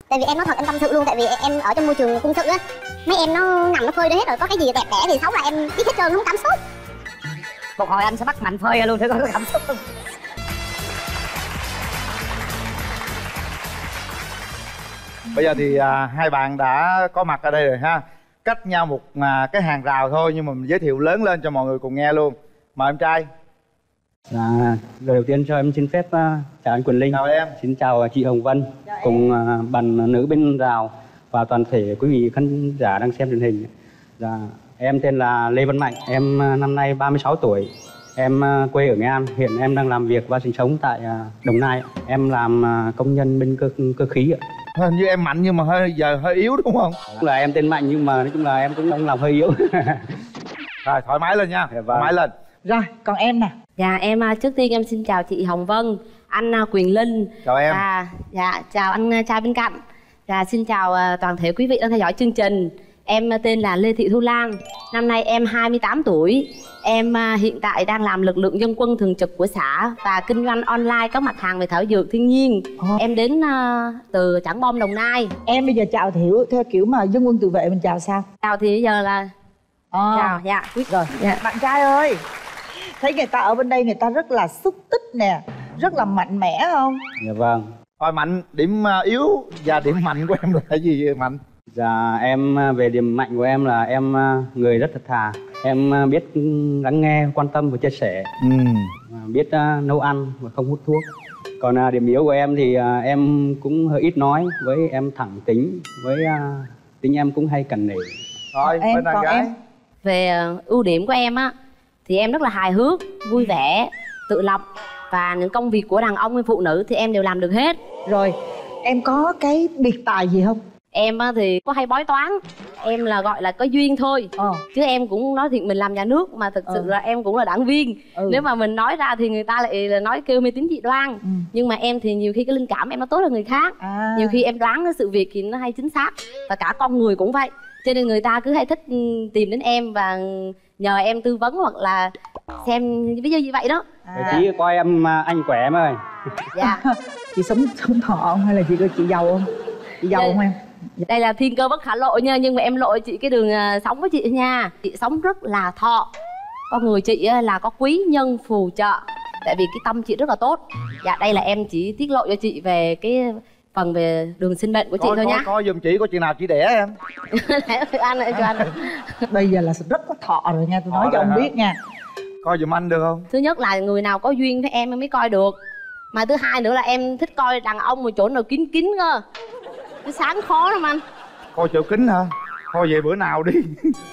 Tại vì em nói thật, em tâm sự luôn, tại vì em ở trong môi trường quân sự á, mấy em nó nằm nó phơi ra hết rồi, có cái gì đẹp đẽ thì xấu là em biết hết trơn, không cảm xúc. Một hồi anh sẽ bắt Mạnh phơi ra luôn thử coi có cảm xúc không. Bây giờ thì hai bạn đã có mặt ở đây rồi ha. Cách nhau một cái hàng rào thôi, nhưng mà mình giới thiệu lớn lên cho mọi người cùng nghe luôn. Mời em trai. Lời đầu tiên cho em xin phép chào anh Quỳnh Linh. Chào em. Xin chào chị Hồng Vân cùng bạn nữ bên rào và toàn thể quý vị khán giả đang xem truyền hình. Em tên là Lê Văn Mạnh, em năm nay 36 tuổi. Em quê ở Nghệ An, hiện em đang làm việc và sinh sống tại Đồng Nai. Em làm công nhân bên cơ khí ạ. Hình như em mạnh nhưng mà hơi yếu đúng không? Là em tên Mạnh nhưng mà nói chung là em cũng không làm hơi yếu. Rồi thoải mái lên nha, thoải mái lên. Rồi, còn em nè. Dạ em trước tiên em xin chào chị Hồng Vân, anh Quyền Linh. Chào em. Dạ chào anh trai bên cạnh. Dạ xin chào toàn thể quý vị đang theo dõi chương trình. Em tên là Lê Thị Thu Lan, năm nay em 28 tuổi. Em hiện tại đang làm lực lượng dân quân thường trực của xã và kinh doanh online các mặt hàng về thảo dược thiên nhiên. Em đến từ Trảng Bom, Đồng Nai. Em bây giờ chào Thiệu theo kiểu mà dân quân tự vệ mình chào sao? Chào thì bây giờ là chào, dạ quyết rồi. Dạ. Bạn trai ơi, thấy người ta ở bên đây người ta rất là xúc tích nè, rất là mạnh mẽ không? Dạ vâng. Rồi Mạnh, điểm yếu và điểm mạnh của em là cái gì vậy Mạnh? Dạ em về điểm mạnh của em là em người rất thật thà. Em biết lắng nghe, quan tâm và chia sẻ. Biết nấu ăn và không hút thuốc. Còn điểm yếu của em thì em cũng hơi ít nói, với em thẳng tính, với tính em cũng hay cằn nể. Rồi, em, còn gái. em? Về ưu điểm của em á thì em rất là hài hước, vui vẻ, tự lập và những công việc của đàn ông hay phụ nữ thì em đều làm được hết. Rồi, em có cái biệt tài gì không? Em thì có hay bói toán, em là gọi là có duyên thôi. Chứ em cũng nói thiệt mình làm nhà nước mà thực sự là em cũng là đảng viên. Nếu mà mình nói ra thì người ta lại là nói kêu mê tín dị đoan. Nhưng mà em thì nhiều khi cái linh cảm em nó tốt hơn người khác. Nhiều khi em đoán cái sự việc thì nó hay chính xác. Và cả con người cũng vậy. Cho nên người ta cứ hay thích tìm đến em và nhờ em tư vấn hoặc là xem ví dụ như vậy đó. Chị coi em anh khỏe em ơi. Dạ. Chị sống thọ không hay là chị giàu không? Chị giàu không em? Đây là thiên cơ bất khả lộ nha, nhưng mà em lộ chị cái đường sống với chị nha. Chị sống rất là thọ. Con người chị là có quý nhân phù trợ. Tại vì cái tâm chị rất là tốt. Dạ đây là em chỉ tiết lộ cho chị về cái phần về đường sinh mệnh của chị thôi nhá. Coi giùm chị, có chuyện nào chị đẻ em. Anh ơi cho anh. Bây giờ là rất có thọ rồi nha, tôi nói cho ông biết nha. Coi giùm anh được không? Thứ nhất là người nào có duyên với em mới coi được. Mà thứ hai nữa là em thích coi đàn ông một chỗ nào kín kín cơ. Cái sáng khó lắm anh. Coi chỗ kính hả? Thôi về bữa nào đi.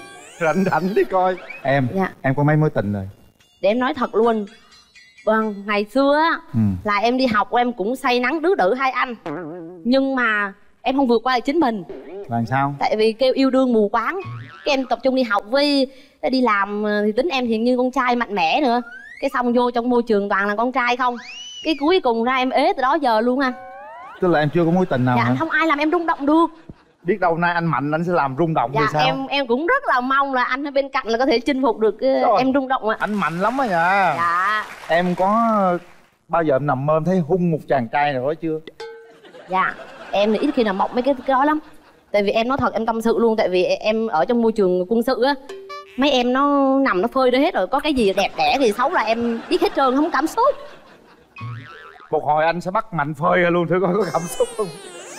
rảnh đi coi. Em, em có mấy mối tình rồi? Để em nói thật luôn. Vâng, ngày xưa á là em đi học em cũng say nắng đứa đỡ hai anh. Nhưng mà em không vượt qua được chính mình. Làm sao? Tại vì kêu yêu đương mù quáng. Cái em tập trung đi học với đi làm thì tính em thì như con trai mạnh mẽ nữa. Cái xong vô trong môi trường toàn là con trai không. Cái cuối cùng ra em ế từ đó giờ luôn anh. Tức là em chưa có mối tình nào hả? Không ai làm em rung động được. Biết đâu nay anh Mạnh anh sẽ làm rung động thì sao? Em cũng rất là mong là anh ở bên cạnh là có thể chinh phục được em rung động ạ. Anh mạnh lắm á nha. Dạ. Em có bao giờ em nằm mơ em thấy hung một chàng trai nào đó chưa? Dạ. Em thì ít khi nào mộng mấy cái đó lắm. Tại vì em nói thật, em tâm sự luôn. Tại vì em ở trong môi trường quân sự á, mấy em nó nằm nó phơi ra hết rồi, có cái gì đẹp đẽ thì xấu là em biết hết trơn, không cảm xúc. Một hồi anh sẽ bắt Mạnh phơi ra luôn thử coi có cảm xúc không.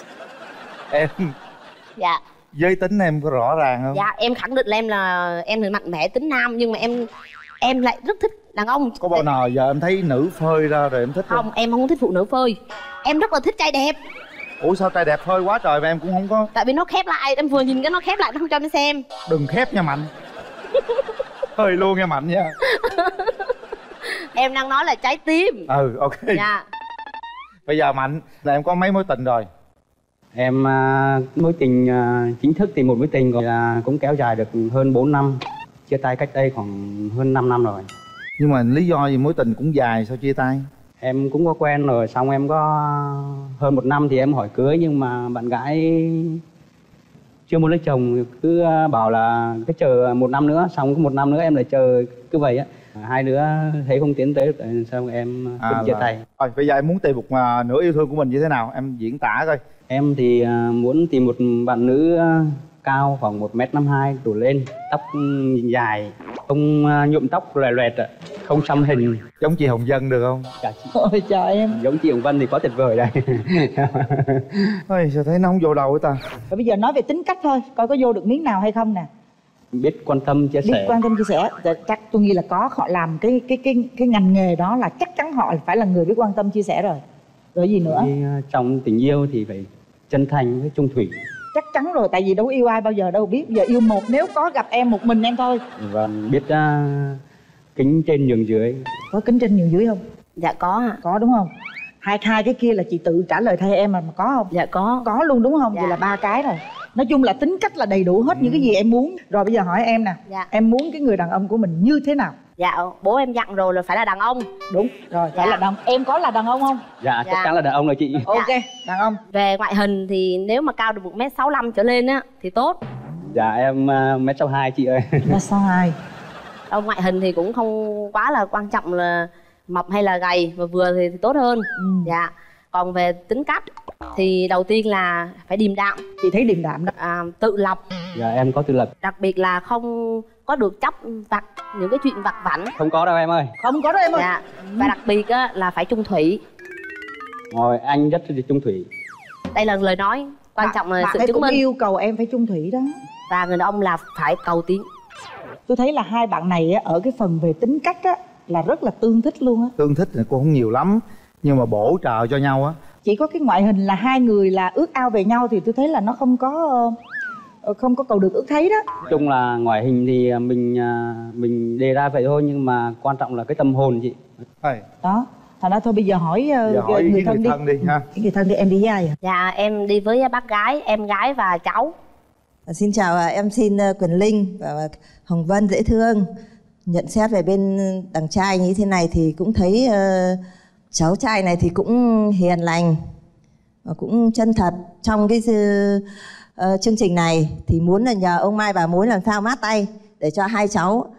Em. Dạ. Giới tính em có rõ ràng không? Dạ em khẳng định là em là mạnh mẽ tính nam. Nhưng mà em lại rất thích đàn ông. Có bao nào giờ em thấy nữ phơi ra rồi em thích không? Không, em không thích phụ nữ phơi. Em rất là thích trai đẹp. Ủa sao trai đẹp phơi quá trời mà em cũng không có? Tại vì nó khép lại, em vừa nhìn cái nó khép lại nó không cho em xem. Đừng khép nha Mạnh. Phơi luôn nha Mạnh nha. Em đang nói là trái tim. Ok. Dạ. Bây giờ Mạnh là em có mấy mối tình rồi? Em mối tình chính thức thì một mối tình rồi cũng kéo dài được hơn 4 năm. Chia tay cách đây khoảng hơn 5 năm rồi. Nhưng mà lý do gì mối tình cũng dài sao chia tay? Em cũng có quen rồi, xong em có hơn 1 năm thì em hỏi cưới. Nhưng mà bạn gái chưa muốn lấy chồng, cứ bảo là cứ chờ 1 năm nữa. Xong cứ 1 năm nữa em lại chờ cứ vậy á. Hai đứa thấy không tiến tới xong em chia tay. Rồi bây giờ em muốn tìm một nửa yêu thương của mình như thế nào? Em diễn tả coi. Em thì muốn tìm một bạn nữ cao khoảng 1m52 đổ lên, tóc dài, không nhuộm tóc loè loẹt, không xăm hình. Giống chị Hồng Vân được không? Dạ, Ôi trời em. giống chị Hồng Vân thì quá tuyệt vời đây. Ôi sao thấy nó không vô đầu với ta. Rồi bây giờ nói về tính cách thôi, coi có vô được miếng nào hay không nè. Biết quan tâm chia Biết sẻ. quan tâm chia sẻ, chắc tôi nghĩ là có, họ làm cái ngành nghề đó là chắc chắn họ phải là người biết quan tâm chia sẻ rồi. Rồi gì nữa? Thì, trong tình yêu thì phải chân thành với trung thủy. Chắc chắn rồi, tại vì đâu yêu ai bao giờ đâu biết. Giờ yêu một, nếu có gặp em một mình em thôi. Và biết kính trên nhường dưới. Có kính trên nhường dưới không? Dạ có ạ. Có đúng không? Hai cái kia là chị tự trả lời thay em mà có không? Dạ có. Có luôn đúng không? Dạ. Vậy là 3 cái rồi. Nói chung là tính cách là đầy đủ hết những cái gì em muốn. Rồi bây giờ hỏi em nè. Dạ. Em muốn cái người đàn ông của mình như thế nào? Dạ bố em dặn rồi là phải là đàn ông. Đúng rồi, phải Dạ. là đàn ông. Em có là đàn ông không? Dạ, chắc Dạ. chắn là đàn ông rồi chị. Ok, đàn ông. Về ngoại hình thì nếu mà cao được 1m65 trở lên á thì tốt. Dạ em 1m62 chị ơi. Là sao hai? Đâu ngoại hình thì cũng không quá là quan trọng là mập hay là gầy, mà vừa thì tốt hơn. Dạ. Còn về tính cách thì đầu tiên là phải điềm đạm. Chị thấy điềm đạm đó. Tự lập. Dạ em có tự lập. Đặc biệt là không có được chấp vặt những cái chuyện vặt vãnh. Không có đâu em ơi. Không có đó em ơi. Dạ. Và đặc biệt á, là phải trung thủy. Rồi anh rất là trung thủy. Đây là lời nói quan trọng là bạn sự ấy chứng cũng minh. yêu cầu em phải chung thủy đó. Và người đàn ông là phải cầu tiến. Tôi thấy là hai bạn này á, ở cái phần về tính cách á, là rất là tương thích luôn á. Tương thích thì cũng không nhiều lắm, nhưng mà bổ trợ cho nhau á. Chỉ có cái ngoại hình là hai người là ước ao về nhau thì tôi thấy là nó không có cầu được ước thấy đó. Nói chung là ngoại hình thì mình đề ra vậy thôi, nhưng mà quan trọng là cái tâm hồn chị. Đó. Thành ra thôi bây giờ hỏi, hỏi người thân đi. ha. Người thân đi, em đi với ai vậy? Dạ em đi với bác gái, em gái và cháu. Xin chào, em xin Quyền Linh và Hồng Vân dễ thương. Nhận xét về bên đàn trai như thế này thì cũng thấy cháu trai này thì cũng hiền lành và cũng chân thật. Trong cái chương trình này thì muốn là nhờ ông Mai bà Mối làm sao mát tay để cho hai cháu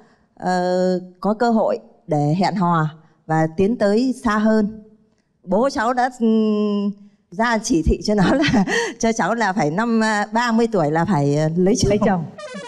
có cơ hội để hẹn hò và tiến tới xa hơn. Bố cháu đã ra chỉ thị cho nó là cho cháu là phải năm 30 tuổi là phải lấy chồng.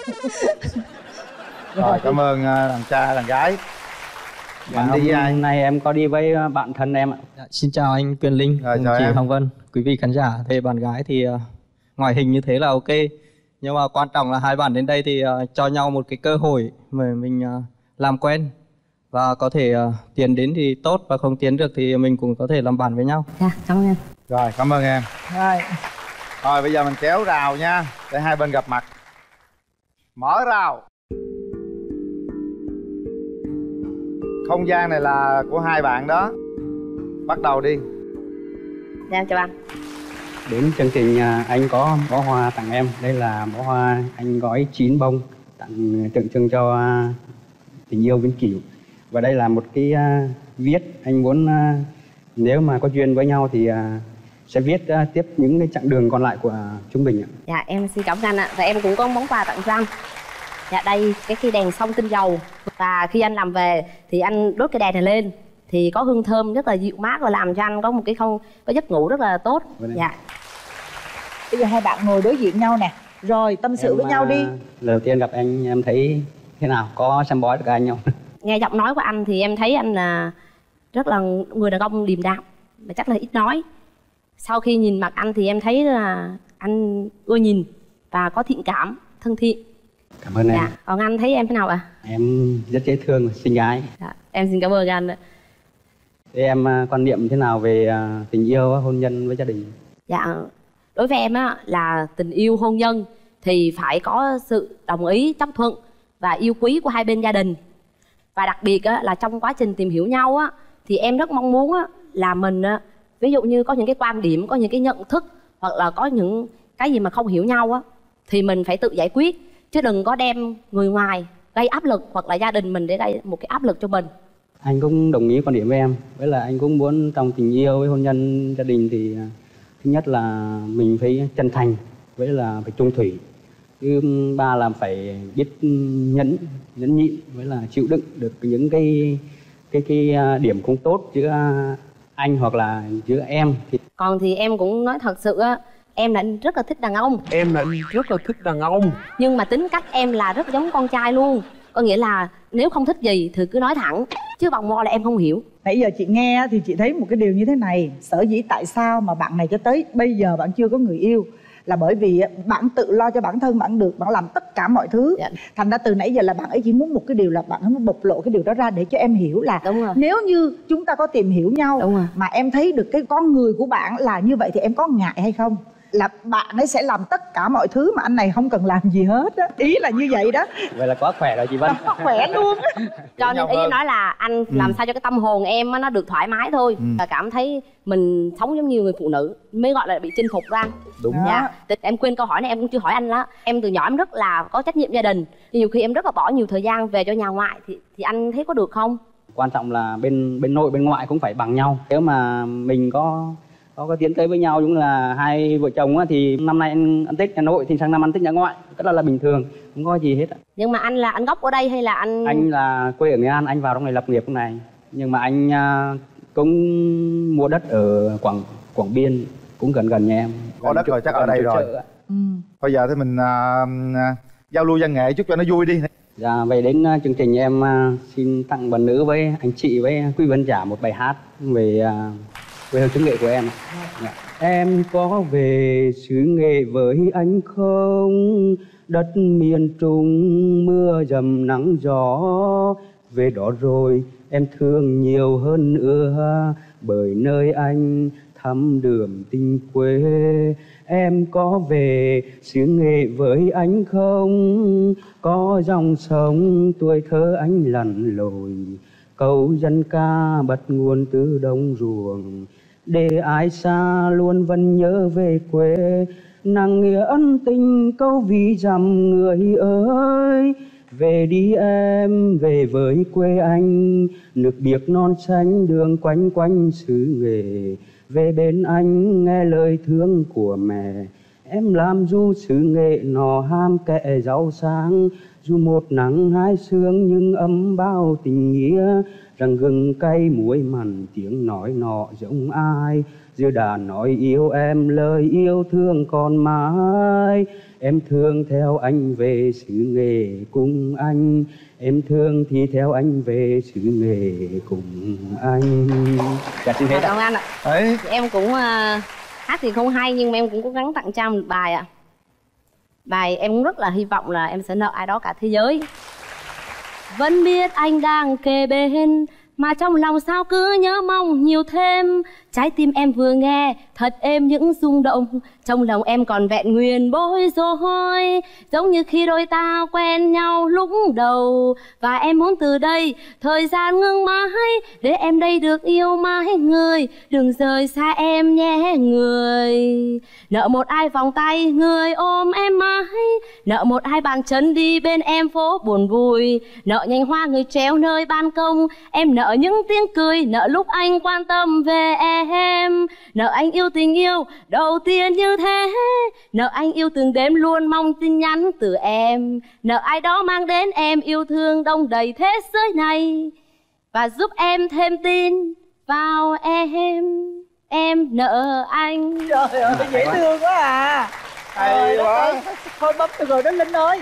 Rồi cảm ơn đàn trai đàn gái. Bạn đi với ai? Hôm nay em có đi với bạn thân em ạ. Xin chào anh Quyền Linh, Rồi, chào chị em. Hồng Vân, quý vị khán giả. Về bạn gái thì ngoại hình như thế là ok, nhưng mà quan trọng là hai bạn đến đây thì cho nhau một cái cơ hội mà mình làm quen, và có thể tiến đến thì tốt, và không tiến được thì mình cũng có thể làm bạn với nhau. Dạ, cảm ơn em. Rồi cảm ơn em. Rồi. Rồi bây giờ mình kéo rào nha, để hai bên gặp mặt. Mở rào. Không gian này là của hai bạn đó. Bắt đầu đi. Dạ em chào anh. Đến chương trình anh có bó hoa tặng em. Đây là bó hoa anh gói 9 bông tặng tượng trưng cho tình yêu vĩnh cửu. Và đây là một cái viết anh muốn nếu mà có duyên với nhau thì sẽ viết tiếp những cái chặng đường còn lại của chúng mình ạ. Dạ em xin cảm ơn anh ạ. Và em cũng có món quà tặng cho anh. Dạ đây cái cây đèn sông tinh dầu. Và khi anh làm về thì anh đốt cái đèn này lên thì có hương thơm rất là dịu mát và làm cho anh có một cái có giấc ngủ rất là tốt. Dạ. Bây giờ hai bạn ngồi đối diện nhau nè. Rồi tâm sự với nhau đi. Lần đầu tiên gặp anh em thấy thế nào? Có xem bói được anh không? Nghe giọng nói của anh thì em thấy anh là rất là người đàn ông điềm đạm và chắc là ít nói. Sau khi nhìn mặt anh thì em thấy là anh ưa nhìn và có thiện cảm, thân thiện. Cảm ơn em. Dạ. Còn anh thấy em thế nào ạ? Em rất dễ thương, xinh gái. Dạ. Em xin cảm ơn anh ạ. Thế em quan niệm thế nào về tình yêu, hôn nhân với gia đình? Dạ, đối với em á là tình yêu hôn nhân thì phải có sự đồng ý, chấp thuận và yêu quý của hai bên gia đình. Và đặc biệt á là trong quá trình tìm hiểu nhau á thì em rất mong muốn á là mình á, ví dụ như có những cái quan điểm, có những cái nhận thức hoặc là có những cái gì mà không hiểu nhau á thì mình phải tự giải quyết, chứ đừng có đem người ngoài gây áp lực hoặc là gia đình mình để gây một cái áp lực cho mình. Anh cũng đồng ý quan điểm với em. Với là anh cũng muốn trong tình yêu với hôn nhân gia đình thì thứ nhất là mình phải chân thành, với là phải trung thủy. Thứ ba là phải biết nhẫn nhịn, với là chịu đựng được những cái điểm không tốt giữa anh hoặc là giữa em. Còn thì em cũng nói thật sự á Em là rất là thích đàn ông. Em là rất là thích đàn ông. Nhưng mà tính cách em là rất giống con trai luôn. Có nghĩa là nếu không thích gì thì cứ nói thẳng, chứ vòng vo là em không hiểu. Nãy giờ chị nghe thì chị thấy một cái điều như thế này. Sở dĩ tại sao mà bạn này cho tới bây giờ bạn chưa có người yêu là bởi vì bạn tự lo cho bản thân bạn được, bạn làm tất cả mọi thứ. Thành ra từ nãy giờ là bạn ấy chỉ muốn một cái điều là bạn ấy muốn bộc lộ cái điều đó ra để cho em hiểu là nếu như chúng ta có tìm hiểu nhau mà em thấy được cái con người của bạn là như vậy thì em có ngại hay không? Là bạn ấy sẽ làm tất cả mọi thứ mà anh này không cần làm gì hết á. Ý là như vậy đó. Vậy là quá khỏe rồi chị Vân. Khỏe luôn á. Cho nên ý nói là anh làm sao cho cái tâm hồn em nó được thoải mái thôi. Và cảm thấy mình sống giống như người phụ nữ mới gọi là bị chinh phục ra. Đúng. Dạ. Em quên câu hỏi này em cũng chưa hỏi anh đó. Em từ nhỏ em rất là có trách nhiệm gia đình. Nhiều khi em rất là bỏ nhiều thời gian về cho nhà ngoại thì anh thấy có được không? Quan trọng là bên nội bên ngoại cũng phải bằng nhau. Nếu mà mình có tiến tới với nhau, đúng là hai vợ chồng á, thì năm nay anh ăn Tết nhà nội thì sang năm ăn Tết nhà ngoại, rất là bình thường, không có gì hết. Nhưng mà anh là anh gốc ở đây hay là anh? Anh là quê ở Nghệ An, anh vào trong này lập nghiệp trong này, nhưng mà anh cũng mua đất ở Quảng Biên, cũng gần nhà em. Có đất rồi chắc ở đây rồi. Bây giờ thì mình giao lưu văn nghệ chút cho nó vui đi. Dạ, về đến chương trình em xin tặng bạn nữ với anh chị với quý khán giả một bài hát về quê hương xứ Nghệ của em. Em có về xứ Nghệ với anh không? Đất miền Trung mưa dầm nắng gió. Về đó rồi em thương nhiều hơn nữa, bởi nơi anh thăm đường tình quê. Em có về xứ Nghệ với anh không? Có dòng sông tuổi thơ anh lặn lội, câu dân ca bắt nguồn từ đồng ruộng. Để ai xa luôn vẫn nhớ về quê, nàng nghĩa ân tình câu ví dặm người ơi. Về đi em, về với quê anh, nước biếc non xanh đường quanh quanh xứ Nghệ. Về bên anh nghe lời thương của mẹ, em làm du xứ Nghệ nọ ham kẻ giàu sang. Dù một nắng hai sương nhưng ấm bao tình nghĩa, rằng gừng cay muối mặn tiếng nói nọ giống ai. Giờ đã nói yêu em lời yêu thương còn mãi. Em thương theo anh về xứ Nghệ cùng anh, em thương thì theo anh về xứ Nghệ cùng anh. Dạ xin hết Cảm ơn anh ạ. Đấy. Em cũng hát thì không hay nhưng mà em cũng cố gắng tặng Trang một bài ạ. Bài em cũng rất là hy vọng là em sẽ nợ ai đó cả thế giới. Vẫn biết anh đang kề bên, mà trong lòng sao cứ nhớ mong nhiều thêm. Trái tim em vừa nghe thật êm những rung động, trong lòng em còn vẹn nguyên bối rối, giống như khi đôi ta quen nhau lúc đầu. Và em muốn từ đây thời gian ngưng mãi, để em đây được yêu mãi người, đừng rời xa em nhé người. Nợ một ai vòng tay người ôm em mãi, nợ một ai bàn chân đi bên em phố buồn vui, nợ nhành hoa người treo nơi ban công, em nợ những tiếng cười, nợ lúc anh quan tâm về em. Nợ anh yêu tình yêu đầu tiên như thế, nợ anh yêu từng đêm luôn mong tin nhắn từ em, nợ ai đó mang đến em yêu thương đông đầy thế giới này, và giúp em thêm tin vào em nợ anh. Trời ơi dễ thương quá à. Hay quá. Thôi bấm từ rồi đó Linh ơi.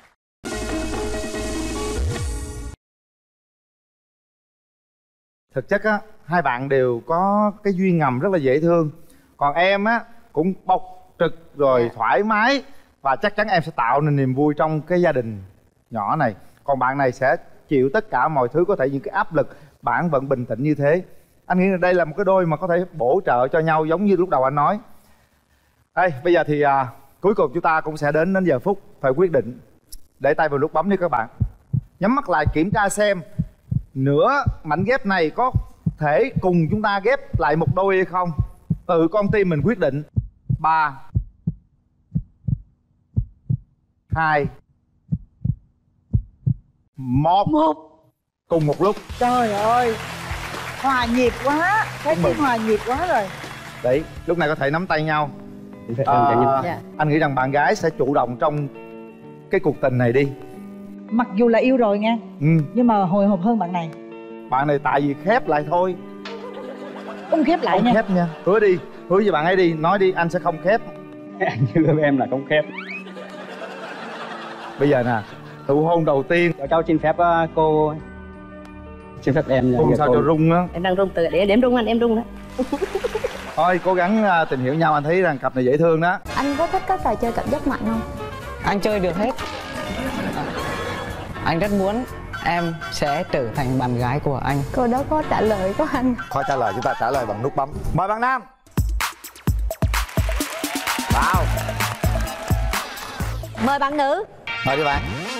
Thực chất á, hai bạn đều có cái duyên ngầm rất là dễ thương. Còn em á, cũng bộc trực rồi thoải mái, và chắc chắn em sẽ tạo nên niềm vui trong cái gia đình nhỏ này. Còn bạn này sẽ chịu tất cả mọi thứ, có thể những cái áp lực, bạn vẫn bình tĩnh như thế. Anh nghĩ là đây là một cái đôi mà có thể bổ trợ cho nhau, giống như lúc đầu anh nói. Đây, bây giờ thì cuối cùng chúng ta cũng sẽ đến giờ phút phải quyết định. Để tay vào nút bấm đi các bạn. Nhắm mắt lại kiểm tra xem nửa mảnh ghép này có thể cùng chúng ta ghép lại một đôi hay không. Từ con tim mình quyết định. 3 2 1 cùng một lúc. Trời ơi hòa nhịp quá, cái tim hòa nhịp quá rồi. Đấy, lúc này có thể nắm tay nhau. Anh nghĩ rằng bạn gái sẽ chủ động trong cái cuộc tình này đi. Mặc dù là yêu rồi nha, nhưng mà hồi hộp hơn bạn này. Bạn này tại vì khép lại thôi. Không khép lại không nha. Khép nha. Hứa đi, hứa với bạn ấy đi, nói đi, anh sẽ không khép. Anh hứa với em là không khép. Bây giờ nè, nụ hôn đầu tiên. Cháu xin phép cô, xin phép em nha. Hôn sao cho rung á. Em đang rung từ để đếm rung anh, em rung đó. Thôi cố gắng tìm hiểu nhau, anh thấy rằng cặp này dễ thương đó. Anh có thích các trò chơi cảm giác mạnh không? Anh chơi được hết. Anh rất muốn em sẽ trở thành bạn gái của anh. Câu đó có trả lời của anh. Khó trả lời, chúng ta trả lời bằng nút bấm. Mời bạn nam. Vào. Mời bạn nữ. Mời đi bạn.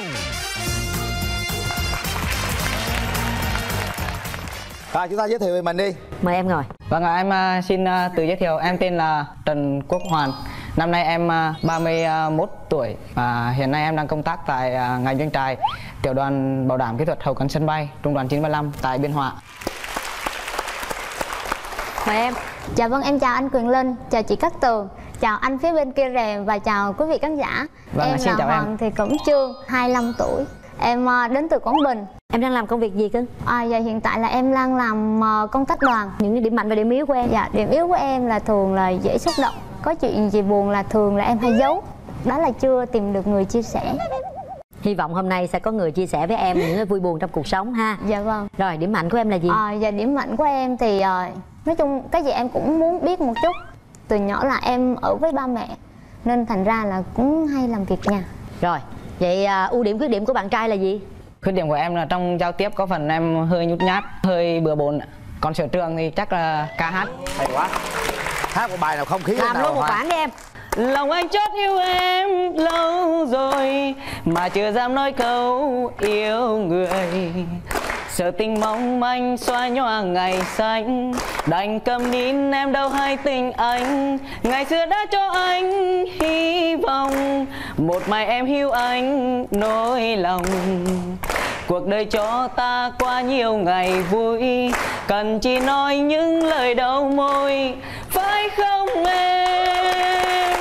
Rồi chúng ta giới thiệu về mình đi. Mời em ngồi. Vâng ạ, em xin tự giới thiệu. Em tên là Trần Quốc Hoàn. Năm nay em 31 tuổi và hiện nay em đang công tác tại ngành doanh trại, tiểu đoàn bảo đảm kỹ thuật hậu cần sân bay, trung đoàn 935 tại Biên Hòa. Mời em. Dạ vâng, em chào anh Quyền Linh, chào chị Cát Tường, chào anh phía bên kia rèm và chào quý vị khán giả. Vâng, em xin là chào Hoàng em. Thị Cẩm Trương, 25 tuổi. Em đến từ Quảng Bình. Em đang làm công việc gì cưng? Dạ hiện tại là em đang làm công tác đoàn. Những điểm mạnh và điểm yếu của em? Dạ, điểm yếu của em là thường là dễ xúc động. Có chuyện gì buồn là thường là em hay giấu. Đó là chưa tìm được người chia sẻ. Hy vọng hôm nay sẽ có người chia sẻ với em những cái vui buồn trong cuộc sống ha. Dạ vâng. Rồi, điểm mạnh của em là gì? Dạ điểm mạnh của em thì nói chung cái gì em cũng muốn biết một chút. Từ nhỏ là em ở với ba mẹ nên thành ra là cũng hay làm việc nhà. Rồi, vậy ưu điểm khuyết điểm của bạn trai là gì? Khuyết điểm của em là trong giao tiếp có phần em hơi nhút nhát, hơi bừa bộn. Còn sở trường thì chắc là ca hát. Hay quá. Hát một bài nào không khí làm nào luôn một bản đi em. Lòng anh chót yêu em lâu rồi mà chưa dám nói câu yêu người. Sợ tình mong manh xóa nhòa ngày xanh, đành cầm nín em đâu hay tình anh. Ngày xưa đã cho anh hy vọng, một mai em hiu anh nỗi lòng. Cuộc đời cho ta qua nhiều ngày vui, cần chỉ nói những lời đầu môi, phải không em?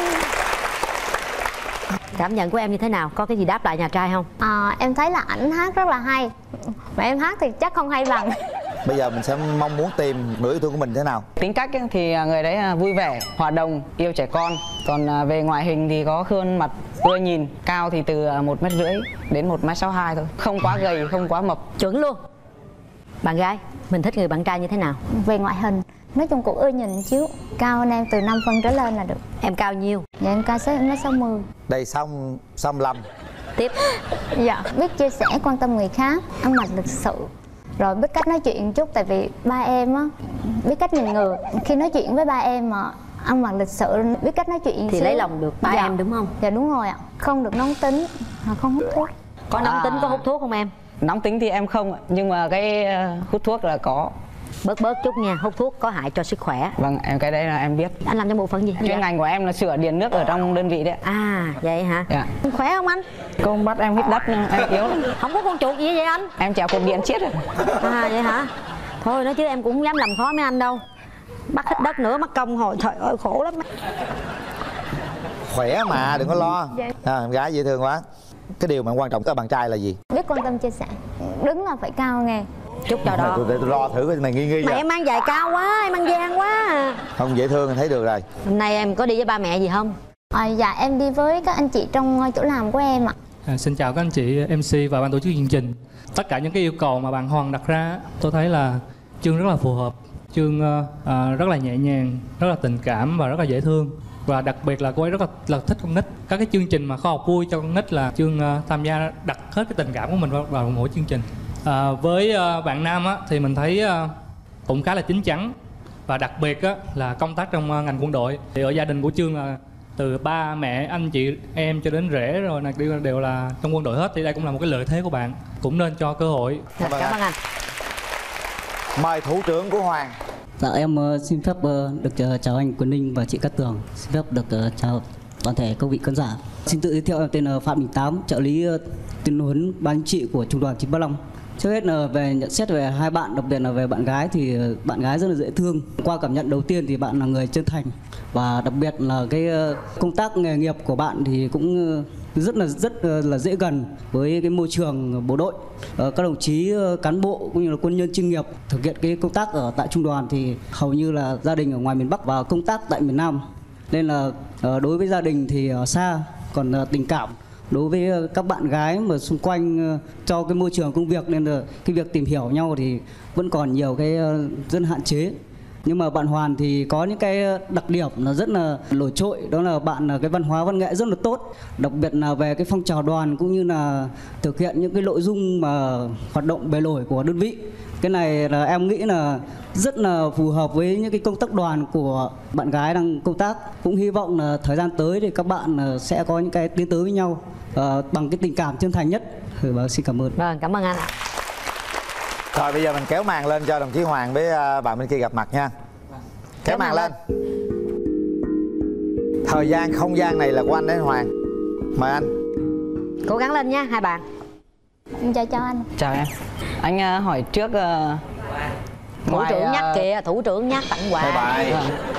Cảm nhận của em như thế nào? Có cái gì đáp lại nhà trai không? Em thấy là ảnh hát rất là hay. Mà em hát thì chắc không hay bằng. Bây giờ mình sẽ mong muốn tìm nửa yêu thương của mình thế nào? Tính cách thì người đấy vui vẻ, hòa đồng, yêu trẻ con. Còn về ngoại hình thì có khuôn mặt ưa nhìn. Cao thì từ 1m50 đến 1m62 thôi. Không quá gầy, không quá mập. Chuẩn luôn. Bạn gái, mình thích người bạn trai như thế nào? Về ngoại hình, nói chung cũng ưa nhìn xíu. Cao hơn em từ 5 phân trở lên là được. Em cao nhiêu? Dạ em cao 1m60. Đây xong 65. Tiếp. Dạ, biết chia sẻ, quan tâm người khác, ăn mặc lịch sự. Rồi biết cách nói chuyện chút, tại vì ba em á biết cách nhìn người. Khi nói chuyện với ba em mà ăn mặc lịch sự, biết cách nói chuyện thì xíu. lấy lòng được ba em đúng không? Dạ đúng rồi ạ. Không được nóng tính, không hút thuốc. Có nóng tính, có hút thuốc không em? Nóng tính thì em không ạ, nhưng mà cái hút thuốc là có. Bớt chút nha, hút thuốc có hại cho sức khỏe. Vâng, em cái đấy là em biết. Anh làm trong bộ phận gì? Chuyên ngành của em là sửa điện nước ở trong đơn vị đấy. À, vậy hả? Dạ. Khỏe không anh? Cô bắt em hít đất nhưng em yếu lắm. Không có con chuột gì vậy anh? Em trèo cột điện chết rồi. À vậy hả? Thôi nói chứ em cũng không dám làm khó mấy anh đâu. Bắt hít đất nữa, mắc công hồi trời ơi khổ lắm. Khỏe mà, đừng có lo. Em gái dễ thương quá. Cái điều mà quan trọng của bạn trai là gì? Biết quan tâm chia sẻ. Đứng là phải cao nghe. Chút cho đó. Tôi lo thử cái này nghi Mà vậy. em mang giày cao quá, em mang gian quá à. Không, dễ thương, thấy được rồi. Hôm nay em có đi với ba mẹ gì không? Dạ em đi với các anh chị trong chỗ làm của em ạ. Xin chào các anh chị MC và ban tổ chức chương trình. Tất cả những cái yêu cầu mà bạn Hoàng đặt ra, tôi thấy là Chương rất là phù hợp. Chương rất là nhẹ nhàng, rất là tình cảm và rất là dễ thương. Và đặc biệt là cô ấy rất là thích con nít. Các cái chương trình mà khoa học vui cho con nít là Chương tham gia đặt hết cái tình cảm của mình vào mỗi chương trình. Với bạn nam á, thì mình thấy cũng khá là chín chắn. Và đặc biệt á, là công tác trong ngành quân đội. Thì ở gia đình của Chương là từ ba mẹ, anh chị, em cho đến rể rồi này đều là trong quân đội hết. Thì đây cũng là một cái lợi thế của bạn. Cũng nên cho cơ hội. Cảm ơn anh. Mời thủ trưởng của Hoàng. Dạ em xin phép được chào anh Quyền Linh và chị Cát Tường. Xin phép được chào toàn thể các vị khán giả. Xin tự giới thiệu, em tên là Phạm Đình Tám, trợ lý tuyên huấn ban chính trị của trung đoàn 935. Trước hết là về nhận xét về hai bạn, đặc biệt là về bạn gái thì bạn gái rất là dễ thương. Qua cảm nhận đầu tiên thì bạn là người chân thành và đặc biệt là cái công tác nghề nghiệp của bạn thì cũng rất là dễ gần với cái môi trường bộ đội. Các đồng chí cán bộ cũng như là quân nhân chuyên nghiệp thực hiện cái công tác ở tại trung đoàn thì hầu như là gia đình ở ngoài miền Bắc và công tác tại miền Nam. Nên là đối với gia đình thì xa, còn tình cảm đối với các bạn gái mà xung quanh cho cái môi trường công việc, nên là cái việc tìm hiểu nhau thì vẫn còn nhiều cái rất hạn chế. Nhưng mà bạn Hoàn thì có những cái đặc điểm là rất là nổi trội, đó là bạn là cái văn hóa văn nghệ rất là tốt, đặc biệt là về cái phong trào đoàn cũng như là thực hiện những cái nội dung mà hoạt động bề nổi của đơn vị. Cái này là em nghĩ là rất là phù hợp với những cái công tác đoàn của bạn gái đang công tác. Cũng hy vọng là thời gian tới thì các bạn sẽ có những cái tiến tới với nhau bằng cái tình cảm chân thành nhất. Xin cảm ơn. Vâng, cảm ơn anh ạ. Rồi bây giờ mình kéo màn lên cho đồng chí Hoàng với bạn bên kia gặp mặt nha. Kéo màn lên. Thời gian, không gian này là của anh đấy Hoàng. Mời anh. Cố gắng lên nha hai bạn. Chào anh. Chào em. Anh hỏi trước thủ trưởng nhắc kìa, thủ trưởng nhắc tặng quà. Bài.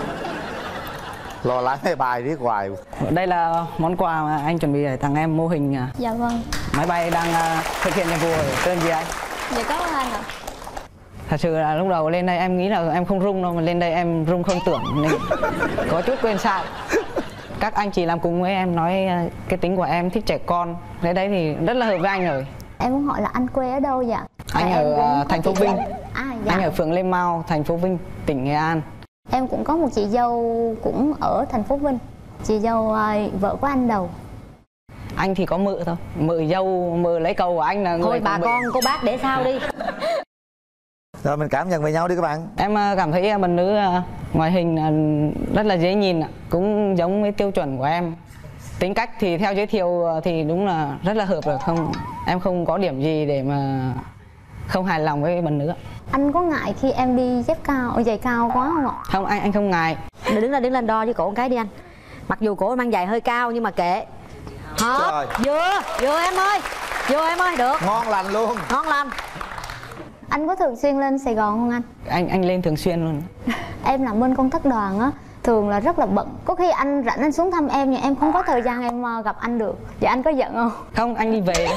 Lo lắng cái bài viết hoài. Đây là món quà mà anh chuẩn bị để tặng em, mô hình Dạ vâng. máy bay đang thực hiện nhiệm vụ ở tên gì anh? Dạ cảm ơn anh ạ. Thật sự là lúc đầu lên đây em nghĩ là em không rung đâu, mà lên đây em rung không tưởng nên có chút quên sai. Các anh chị làm cùng với em nói cái tính của em thích trẻ con, cái đấy thì rất là hợp với anh rồi. Em muốn hỏi là anh quê ở đâu vậy? Anh ở thành phố Vinh. Dạ. Anh ở phường Lê Mau, thành phố Vinh, tỉnh Nghệ An. Em cũng có một chị dâu cũng ở thành phố Vinh. Chị dâu vợ của anh Đầu. Anh thì có mợ thôi, mợ dâu, mợ lấy cầu của anh là người. Thôi bà con, cô bác để sau đi. Rồi mình cảm nhận về nhau đi các bạn. Em cảm thấy bạn nữ ngoại hình rất là dễ nhìn, cũng giống với tiêu chuẩn của em. Tính cách thì theo giới thiệu thì đúng là rất là hợp rồi, không em không có điểm gì để mà không hài lòng với bạn nữ. Anh có ngại khi em đi dép cao, giày cao quá không ạ? Không, anh không ngại. Đứng lên đo với cổ một cái đi anh. Mặc dù cổ mang giày hơi cao nhưng mà kệ. Hết. Vừa em ơi, được. Ngon lành luôn. Ngon lành. Anh có thường xuyên lên Sài Gòn không anh? Anh lên thường xuyên luôn. Em làm bên công tác đoàn á, thường là rất là bận. Có khi anh rảnh anh xuống thăm em nhưng em không có thời gian em gặp anh được. Vậy anh có giận không? Không, anh đi về.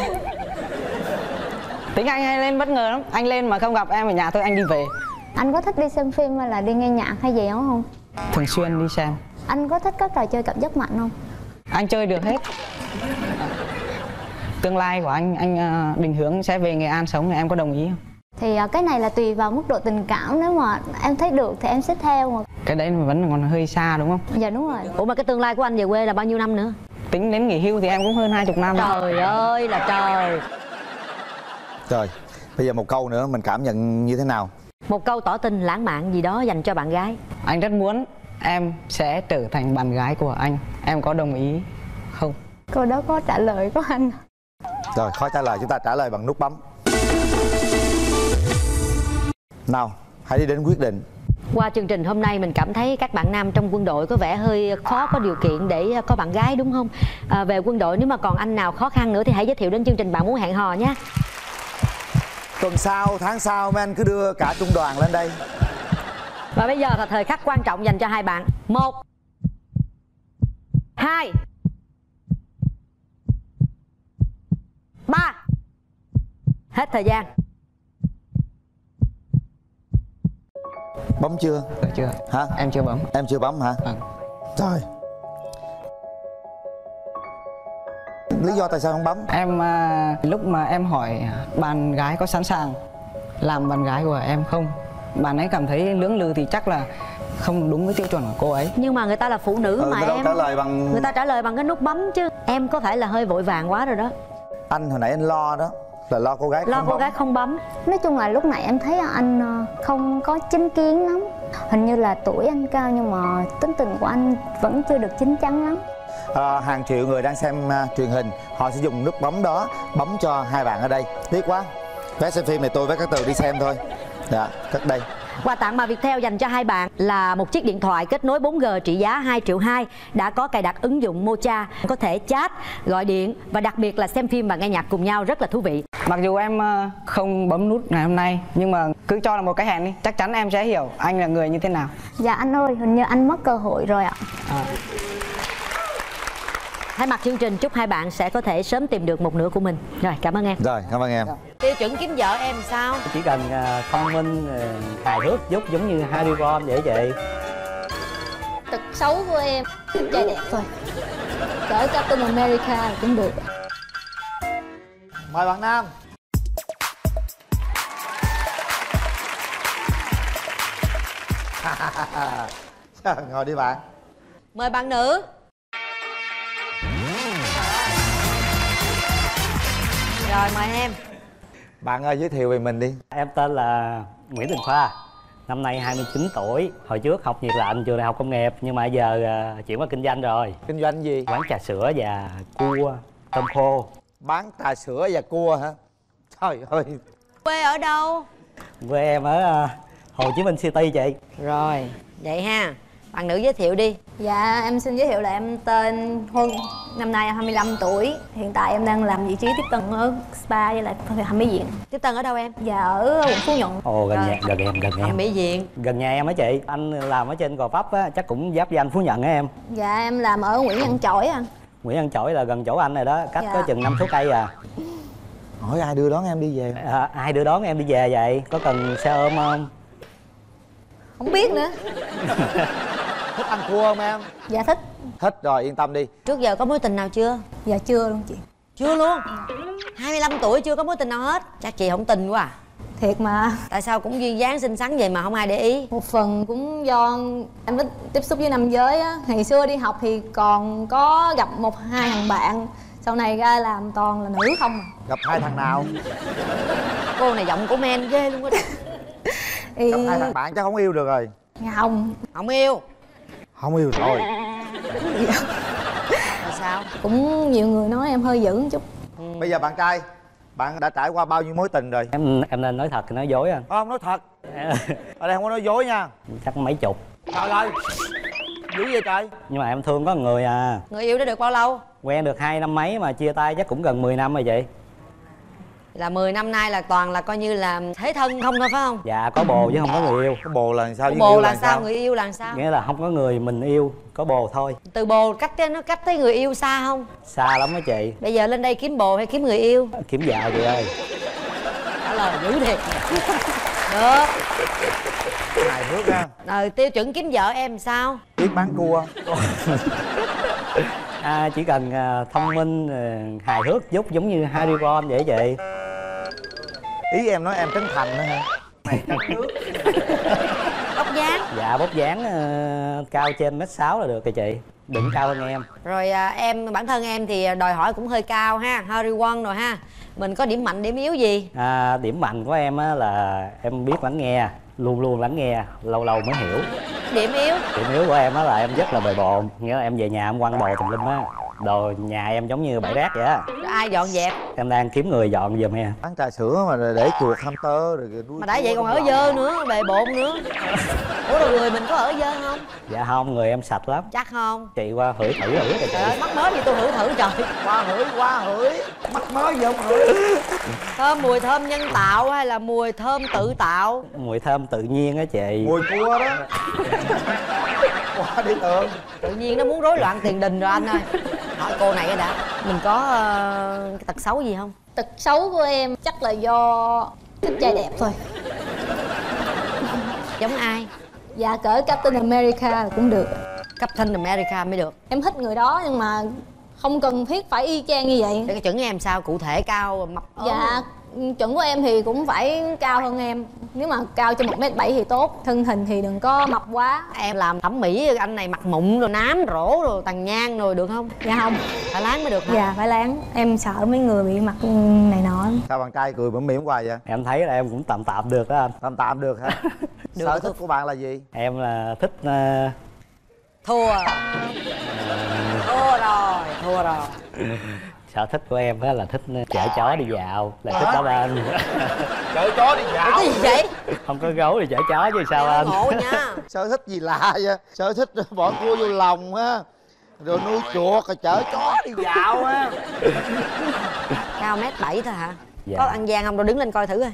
Tính anh hay lên bất ngờ lắm. Anh lên mà không gặp em ở nhà thôi anh đi về. Anh có thích đi xem phim hay là đi nghe nhạc hay gì không? Thường xuyên đi xem. Anh có thích các trò chơi cảm giác mạnh không? Anh chơi được hết. Tương lai của anh định hướng sẽ về Nghệ An sống thì em có đồng ý không? Thì cái này là tùy vào mức độ tình cảm, nếu mà em thấy được thì em sẽ theo mà. Cái đấy vẫn còn hơi xa đúng không? Dạ đúng rồi. Ủa mà cái tương lai của anh về quê là bao nhiêu năm nữa? Tính đến nghỉ hưu thì em cũng hơn 20 năm. Trời ơi là trời. Rồi, bây giờ một câu nữa mình cảm nhận như thế nào? Một câu tỏ tình lãng mạn gì đó dành cho bạn gái. Anh rất muốn em sẽ trở thành bạn gái của anh. Em có đồng ý không? Câu đó có trả lời của anh. Rồi, khó trả lời, chúng ta trả lời bằng nút bấm. Nào, hãy đi đến quyết định. Qua chương trình hôm nay mình cảm thấy các bạn nam trong quân đội có vẻ hơi khó có điều kiện để có bạn gái đúng không? Về quân đội nếu mà còn anh nào khó khăn nữa thì hãy giới thiệu đến chương trình Bạn Muốn Hẹn Hò nhé. Tuần sau, tháng sau mấy anh cứ đưa cả trung đoàn lên đây. Và bây giờ là thời khắc quan trọng dành cho hai bạn. 1 2 3. Hết thời gian. Bấm chưa? Chưa. Hả? Em chưa bấm. Em chưa bấm hả? Rồi. Lý do tại sao không bấm? Em lúc mà em hỏi bạn gái có sẵn sàng làm bạn gái của em không, bạn ấy cảm thấy lưỡng lự thì chắc là không đúng với tiêu chuẩn của cô ấy. Nhưng mà người ta là phụ nữ mà em. Trả lời bằng... Người ta trả lời bằng cái nút bấm chứ. Em có thể là hơi vội vàng quá rồi đó. Anh hồi nãy anh lo đó là lo cô gái lo không cô bấm. gái không bấm. Nói chung là lúc nãy em thấy anh không có chính kiến lắm. Hình như là tuổi anh cao nhưng mà tính tình của anh vẫn chưa được chín chắn lắm. Hàng triệu người đang xem truyền hình, họ sẽ dùng nút bấm đó bấm cho hai bạn ở đây. Tiếc quá. Vé xem phim này tôi với các Từ đi xem thôi. Dạ, cất đây. Quà tặng mà Viettel dành cho hai bạn là một chiếc điện thoại kết nối 4G trị giá 2,2 triệu, đã có cài đặt ứng dụng Mocha, có thể chat, gọi điện và đặc biệt là xem phim và nghe nhạc cùng nhau, rất là thú vị. Mặc dù em không bấm nút ngày hôm nay nhưng mà cứ cho là một cái hẹn đi, chắc chắn em sẽ hiểu anh là người như thế nào. Dạ anh ơi, hình như anh mất cơ hội rồi ạ. Thay mặt chương trình chúc hai bạn sẽ có thể sớm tìm được một nửa của mình. Rồi, cảm ơn em. Rồi, cảm ơn em. Tiêu chuẩn kiếm vợ em sao? Chỉ cần thông minh, hài hước, giống như Harry Potter vậy chị. Thực xấu của em trai đẹp thôi, cỡ Captain America cũng được. Mời bạn nam. Ngồi đi bạn. Mời bạn nữ. Rồi mời em. Bạn ơi, giới thiệu về mình đi. Em tên là Nguyễn Đình Khoa, năm nay 29 tuổi. Hồi trước học nhiệt lạnh trường đại học công nghiệp, nhưng mà giờ chuyển qua kinh doanh rồi. Kinh doanh gì? Quán trà sữa và cua tôm khô. Bán trà sữa và cua hả? Trời ơi. Quê ở đâu? Quê em ở Hồ Chí Minh City chị. Rồi, vậy ha. Bạn nữ giới thiệu đi. Dạ, em xin giới thiệu là em tên Huân. Năm nay em 25 tuổi. Hiện tại em đang làm vị trí tiếp tân ở spa với lại thẩm mỹ viện. Tiếp tân ở đâu em? Dạ, ở quận Phú Nhuận. Ồ, gần em. Thẩm mỹ viện. Gần nhà em á chị. Anh làm ở trên Gò Vấp á, chắc cũng giáp với anh Phú Nhuận á em. Dạ, em làm ở Nguyễn Văn Chỗi anh. Nguyễn Văn Chỗi là gần chỗ anh này đó, cách Dạ. có chừng 5 cây à. Hỏi ai đưa đón em đi về? Ai đưa đón em đi về vậy? Có cần xe ôm không? Không biết nữa. Thích ăn cua không em? Dạ thích. Thích rồi, yên tâm đi. Trước giờ có mối tình nào chưa? Dạ chưa luôn chị. Chưa luôn? 25 tuổi chưa có mối tình nào hết? Chắc chị không tin quá à. Thiệt mà. Tại sao cũng duyên dáng xinh xắn vậy mà không ai để ý? Một phần cũng do em ít tiếp xúc với nam giới á. Ngày xưa đi học thì còn có gặp 1-2 thằng bạn. Sau này ra làm toàn là nữ không à. Gặp 2 thằng nào? Cô này giọng của men ghê luôn á. Gặp 2 thằng bạn chắc không yêu được rồi. Không. Không yêu. Không yêu rồi. Là sao? Cũng nhiều người nói em hơi dữ một chút. Bây giờ bạn trai, bạn đã trải qua bao nhiêu mối tình rồi? Em nên nói thật hay nói dối anh? Không, nói thật. Ở đây không có nói dối nha. Chắc mấy chục. Trời ơi, dữ vậy trời. Nhưng mà em thương có người à. Người yêu đã được bao lâu? Quen được 2 năm mấy mà chia tay chắc cũng gần 10 năm rồi chị. Là 10 năm nay là toàn là coi như là thế thân không thôi phải không? Dạ có bồ chứ không có người yêu. Có bồ là sao? Bồ là sao? Người yêu là sao? Nghĩa là không có người mình yêu, có bồ thôi. Từ bồ cách tới người yêu xa không? Xa lắm á chị. Bây giờ lên đây kiếm bồ hay kiếm người yêu? Kiếm vợ chị ơi. Trả lời dữ thiệt. Được. Hài hước ha. Tiêu chuẩn kiếm vợ em sao? Biết bán cua. Chỉ cần thông minh, hài hước chút giống như Harry Potter vậy chị. Ý em nói em Trấn Thành nữa hả? Bóc dáng. Dạ bóc dáng cao trên 1m6 là được rồi chị. Đừng cao hơn em. Rồi em bản thân em thì đòi hỏi cũng hơi cao ha, Harry Potter rồi ha. Mình có điểm mạnh điểm yếu gì? Điểm mạnh của em á là em biết lắng nghe, luôn luôn lắng nghe, lâu lâu mới hiểu. Điểm yếu? Điểm yếu của em á là em rất là bề bộn. Nghĩa là em về nhà em quăng đồ tùm lum á. Đồ nhà em giống như bãi rác vậy á. Ai dọn dẹp? Em đang kiếm người dọn giùm em. Bán trà sữa mà để chuột hamster rồi nuôi. Mà đã vậy còn ở dơ nữa, bề bộn nữa. Ủa rồi người mình có ở dơ không? Dạ không, người em sạch lắm. Chắc không? Chị qua hửi thử rồi chị. Trời ơi, mắc mới gì tôi hửi thử trời. Qua hửi. Mắc mới gì không hửi. Thơm mùi thơm nhân tạo hay là mùi thơm tự tạo? Mùi thơm tự nhiên á chị. Mùi cua đó. Qua đi Tường. Tự nhiên nó muốn rối loạn tiền đình rồi anh ơi. Hỏi cô này đã. Mình có cái tật xấu gì không? Tật xấu của em chắc là do thích trai đẹp thôi. Giống ai? Dạ cỡ Captain America cũng được. Captain America mới được. Em thích người đó nhưng mà không cần thiết phải y chang như vậy. Để cái chuẩn em sao? Cụ thể cao, mập ốm? Dạ chuẩn của em thì cũng phải cao hơn em. Nếu mà cao trên 1m7 thì tốt. Thân hình thì đừng có mập quá. Em làm thẩm mỹ anh này mặt mụn rồi nám rỗ rồi tàn nhang rồi được không? Dạ không. Phải láng mới được hả? Dạ phải láng. Em sợ mấy người bị mặt này nọ. Sao bạn trai cười bẩm mỉm hoài vậy? Em thấy là em cũng tạm tạm được đó anh. Tạm được hả? Sở thích của bạn là gì? Em là thích Thua rồi. Sở thích của em là thích chở chó đi dạo, là thích đá banh. Chở chó đi dạo? Cái gì vậy? Không có gấu thì chở chó chứ sao anh? Ngộ nha. Sở thích gì lạ vậy? Sở thích bỏ cua vô lòng á, rồi nuôi chuột, rồi chở chó đi dạo á. Cao 1m7 thôi hả? Dạ. Có ăn gian không? Rồi đứng lên coi thử coi.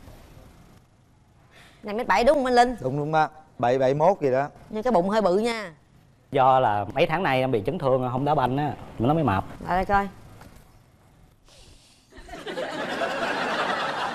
Này 1m7 đúng không anh Linh? Đúng đó, 7-71 gì đó. Nhưng cái bụng hơi bự nha. Do là mấy tháng nay em bị chấn thương không đá banh á, nó mới mập. Lại đây coi.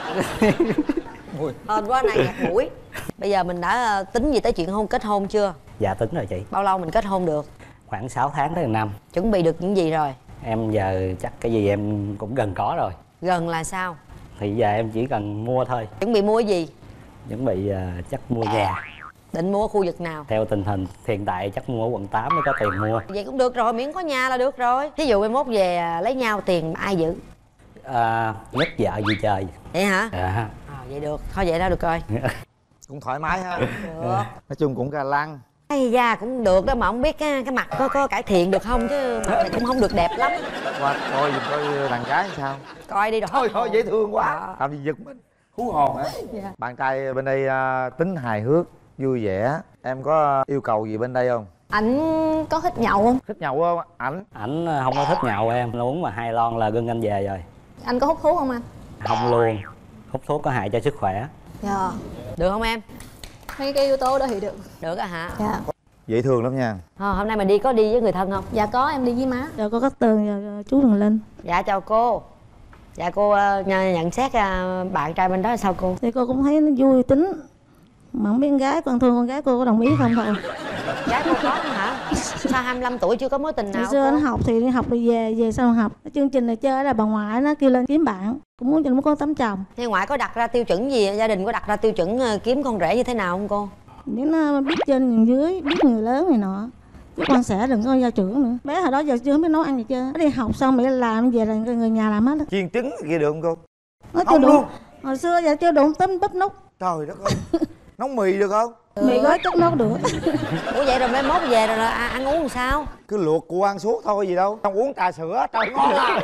Hên quá này ngạt mũi. Bây giờ mình đã tính gì tới chuyện kết hôn chưa? Dạ tính rồi chị. Bao lâu mình kết hôn được? Khoảng 6 tháng tới 1 năm. Chuẩn bị được những gì rồi? Em giờ chắc cái gì em cũng gần có rồi. Gần là sao? Thì giờ em chỉ cần mua thôi. Chuẩn bị mua cái gì? Chuẩn bị chắc mua nhà. Định mua ở khu vực nào? Theo tình hình hiện tại chắc mua ở quận 8 mới có tiền mua. Vậy cũng được rồi, miễn có nhà là được rồi. Thí dụ 21 về lấy nhau tiền ai giữ? Nhất vợ gì trời. Vậy hả? Dạ. Vậy được, thôi vậy đó được rồi. Cũng thoải mái ha. Được. Nói chung cũng ga lăng. Ây da cũng được đó, mà không biết cái mặt có cải thiện được không, chứ mặt này cũng không được đẹp lắm. Qua coi giùm coi đàn gái sao. Coi đi rồi. Thôi dễ thương quá. Làm gì giật mình. Hú hồn hả? Dạ. Bạn trai bên đây tính hài hước, vui vẻ. Em có yêu cầu gì bên đây không? Ảnh có thích nhậu không? Thích nhậu không? Ảnh không có thích nhậu em. Uống mà 2 lon là gân anh về rồi. Anh có hút thuốc không anh? Không luôn. Hút thuốc có hại cho sức khỏe. Dạ. Được không em? Mấy cái yếu tố đó thì được. Được á hả? Dạ. Dễ thương lắm nha. Hôm nay mình có đi với người thân không? Dạ có, em đi với má. Dạ có Cát Tường và chú Quyền Linh. Dạ chào cô. Dạ cô nhận xét bạn trai bên đó là sao cô? Thì cô cũng thấy nó vui tính. Mà không biết con gái, con thương con gái cô có đồng ý không thôi. Gái cô có hả? Sao 25 tuổi chưa có mối tình nào? Hồi xưa cô? nó học thì đi học rồi về sau học. Cái chương trình này chơi là bà ngoại nó kêu lên kiếm bạn. Cũng muốn cho nó có tấm chồng. Thế ngoại có đặt ra tiêu chuẩn gì? Gia đình có đặt ra tiêu chuẩn kiếm con rể như thế nào không cô? Nếu nó biết trên nhìn dưới, biết người lớn này nọ. Chứ con sẽ đừng có gia trưởng nữa. Bé hồi đó giờ chưa biết nấu ăn gì chưa. Nó đi học xong mới làm về là người nhà làm hết đó. Chiên trứng kia được không cô? Nó chưa đủ. Hồi xưa giờ chưa đủ tấm bắp nút. Trời đất ơi. Nấu mì được không? Mì gói chắc nấu được. Ủa vậy rồi mai mốt về rồi ăn uống làm sao? Cứ luộc cua ăn suốt thôi gì đâu. Không uống trà sữa, trời ngon à.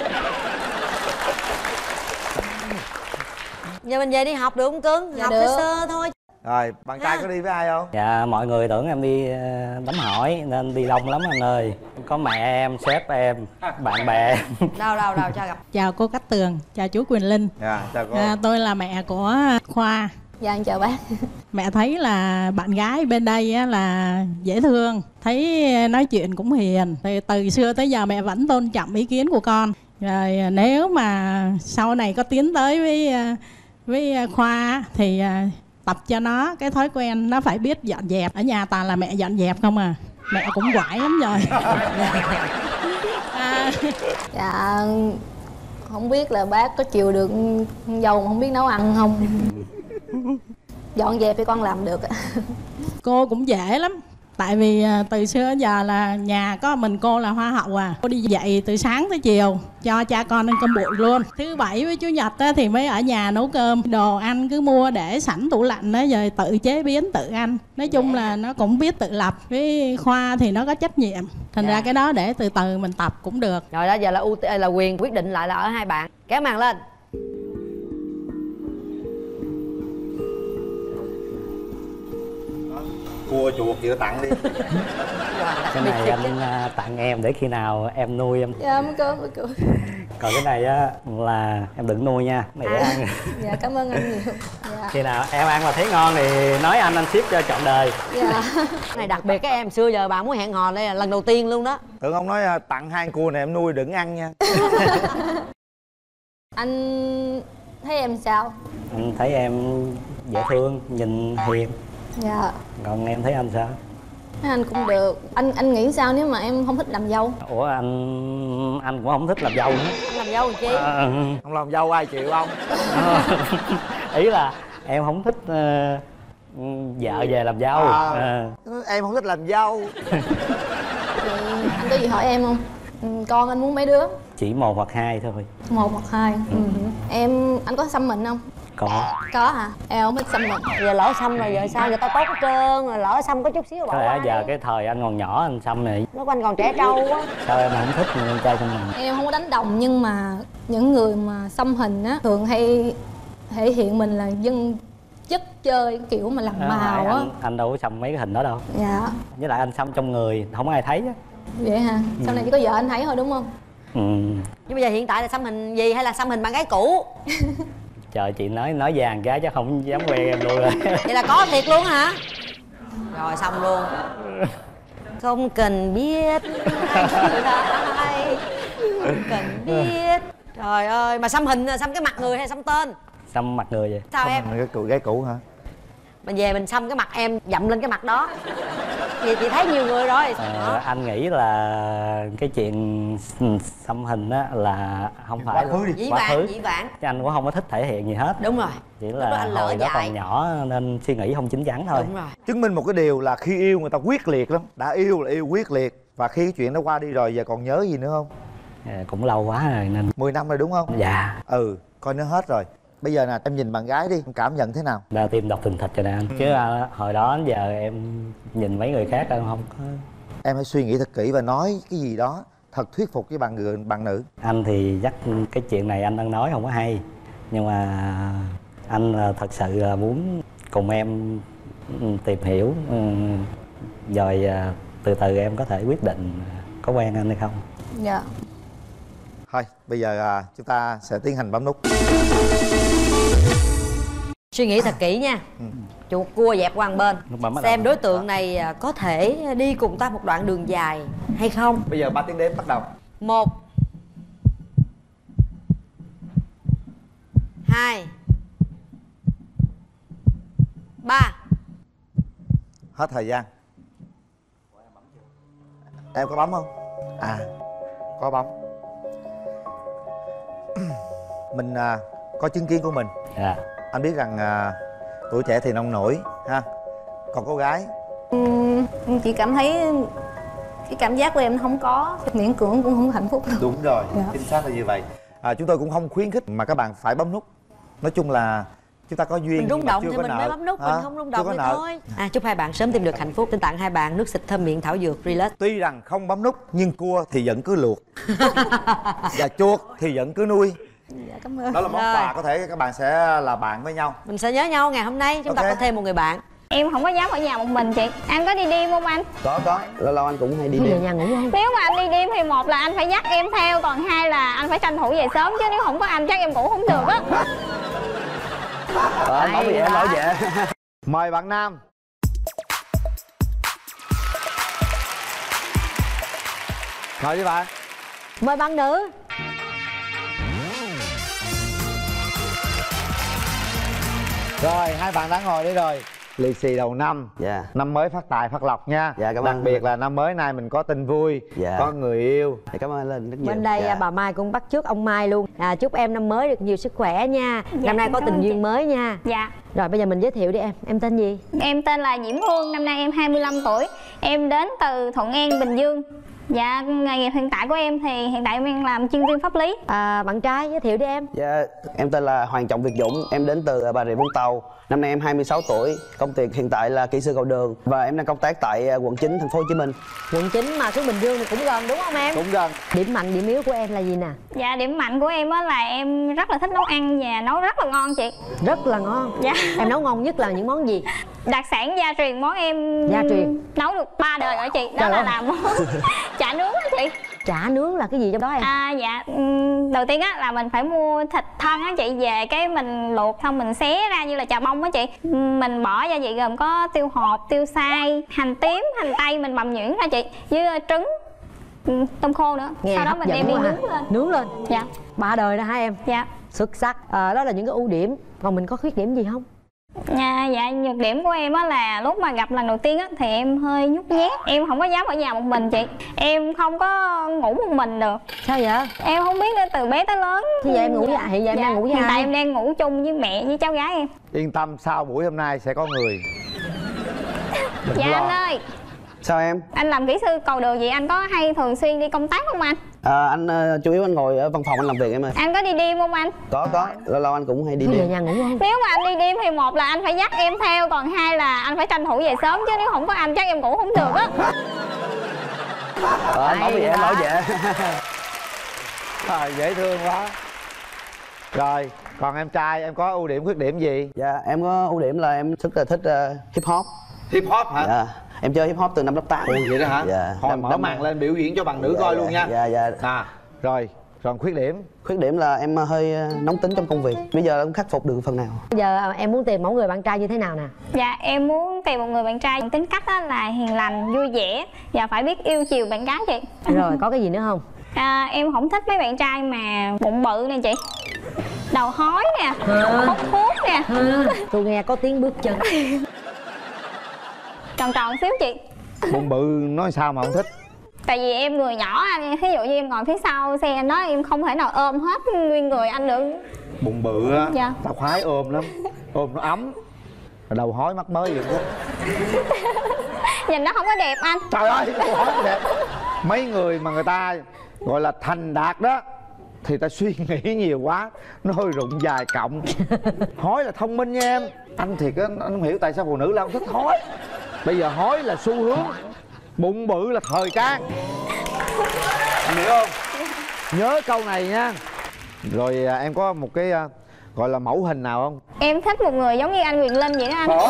Giờ mình về đi học được không cưng? Dạ học được. sơ sơ thôi. Rồi, bạn trai có đi với ai không? Dạ mọi người tưởng em đi đám hỏi nên đi đông lắm anh ơi. Có mẹ em, sếp em, bạn bè. Đâu cho gặp. Chào cô Cát Tường, chào chú Quyền Linh. Dạ, chào cô. Tôi là mẹ của Khoa. Dạ anh chào bác. Mẹ thấy là bạn gái bên đây á, là dễ thương, thấy nói chuyện cũng hiền. Từ xưa tới giờ mẹ vẫn tôn trọng ý kiến của con. Rồi nếu mà sau này có tiến tới với Khoa thì tập cho nó cái thói quen nó phải biết dọn dẹp. Ở nhà toàn là mẹ dọn dẹp không à. Mẹ cũng quải lắm rồi. Dạ không biết là bác có chịu được dâu không biết nấu ăn không. Dọn dẹp thì con làm được. Cô cũng dễ lắm. Tại vì từ xưa đến giờ là nhà có mình cô là hoa hậu à. Cô đi dậy từ sáng tới chiều cho cha con ăn cơm bụi luôn. Thứ bảy với chủ nhật á, thì mới ở nhà nấu cơm. Đồ ăn cứ mua để sẵn tủ lạnh đó, rồi tự chế biến tự ăn. Nói chung là nó cũng biết tự lập. Với Khoa thì nó có trách nhiệm. Thành ra cái đó để từ từ mình tập cũng được. Rồi đó giờ là quyền quyết định lại là ở hai bạn. Kéo màn lên. Cua chuột vừa tặng đi. Cái này anh tặng em để khi nào em nuôi em. Dạ mới cơm. Còn cái này á là em đừng nuôi nha, này để ăn. Dạ cảm ơn anh nhiều. Dạ. Khi nào em ăn mà thấy ngon thì nói anh ship cho trọn đời. Dạ. Cái này đặc biệt các em xưa giờ bạn muốn hẹn hò đây là lần đầu tiên luôn đó. Tưởng ông nói tặng 2 cua này em nuôi đừng ăn nha. Anh thấy em sao? Anh thấy em dễ thương, nhìn hiền. Dạ. Còn em thấy anh sao? Thấy anh cũng được. Anh nghĩ sao nếu mà em không thích làm dâu? Ủa anh cũng không thích làm dâu nữa. Anh làm dâu chi? Không làm dâu ai chịu không? Ý là em không thích vợ về làm dâu. Em không thích làm dâu. Anh có gì hỏi em không? Con anh muốn mấy đứa? Chỉ 1 hoặc 2 thôi. 1 hoặc 2. Anh có xăm mình không? Có hả? Em không thích xăm mình. Giờ lỡ xăm rồi giờ sao? Giờ tao tốt hết trơn rồi, lỡ xăm có chút xíu bỏ Có lẽ qua giờ đi. cái thời anh còn nhỏ anh xăm này. Lúc anh còn trẻ trâu quá. Sao em không thích con trai xăm mình? Em không có đánh đồng nhưng mà những người mà xăm hình á thường hay thể hiện mình là dân chất chơi kiểu mà làm màu á. Anh đâu có xăm mấy cái hình đó đâu. Dạ. Với lại anh xăm trong người không ai thấy á. Vậy hả? Sau này chỉ có vợ anh thấy thôi đúng không? Nhưng bây giờ hiện tại là xăm hình gì hay là xăm hình bạn gái cũ? Trời chị nói vàng cái chắc không dám quen em luôn rồi. Vậy là có thiệt luôn hả? Rồi xong luôn. Không cần biết ai, không cần biết. Trời ơi, mà xăm hình xăm cái mặt người hay xăm tên? Xăm mặt người vậy. Sao em? Cái gái cũ hả? Mình về mình xăm cái mặt em dậm lên cái mặt đó. Vậy chị thấy nhiều người rồi. Anh nghĩ là cái chuyện xăm hình á là không phải quá khứ. Dĩ vãng. Chứ anh cũng không có thích thể hiện gì hết. Đúng rồi. Chỉ là hồi đó còn nhỏ nên suy nghĩ không chín chắn thôi. Đúng rồi. Chứng minh một cái điều là khi yêu người ta quyết liệt lắm. Đã yêu là yêu quyết liệt. Và khi cái chuyện đó qua đi rồi giờ còn nhớ gì nữa không? Cũng lâu quá rồi nên 10 năm rồi đúng không? Dạ. Coi nó hết rồi. Bây giờ nè, em nhìn bạn gái đi, em cảm nhận thế nào? Đau tim đập thình thịch rồi nè anh. Chứ hồi đó đến giờ em nhìn mấy người khác em không có. Em hãy suy nghĩ thật kỹ và nói cái gì đó thật thuyết phục với bạn nữ. Anh thì chắc cái chuyện này anh đang nói không có hay. Nhưng mà anh thật sự là muốn cùng em tìm hiểu. Rồi từ từ em có thể quyết định có quen anh hay không. Dạ. Thôi, bây giờ chúng ta sẽ tiến hành bấm nút. Suy nghĩ thật kỹ nha. Chuột cua dẹp qua một bên. Xem đối tượng này có thể đi cùng ta một đoạn đường dài hay không. Bây giờ 3 tiếng đếm bắt đầu. 1 2 3. Hết thời gian. Em có bấm không? Có bấm. Mình có chứng kiến của mình. Anh biết rằng tuổi trẻ thì nông nổi ha. Còn cô gái? Chị cảm thấy cái cảm giác của em không có, miễn cưỡng cũng không hạnh phúc đâu. Đúng rồi, chính xác là như vậy. Chúng tôi cũng không khuyến khích mà các bạn phải bấm nút. Nói chung là chúng ta có duyên. Mình rung động thì mình mới bấm nút, mình không rung động thì thôi. Chúc hai bạn sớm tìm được hạnh phúc. Xin tặng hai bạn nước xịt thơm miệng thảo dược Relax. Tuy rằng không bấm nút nhưng cua thì vẫn cứ luộc. Và chuột thì vẫn cứ nuôi. Dạ, cảm ơn. Đó là món quà có thể các bạn sẽ là bạn với nhau. Mình sẽ nhớ nhau ngày hôm nay. Chúng ta có thêm một người bạn. Em không có dám ở nhà một mình chị. Anh có đi đêm không anh? Có. Lâu lâu anh cũng hay đi đêm. Nhà ngủ không? Nếu mà anh đi đêm thì một là anh phải dắt em theo, còn hai là anh phải tranh thủ về sớm, chứ nếu không có anh chắc em ngủ không được á. Nói về em nói vậy. Mời bạn nam. Ngồi đi bạn. Mời bạn nữ. Rồi, hai bạn đã ngồi đây rồi. Lì xì đầu năm. Năm mới phát tài phát lộc nha. Đặc biệt là năm mới nay mình có tin vui, có người yêu. Cảm ơn Linh rất nhiều. Bên đây bà Mai cũng bắt chước ông Mai luôn. Chúc em năm mới được nhiều sức khỏe nha. Năm nay có tình duyên mới nha. Dạ. Rồi bây giờ mình giới thiệu đi em. Em tên gì? Em tên là Diễm Hương, năm nay em 25 tuổi. Em đến từ Thuận An, Bình Dương. Dạ, nghề nghiệp hiện tại của em thì hiện tại em đang làm chuyên viên pháp lý. Bạn trai giới thiệu đi em. Dạ, em tên là Hoàng Trọng Việt Dũng, em đến từ Bà Rịa Vũng Tàu. Năm nay em 26 tuổi, công việc hiện tại là kỹ sư cầu đường và em đang công tác tại quận 9 thành phố Hồ Chí Minh. Quận 9 mà xuống Bình Dương thì cũng gần đúng không em? Cũng gần. Điểm mạnh, điểm yếu của em là gì nè? Dạ, điểm mạnh của em á là em rất là thích nấu ăn và nấu rất là ngon chị. Rất là ngon. Dạ. Em nấu ngon nhất là những món gì? Đặc sản gia truyền món em gia truyền nấu được 3 đời rồi chị. Đó là làm món chả nướng á chị. Chả nướng là cái gì trong đó em? Dạ, đầu tiên á là mình phải mua thịt thân á chị, về cái mình luộc xong mình xé ra như là chà bông á chị. Mình bỏ gia vị gồm có tiêu hột, tiêu xay, hành tím, hành tây mình bằm nhuyễn ra chị, với trứng, tôm khô nữa. Nghe sau đó mình đem đi nướng lên. Nướng lên. Dạ. 3 đời đó hả em? Dạ. Xuất sắc. Đó là những cái ưu điểm. Còn mình có khuyết điểm gì không? Dạ, nhược điểm của em á là lúc mà gặp lần đầu tiên á thì em hơi nhút nhát. Em không có dám ở nhà một mình chị. Em không có ngủ một mình được. Sao vậy? Em không biết nữa, từ bé tới lớn. Chứ vậy em ngủ với ai? Hiện giờ em đang ngủ với ai? Hiện tại em đang ngủ chung với mẹ với cháu gái em. Yên tâm, sau buổi hôm nay sẽ có người. Dạ anh ơi. Sao em? Anh làm kỹ sư cầu đường vậy anh có hay thường xuyên đi công tác không anh? Anh chủ yếu anh ngồi ở văn phòng anh làm việc em ơi. Anh có đi đêm không anh? Có, lâu lâu anh cũng hay đi đêm. Về nhà ngủ không? Nếu mà anh đi đêm thì một là anh phải dắt em theo, còn hai là anh phải tranh thủ về sớm, chứ nếu không có anh chắc em ngủ không được á. Nói về em nói vậy. Dễ thương quá. Rồi, còn em trai em có ưu điểm khuyết điểm gì? Dạ, em có ưu điểm là em rất là thích hip hop. Hip hop hả? Dạ. Em chơi hip hop từ năm lớp 8. Vậy đó hả? Dạ. Thôi mở màn lên biểu diễn cho bạn nữ coi luôn nha. Dạ. Rồi, còn khuyết điểm? Khuyết điểm là em hơi nóng tính trong công việc. Bây giờ em khắc phục được phần nào. Bây giờ em muốn tìm mẫu người bạn trai như thế nào nè? Dạ, em muốn tìm một người bạn trai tính cách là hiền lành, vui vẻ và phải biết yêu chiều bạn gái chị. Rồi, có cái gì nữa không? Em không thích mấy bạn trai mà bụng bự nè chị, đầu hói nè, hút thuốc nè. Tôi nghe có tiếng bước chân. Tròn tròn xíu chị. Bụng bự nói sao mà không thích? Tại vì em người nhỏ anh, ví dụ như em ngồi phía sau xe anh nói em không thể nào ôm hết nguyên người anh được. Bụng bự á, dạ. tao khoái ôm lắm. Ôm nó ấm. Đầu hói mắt mới vậy đó. Nhìn nó không có đẹp anh. Trời ơi, đầu hói đẹp. Mấy người mà người ta gọi là thành đạt đó thì ta suy nghĩ nhiều quá, nó hơi rụng dài cọng. Hói là thông minh nha em. Anh thiệt á, anh không hiểu tại sao phụ nữ là không thích hói. Bây giờ hói là xu hướng, bụng bự là thời trang. Anh hiểu không? Nhớ câu này nha. Rồi em có một cái gọi là mẫu hình nào không? Em thích một người giống như anh Quyền Linh vậy đó anh.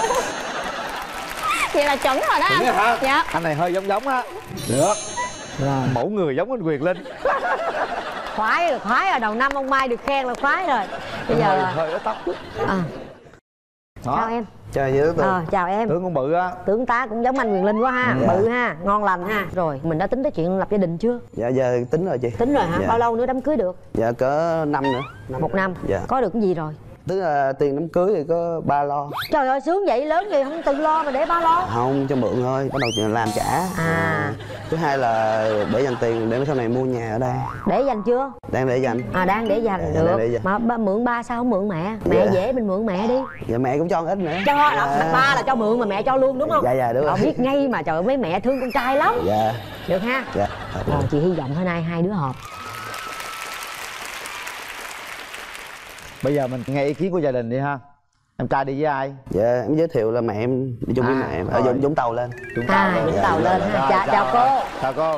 Vậy là chuẩn rồi đó anh. Hả? Dạ. Anh này hơi giống á. Được. Rồi. Mẫu người giống anh Quyền Linh. Khoái rồi, đầu năm ông Mai được khen là khoái rồi. Bây giờ hơi có tóc. Chào em. Chào với Tường. Chào em. Tướng con bự á. Tướng tá cũng giống anh Quyền Linh quá ha. Dạ. Bự ha, ngon lành ha. Rồi mình đã tính tới chuyện lập gia đình chưa? Dạ giờ tính rồi chị. Tính rồi hả? Dạ. Bao lâu nữa đám cưới được? Dạ cỡ năm nữa. 1 năm. Dạ. Có được cái gì rồi? Tức là tiền đám cưới thì có ba lo. Trời ơi sướng vậy, lớn gì không tự lo mà để ba lo. Không, cho mượn thôi, bắt đầu chuyện làm trả. Thứ hai là để dành tiền để sau này mua nhà ở đây. Để dành chưa? Đang để dành. Đang để dành dạ, được. để dành. Mà mượn ba sao không mượn mẹ? Mẹ Dạ. dễ mình mượn mẹ đi. Dạ mẹ cũng cho ít nữa. Cho ba là cho mượn mà mẹ cho luôn đúng không? Dạ đúng rồi. Biết ngay mà, trời ơi mấy mẹ thương con trai lắm. Dạ. Được ha? Dạ. Rồi chị hy vọng hôm nay hai đứa hợp. Bây giờ mình nghe ý kiến của gia đình đi ha. Em trai đi với ai? Dạ em giới thiệu là mẹ em đi chung với mẹ em. Ở Vũng Tàu lên. Vũng Tàu lên. Vũng Tàu lên ha. Chào cô. Chào cô.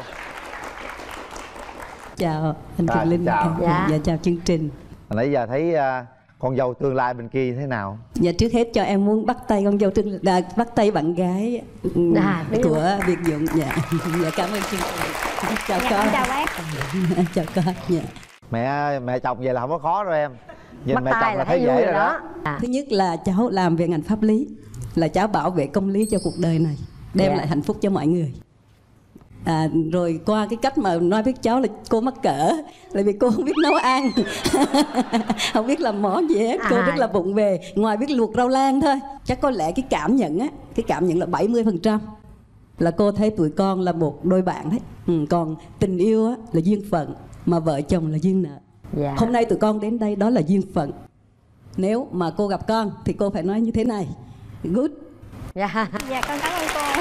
Chào anh Quyền Linh. Chào. Dạ chào chương trình. Nãy giờ thấy con dâu tương lai bên kia thế nào? Dạ trước hết cho em muốn bắt tay con dâu bắt tay bạn gái của Việt Dũng. Dạ. Dạ cảm ơn chương trình. Chào con. Chào bác. Chào con. Dạ. Mẹ chồng về là không có khó đâu em. Nhìn Bắt mẹ tay chồng là là thấy thấy vui dễ rồi rồi đó. đó. Thứ nhất là cháu làm về ngành pháp lý, là cháu bảo vệ công lý cho cuộc đời này, đem lại hạnh phúc cho mọi người. Rồi qua cái cách mà nói với cháu là cô mắc cỡ là vì cô không biết nấu ăn không biết làm món gì hết, cô rất là vụng về, ngoài biết luộc rau lang thôi. Chắc có lẽ cái cảm nhận là 70% là cô thấy tụi con là một đôi bạn đấy. Còn tình yêu á, là duyên phận, mà vợ chồng là duyên nợ. Dạ. Hôm nay tụi con đến đây đó là duyên phận. Nếu mà cô gặp con thì cô phải nói như thế này: good. Dạ con cảm ơn cô.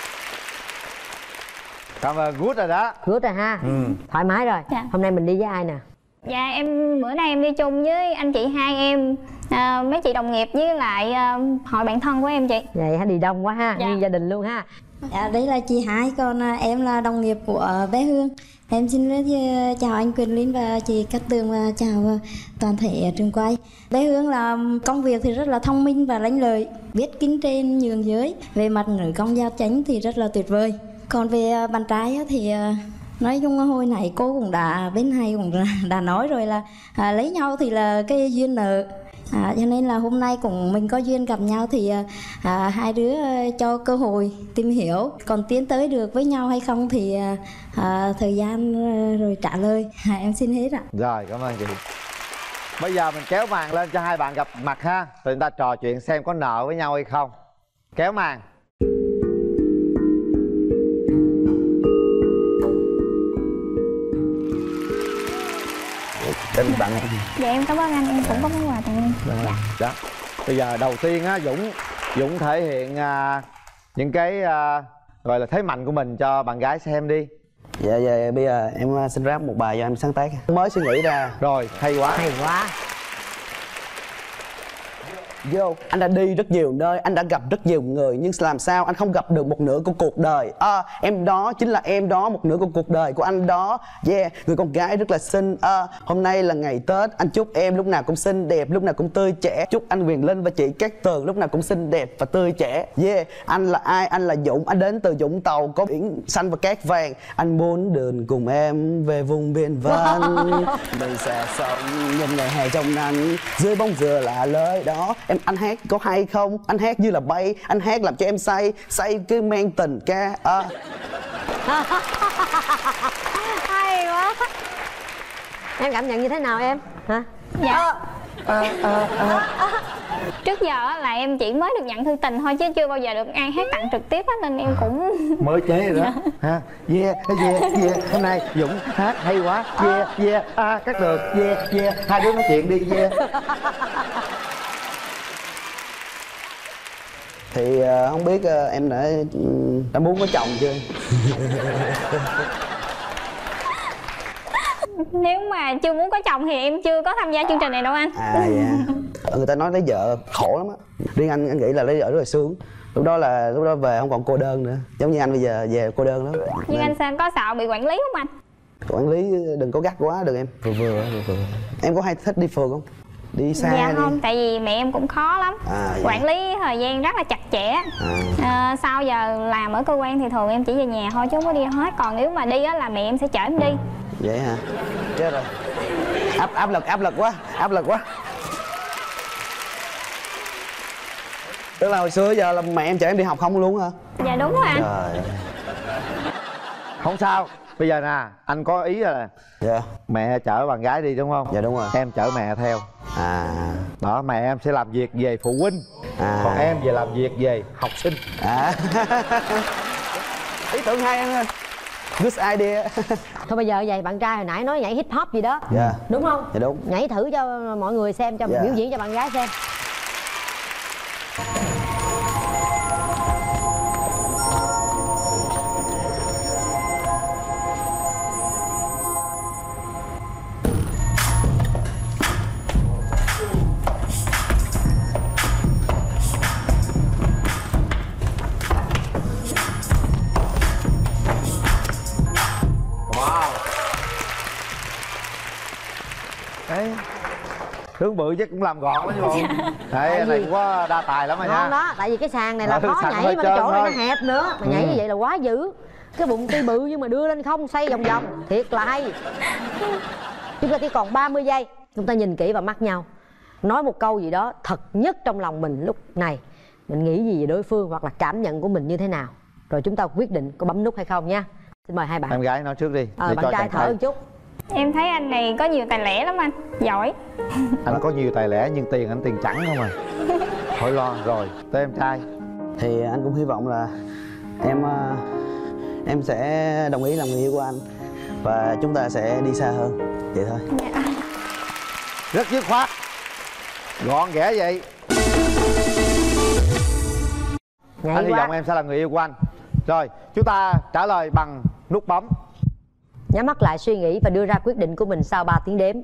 Cảm ơn, good rồi đó. Good rồi ha. Thoải mái rồi. Dạ. Hôm nay mình đi với ai nè? Dạ em bữa nay em đi chung với anh chị hai em, mấy chị đồng nghiệp với lại hội bạn thân của em chị. Vậy hả, đi đông quá ha, Dạ. nguyên gia đình luôn ha. Dạ, đây là chị Hai, còn em là đồng nghiệp của bé Hương. Em xin chào anh Quyền Linh và chị Cát Tường và chào toàn thể trường quay. Bé Hương là công việc thì rất là thông minh và lanh lợi, biết kính trên nhường dưới. Về mặt ngữ công giao chánh thì rất là tuyệt vời. Còn về bạn trai thì nói chung hồi nãy cô cũng đã bên này cũng đã nói rồi là lấy nhau thì là cái duyên nợ. Cho nên là hôm nay cũng mình có duyên gặp nhau thì hai đứa cho cơ hội tìm hiểu, còn tiến tới được với nhau hay không thì thời gian rồi trả lời. Em xin hết ạ. Rồi, cảm ơn chị. Bây giờ mình kéo màn lên cho hai bạn gặp mặt ha, tụi chúng ta trò chuyện xem có nợ với nhau hay không. Kéo màn. Đến bạn. Dạ em cảm ơn anh, em cũng có món quà tặng em. Dạ. Đó. Bây giờ đầu tiên á, Dũng thể hiện những cái gọi là thế mạnh của mình cho bạn gái xem đi. Dạ bây giờ em xin rap một bài cho em sáng tác. Mới suy nghĩ ra. Rồi, hay quá. Hay quá. Vô, anh đã đi rất nhiều nơi, anh đã gặp rất nhiều người, nhưng làm sao anh không gặp được một nửa của cuộc đời. Em đó chính là em đó, một nửa của cuộc đời của anh đó. Yeah, người con gái rất là xinh. Hôm nay là ngày Tết, anh chúc em lúc nào cũng xinh đẹp, lúc nào cũng tươi trẻ. Chúc anh Quyền Linh và chị Cát Tường lúc nào cũng xinh đẹp và tươi trẻ. Yeah, anh là ai? Anh là Dũng, anh đến từ Vũng Tàu có biển xanh và cát vàng. Anh muốn đường cùng em về vùng biển vắng. Mình sẽ sống nhìn ngày hè trong nắng, dưới bóng dừa là lời đó. Anh hát có hay không? Anh hát như là bay, anh hát làm cho em say cứ mang tình ca. Hay quá. Em cảm nhận như thế nào em? Hả? Dạ. Trước giờ á, là em chỉ mới được nhận thư tình thôi chứ chưa bao giờ được ai hát tặng trực tiếp á, nên em cũng mới chế rồi đó ha. Yeah, hôm nay Dũng hát hay quá. Yeah, Cát Tường, yeah, hai đứa nói chuyện đi. Yeah. Thì không biết em đã muốn có chồng chưa? nếu mà chưa muốn có chồng thì em chưa có tham gia chương trình này đâu anh. Người ta nói lấy vợ khổ lắm á. Riêng anh nghĩ là lấy vợ rất là sướng. Lúc đó về không còn cô đơn nữa, giống như anh bây giờ về cô đơn lắm. Nhưng anh Sang có sợ bị quản lý không anh? Quản lý đừng có gắt quá được em, vừa. Em có hay thích đi phượt không? Đi xa dạ đi. Không, tại vì mẹ em cũng khó lắm. Quản lý thời gian rất là chặt chẽ. Sau giờ làm ở cơ quan thì thường em chỉ về nhà thôi chứ không có đi hết. Còn nếu mà đi á là mẹ em sẽ chở em đi. Vậy hả? Chết rồi. Áp lực quá. Tức là hồi xưa giờ là mẹ em chở em đi học không luôn hả? Dạ đúng rồi anh. Trời. Không sao. Bây giờ nè, anh có ý là mẹ chở bạn gái đi đúng không? Dạ đúng rồi. Em chở mẹ theo. Đó, mẹ em sẽ làm việc về phụ huynh, còn em về làm việc về học sinh. Ý tưởng hay anh ơi. Good idea. Thôi bây giờ vậy, bạn trai hồi nãy nói nhảy hip hop gì đó, đúng không? Dạ đúng. Nhảy thử cho mọi người xem, cho biểu diễn cho bạn gái xem. Hướng bự chắc cũng làm gọn lắm chứ bộ. Đấy, anh này cũng có đa tài lắm rồi nha. Ngon đó, tại vì cái sàn này là khó nhảy mà cái chỗ này nó hẹp nữa. Mà nhảy như vậy là quá dữ. Cái bụng tuy bự nhưng mà đưa lên không xoay vòng vòng, thiệt là hay. Chúng ta chỉ còn 30 giây. Chúng ta nhìn kỹ vào mắt nhau, nói một câu gì đó thật nhất trong lòng mình lúc này. Mình nghĩ gì về đối phương hoặc là cảm nhận của mình như thế nào, rồi chúng ta quyết định có bấm nút hay không nha. Xin mời hai bạn. Em gái nói trước đi. Bạn trai thở một chút. Em thấy anh này có nhiều tài lẻ lắm anh, giỏi. Anh có nhiều tài lẻ nhưng tiền anh tiền trắng không à. Thôi lo rồi, tới em trai. Thì anh cũng hy vọng là em sẽ đồng ý làm người yêu của anh và chúng ta sẽ đi xa hơn, vậy thôi. Rất dứt khoát, gọn ghẽ vậy. Anh hy vọng em sẽ là người yêu của anh. Rồi, chúng ta trả lời bằng nút bấm. Nhắm mắt lại suy nghĩ và đưa ra quyết định của mình sau 3 tiếng đếm.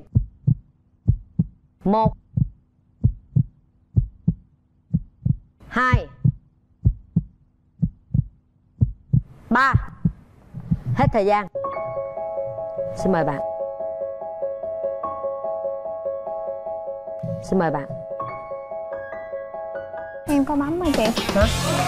1 2 3. Hết thời gian. Xin mời bạn. Xin mời bạn. Em có bấm hả chị? Hả?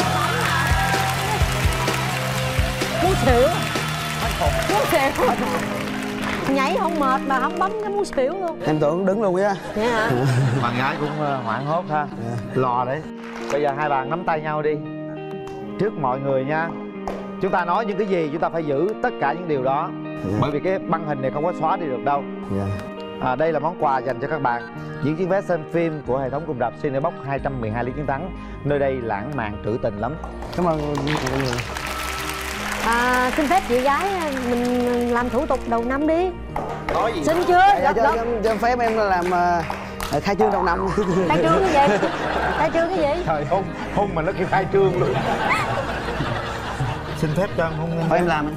Muốn xỉu. Muốn xỉu. Nhảy không mệt mà không bấm cái muốn xỉu luôn. Em tưởng đứng luôn á. Vậy hả? Bạn gái cũng hoảng hốt ha. Lò đấy. Bây giờ hai bạn nắm tay nhau đi. Trước mọi người nha. Chúng ta nói những cái gì chúng ta phải giữ tất cả những điều đó. Bởi vì cái băng hình này không có xóa đi được đâu. Đây là món quà dành cho các bạn. Những chiếc vé xem phim của hệ thống cùng rạp Cinebox 212 lý chiến thắng. Nơi đây lãng mạn trữ tình lắm. Cảm ơn mọi người. Xin phép chị gái mình làm thủ tục đầu năm đi. Nói gì? Xin chưa? Cho phép em làm khai trương đầu năm. Khai trương cái gì? Khai trương cái gì? Trời, hôn mà nó kêu khai trương luôn. Xin phép cho hôn em. Thôi em làm.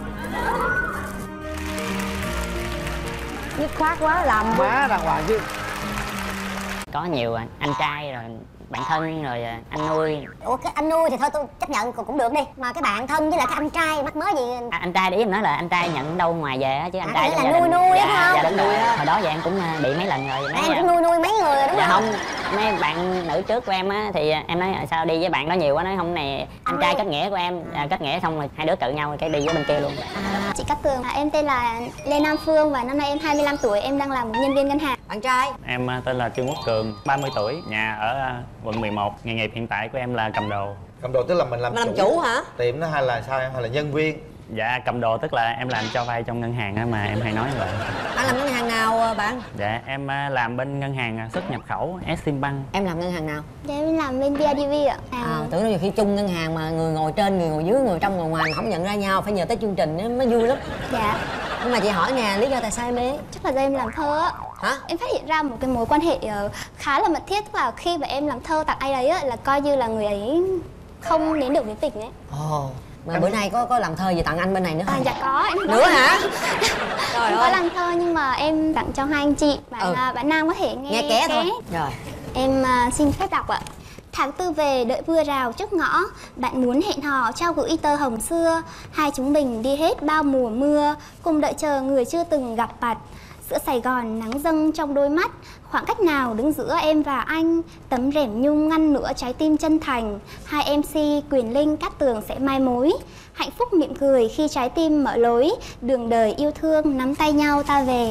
Dứt khoát quá, làm má đàng hoàng chứ. Có nhiều anh trai rồi bạn thân rồi anh nuôi. Ủa cái anh nuôi thì thôi tôi chấp nhận cũng được đi. Mà cái bạn thân với lại cái anh trai mắc mớ gì? Anh trai để em nói là anh trai nhận đâu ngoài về á chứ anh trai là nuôi á phải không? Dạ đúng rồi. Hồi đó giờ em cũng bị mấy lần rồi. Em cũng nuôi mấy người rồi đúng dạ không? Không, mấy bạn nữ trước của em á thì em nói sao đi với bạn đó nhiều quá, nói không này anh trai kết nghĩa của em, kết nghĩa xong rồi hai đứa cự nhau cái đi với bên kia luôn. Chị Cát Tường, em tên là Lê Nam Phương và năm nay em 25 tuổi, em đang là một nhân viên ngân hàng. Bạn trai? Em tên là Trương Quốc Cường, 30 tuổi, nhà ở quận 11. Nghề nghiệp hiện tại của em là cầm đồ. Cầm đồ tức là mình làm chủ hả? Tiệm nó hay là sao em, hay là nhân viên? Dạ cầm đồ tức là em làm cho vay trong ngân hàng á, mà em hay nói như vậy. Bạn làm ngân hàng nào bạn? Dạ em làm bên ngân hàng xuất nhập khẩu Eximbank. Em làm ngân hàng nào? Dạ em làm bên BIDV ạ. Tưởng đâu nhiều khi chung ngân hàng mà người ngồi trên, người ngồi dưới, người trong, người ngoài mà không nhận ra nhau, phải nhờ tới chương trình mới vui lắm. Dạ. Nhưng mà chị hỏi nè, lý do tại sao em ế? Chắc là do em làm thơ á. Hả? Em phát hiện ra một cái mối quan hệ khá là mật thiết, tức là khi mà em làm thơ tặng ai đấy á, là coi như là người ấy không đến được với tình ấy. Ồ, mà bữa nay có làm thơ gì tặng anh bên này nữa không? Dạ có, em nữa hả? Trời ơi. Có làm thơ nhưng mà em tặng cho hai anh chị. Bạn nam có thể nghe ké thôi. Rồi. Em xin phép đọc ạ. Tháng tư về đợi mưa rào trước ngõ, bạn muốn hẹn hò trao gửi tơ hồng xưa. Hai chúng mình đi hết bao mùa mưa, cùng đợi chờ người chưa từng gặp mặt. Giữa Sài Gòn nắng dâng trong đôi mắt, khoảng cách nào đứng giữa em và anh. Tấm rèm nhung ngăn nửa trái tim chân thành. Hai MC Quyền Linh, Cát Tường sẽ mai mối. Hạnh phúc mỉm cười khi trái tim mở lối. Đường đời yêu thương nắm tay nhau ta về.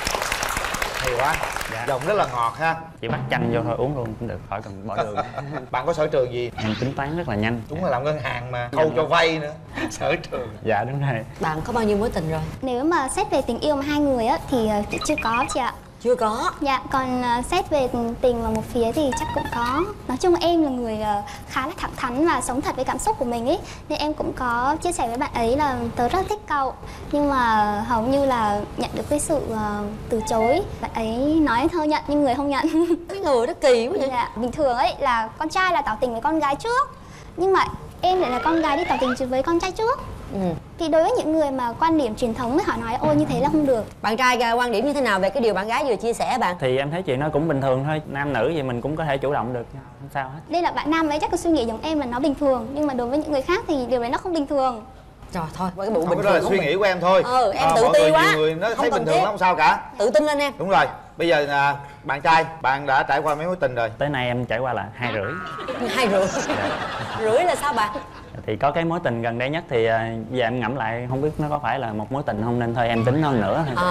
Hay quá. Dạ. Giọng rất là ngọt ha. Chỉ bắt chanh vô thôi uống luôn cũng được, khỏi cần bỏ đường. Bạn có sở trường gì? Em tính toán rất là nhanh. Đúng là làm ngân hàng mà, khâu cho vay nữa. Sở trường. Dạ đúng rồi. Bạn có bao nhiêu mối tình rồi? Nếu mà xét về tình yêu mà hai người á thì chưa có chị ạ. Chưa có? Dạ, còn xét về tình vào một phía thì chắc cũng có. Nói chung em là người khá là thẳng thắn và sống thật với cảm xúc của mình ấy. Nên em cũng có chia sẻ với bạn ấy là tớ rất thích cậu. Nhưng mà hầu như là nhận được cái sự từ chối. Bạn ấy nói thôi nhận nhưng người không nhận. Cái người đó kỳ quá vậy. Dạ, bình thường ấy là con trai là tỏ tình với con gái trước. Nhưng mà em lại là con gái đi tỏ tình với con trai trước. Thì đối với những người mà quan điểm truyền thống thì họ nói ôi như thế là không được. Bạn trai quan điểm như thế nào về cái điều bạn gái vừa chia sẻ bạn? Thì em thấy chuyện nó cũng bình thường thôi, nam nữ gì mình cũng có thể chủ động được, không sao hết. Đây là bạn nam ấy chắc có suy nghĩ giống em là nó bình thường, nhưng mà đối với những người khác thì điều đấy nó không bình thường. Trời thôi, cái bộ không, bình thường thường là suy nghĩ của em thôi. Em tự ti quá. Nhiều người nó thấy bình thường không sao cả. Tự tin lên em. Đúng rồi. Bây giờ là bạn trai, bạn đã trải qua mấy mối tình rồi? Tới nay em trải qua là 2,5. 2,5. Rưỡi là sao bạn? Thì có cái mối tình gần đây nhất thì giờ em ngẫm lại không biết nó có phải là một mối tình không, nên thôi em tính hơn nữa thôi.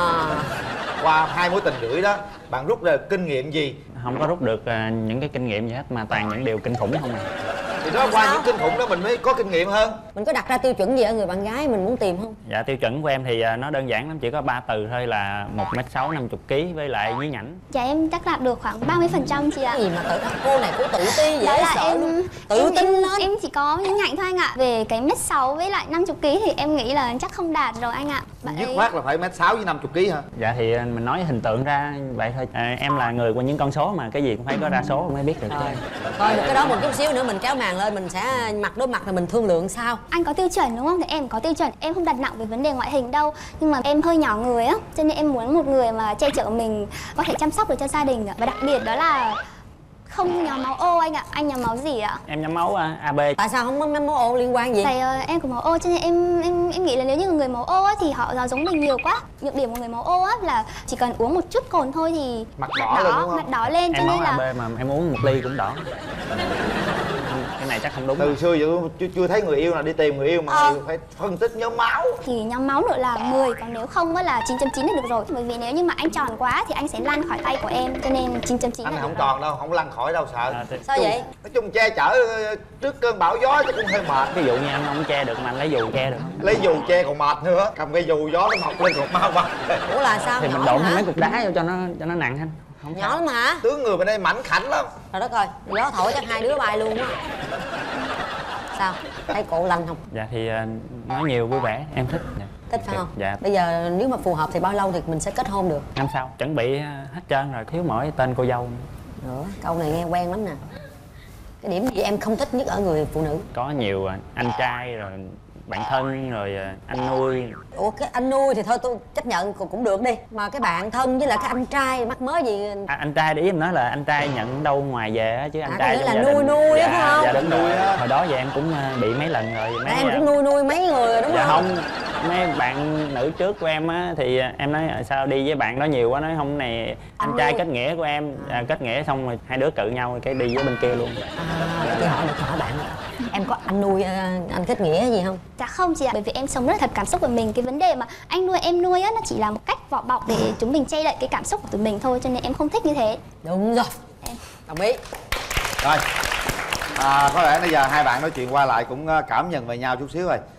Qua 2 mối tình rưỡi đó, bạn rút ra kinh nghiệm gì? Không có rút được những cái kinh nghiệm gì hết, mà toàn những điều kinh khủng không à. Thì đó qua những kinh khủng đó mình mới có kinh nghiệm hơn. Mình có đặt ra tiêu chuẩn gì ở người bạn gái mình muốn tìm không? Dạ tiêu chuẩn của em thì nó đơn giản lắm, chỉ có 3 từ thôi là 1m6, 50kg với lại nhí nhảnh. Dạ em chắc đạt được khoảng 30% chị ạ. Cái gì mà cô này cô tự ti dễ sợ. Em tự tin lên. Em chỉ có nhí nhảnh thôi anh ạ. Về cái 1m6 với lại 50kg thì em nghĩ là chắc không đạt rồi anh ạ. Dứt khoát là phải 1m6 với 50kg hả? Dạ thì mình nói hình tượng ra vậy thôi. Em là người của những con số mà, cái gì cũng phải có ra số mới biết được. Thôi cái đó một chút xíu nữa mình kéo màn lên, mình sẽ mặt đối mặt là mình thương lượng sao. Anh có tiêu chuẩn đúng không? Thì em có tiêu chuẩn. Em không đặt nặng về vấn đề ngoại hình đâu, nhưng mà em hơi nhỏ người á, cho nên em muốn một người mà che chở mình, có thể chăm sóc được cho gia đình. Và đặc biệt đó là không nhóm máu O anh ạ. Anh nhóm máu gì ạ? Em nhóm máu AB. Tại sao không nhóm máu O liên quan gì? Tại em có máu O cho nên em nghĩ là nếu như người máu O á, thì họ giống mình nhiều quá. Nhược điểm của người máu O á là chỉ cần uống một chút cồn thôi thì mặt đỏ lên đúng không? Mặt đỏ lên, cho em nên máu là AB mà em uống 1 ly cũng đỏ. Cái này chắc không đúng. Từ xưa giờ chưa thấy người yêu nào đi tìm người yêu mà phải phân tích nhóm máu. Thì nhóm máu nữa là 10, còn nếu không á là 9.9 là được rồi. Bởi vì nếu như mà anh tròn quá thì anh sẽ lăn khỏi tay của em, cho nên 9.9 anh là không được tròn đâu, không lăn khỏi đâu sợ. Sao vậy? Nói chung che chở trước cơn bão gió chứ cũng hơi mệt. Ví dụ như anh không che được mà anh lấy dù che được. Lấy dù che còn mệt nữa, cầm cái dù gió nó mọc lên còn mau mặt. Ủa là sao? Thì mình độn mấy cục đá vô cho nó nặng hơn. Không nhỏ lắm hả? Tướng người bên đây mảnh khảnh lắm. Trời đất ơi, gió thổi chắc hai đứa bay luôn á. Sao? Thấy cổ lành không? Dạ thì nói nhiều vui vẻ, em thích. Thích phải không? Dạ. Bây giờ nếu mà phù hợp thì bao lâu thì mình sẽ kết hôn được? Năm sau. Chuẩn bị hết trơn rồi, thiếu mỗi tên cô dâu nữa. Câu này nghe quen lắm nè. Cái điểm gì em không thích nhất ở người phụ nữ? Có nhiều anh trai rồi bạn thân rồi anh nuôi. Ủa cái anh nuôi thì thôi tôi chấp nhận cũng được đi. Mà cái bạn thân với lại cái anh trai mắc mớ gì? Anh trai để em nói là anh trai nhận đâu ngoài về á chứ anh trai là nuôi á phải không? Dạ đúng rồi. Hồi đó giờ em cũng bị mấy lần rồi. Em cũng nuôi mấy người rồi đúng không? Dạ không? Mấy bạn nữ trước của em á thì em nói sao đi với bạn đó nhiều quá, nói không này anh trai kết nghĩa của em, kết nghĩa xong rồi hai đứa cự nhau cái đi với bên kia luôn. Thì hỏi bạn em có anh nuôi anh kết nghĩa gì không? Dạ không chị ạ, bởi vì em sống rất thật cảm xúc của mình. Cái vấn đề mà anh nuôi em nuôi á, nó chỉ là một cách vỏ bọc để chúng mình che đậy cái cảm xúc của tụi mình thôi, cho nên em không thích như thế. Đúng rồi, em đồng ý. Rồi có lẽ bây giờ hai bạn nói chuyện qua lại cũng cảm nhận về nhau chút xíu rồi.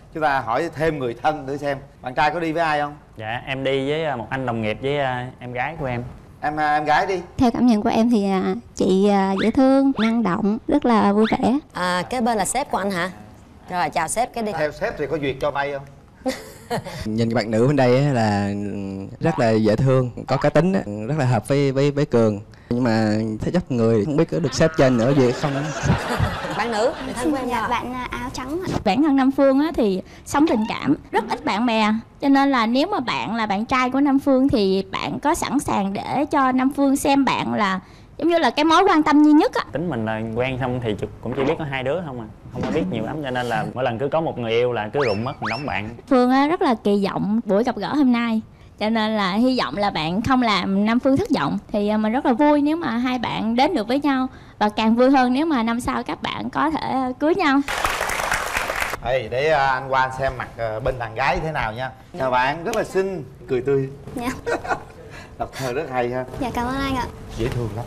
Chúng ta hỏi thêm người thân thử xem. Bạn trai có đi với ai không? Dạ em đi với một anh đồng nghiệp với em gái của em. Em gái đi. Theo cảm nhận của em thì chị dễ thương, năng động, rất là vui vẻ. Kế bên là sếp của anh hả? Rồi chào sếp cái đi. Theo sếp thì có duyệt cho vay không? Nhìn bạn nữ bên đây là rất là dễ thương, có cá tính, rất là hợp với Cường. Nhưng mà thấy chất người không biết có được sếp trên nữa gì không. Bạn nữ, người thân của em Dạ, là bạn áo trắng. Bản thân Nam Phương thì sống tình cảm, rất ít bạn bè. Cho nên là nếu mà bạn là bạn trai của Nam Phương thì bạn có sẵn sàng để cho Nam Phương xem bạn là giống như là cái mối quan tâm duy nhất á. Tính mình là quen xong thì cũng chỉ biết có 2 đứa không à, không có biết nhiều lắm, cho nên là mỗi lần cứ có một người yêu là cứ rụng mất một đống bạn. Phương rất là kỳ vọng buổi gặp gỡ hôm nay, cho nên là hy vọng là bạn không làm Nam Phương thất vọng. Thì mình rất là vui nếu mà hai bạn đến được với nhau, và càng vui hơn nếu mà năm sau các bạn có thể cưới nhau. Để anh qua anh xem mặt bên đàn gái thế nào nha. Chào bạn, rất là xinh, cười tươi. Dạ. Đọc thơ rất hay ha. Dạ cảm ơn anh ạ. Dễ thương lắm.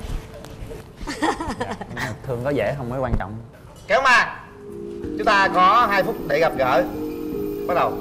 Thương có dễ không mới quan trọng. Kéo mà. Chúng ta có 2 phút để gặp gỡ. Bắt đầu.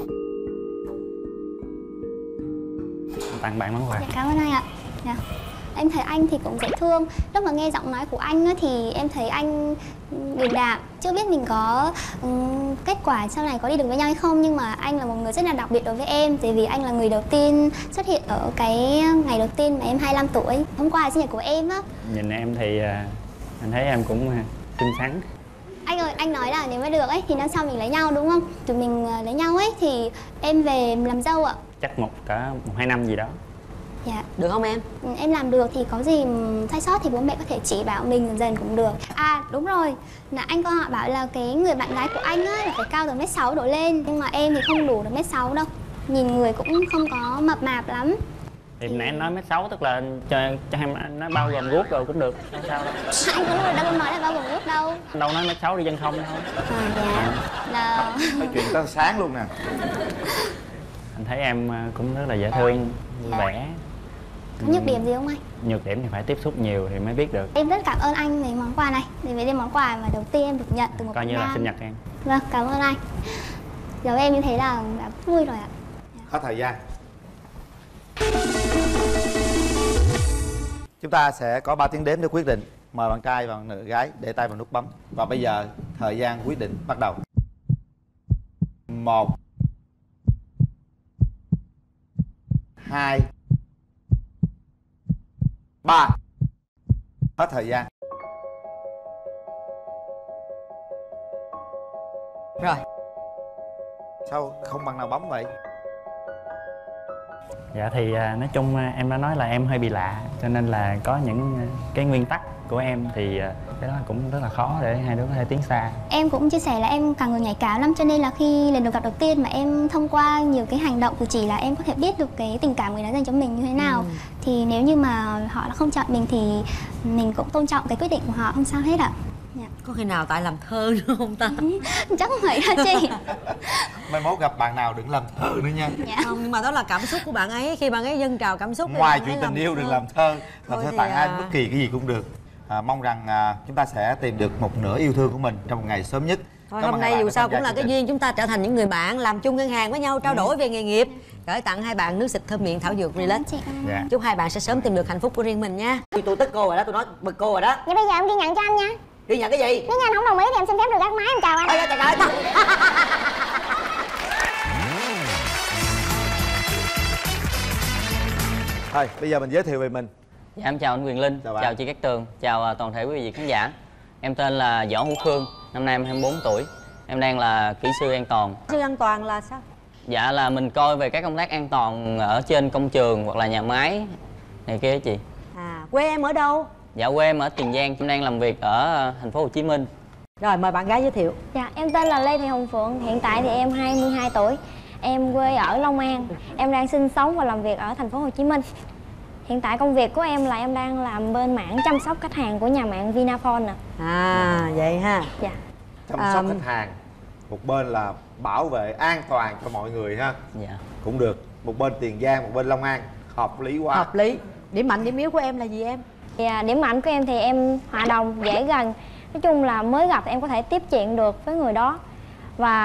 Tặng bạn món quà. Dạ cảm ơn anh ạ. Dạ. Em thấy anh thì cũng dễ thương. Lúc mà nghe giọng nói của anh thì em thấy anh điềm đạm. Chưa biết mình có kết quả sau này có đi được với nhau hay không, nhưng mà anh là một người rất là đặc biệt đối với em. Tại vì anh là người đầu tiên xuất hiện ở cái ngày đầu tiên mà em 25 tuổi. Hôm qua là sinh nhật của em á. Nhìn em thì anh thấy em cũng xinh xắn. Anh ơi, anh nói là nếu mà được ấy thì năm sau mình lấy nhau đúng không? Tụi mình lấy nhau ấy thì em về làm dâu ạ. Chắc 1-2 năm gì đó. Dạ. Được không em? Em làm được thì có gì sai sót thì bố mẹ có thể chỉ bảo mình dần dần cũng được. Đúng rồi, là anh có họ bảo là cái người bạn gái của anh á là phải cao từ 1m6 đổ lên. Nhưng mà em thì không đủ được 1m6 đâu. Nhìn người cũng không có mập mạp lắm. Thì nãy anh nói 1m6 tức là cho em nó bao gồm guốc rồi cũng được, không sao đâu. Anh cũng đâu nói là bao gồm guốc đâu. Đâu nói 1m6 đi chân không đâu. Dạ. Là... Nói chuyện tới sáng luôn nè. Anh thấy em cũng rất là dễ thương, vui vẻ. Có nhược điểm gì không anh? Nhược điểm thì phải tiếp xúc nhiều thì mới biết được. Em rất cảm ơn anh về món quà này. Vì đây món quà mà đầu tiên em được nhận từ một coi như là sinh nhật em. Vâng, cảm ơn anh. Giờ em như thế là đã vui rồi ạ. Hết thời gian. Chúng ta sẽ có 3 tiếng đếm để quyết định. Mời bạn trai và bạn nữ gái để tay vào nút bấm. Và bây giờ thời gian quyết định bắt đầu. 1 2 3. Hết thời gian. Rồi. Sao không bằng nào bấm vậy? Dạ thì nói chung em đã nói là em hơi bị lạ, cho nên là có những cái nguyên tắc của em thì cái đó cũng rất là khó để hai đứa có thể tiến xa. Em cũng chia sẻ là em càng người nhạy cảm lắm, cho nên là khi lần đầu gặp đầu tiên mà em thông qua nhiều cái hành động cử chỉ là em có thể biết được cái tình cảm người đó dành cho mình như thế nào. Thì nếu như mà họ không chọn mình thì mình cũng tôn trọng cái quyết định của họ, không sao hết ạ. Có khi nào tại làm thơ nữa không ta? Chắc không phải đó chị. Mai mốt gặp bạn nào đừng làm thơ nữa nha. Không, nhưng mà đó là cảm xúc của bạn ấy. Khi bạn ấy dâng trào cảm xúc ngoài chuyện tình yêu đừng làm thơ. Làm thơ tặng ai bất kỳ cái gì cũng được. Mong rằng chúng ta sẽ tìm được một nửa yêu thương của mình trong một ngày sớm nhất. Thôi hôm nay dù sao cũng là cái duyên chúng ta trở thành những người bạn, làm chung ngân hàng với nhau, trao đổi về nghề nghiệp. Gửi tặng hai bạn nước xịt thơm miệng thảo dược Relax. Chúc hai bạn sẽ sớm tìm được hạnh phúc của riêng mình nha. Tôi tức cô rồi đó, tôi nói bực cô rồi đó. Vậy bây giờ em ghi nhận cho anh nha. Ghi nhận cái gì? Nếu như anh không đồng ý thì em xin phép được gác máy em chào anh. Ôi trời ơi. Thôi bây giờ mình giới thiệu về mình. Dạ em chào anh Quyền Linh, chào chị Cát Tường, chào toàn thể quý vị khán giả. Em tên là Võ Hữu Khương, năm nay em 24 tuổi. Em đang là kỹ sư an toàn. Kỹ sư an toàn là sao? Dạ là mình coi về các công tác an toàn ở trên công trường hoặc là nhà máy này kia chị. Quê em ở đâu? Dạ quê em ở Tiền Giang, em đang làm việc ở thành phố Hồ Chí Minh. Rồi mời bạn gái giới thiệu. Dạ em tên là Lê Thị Hồng Phượng, hiện tại thì em 22 tuổi. Em quê ở Long An. Em đang sinh sống và làm việc ở thành phố Hồ Chí Minh. Hiện tại công việc của em là em đang làm bên mảng chăm sóc khách hàng của nhà mạng Vinaphone ạ. Vậy ha. Dạ. Chăm sóc khách hàng. Một bên là bảo vệ an toàn cho mọi người ha. Dạ. Cũng được. Một bên Tiền Giang, một bên Long An. Hợp lý quá. Hợp lý. Điểm mạnh điểm yếu của em là gì em? Điểm mạnh của em thì em hòa đồng, dễ gần. Nói chung là mới gặp thì em có thể tiếp chuyện được với người đó. Và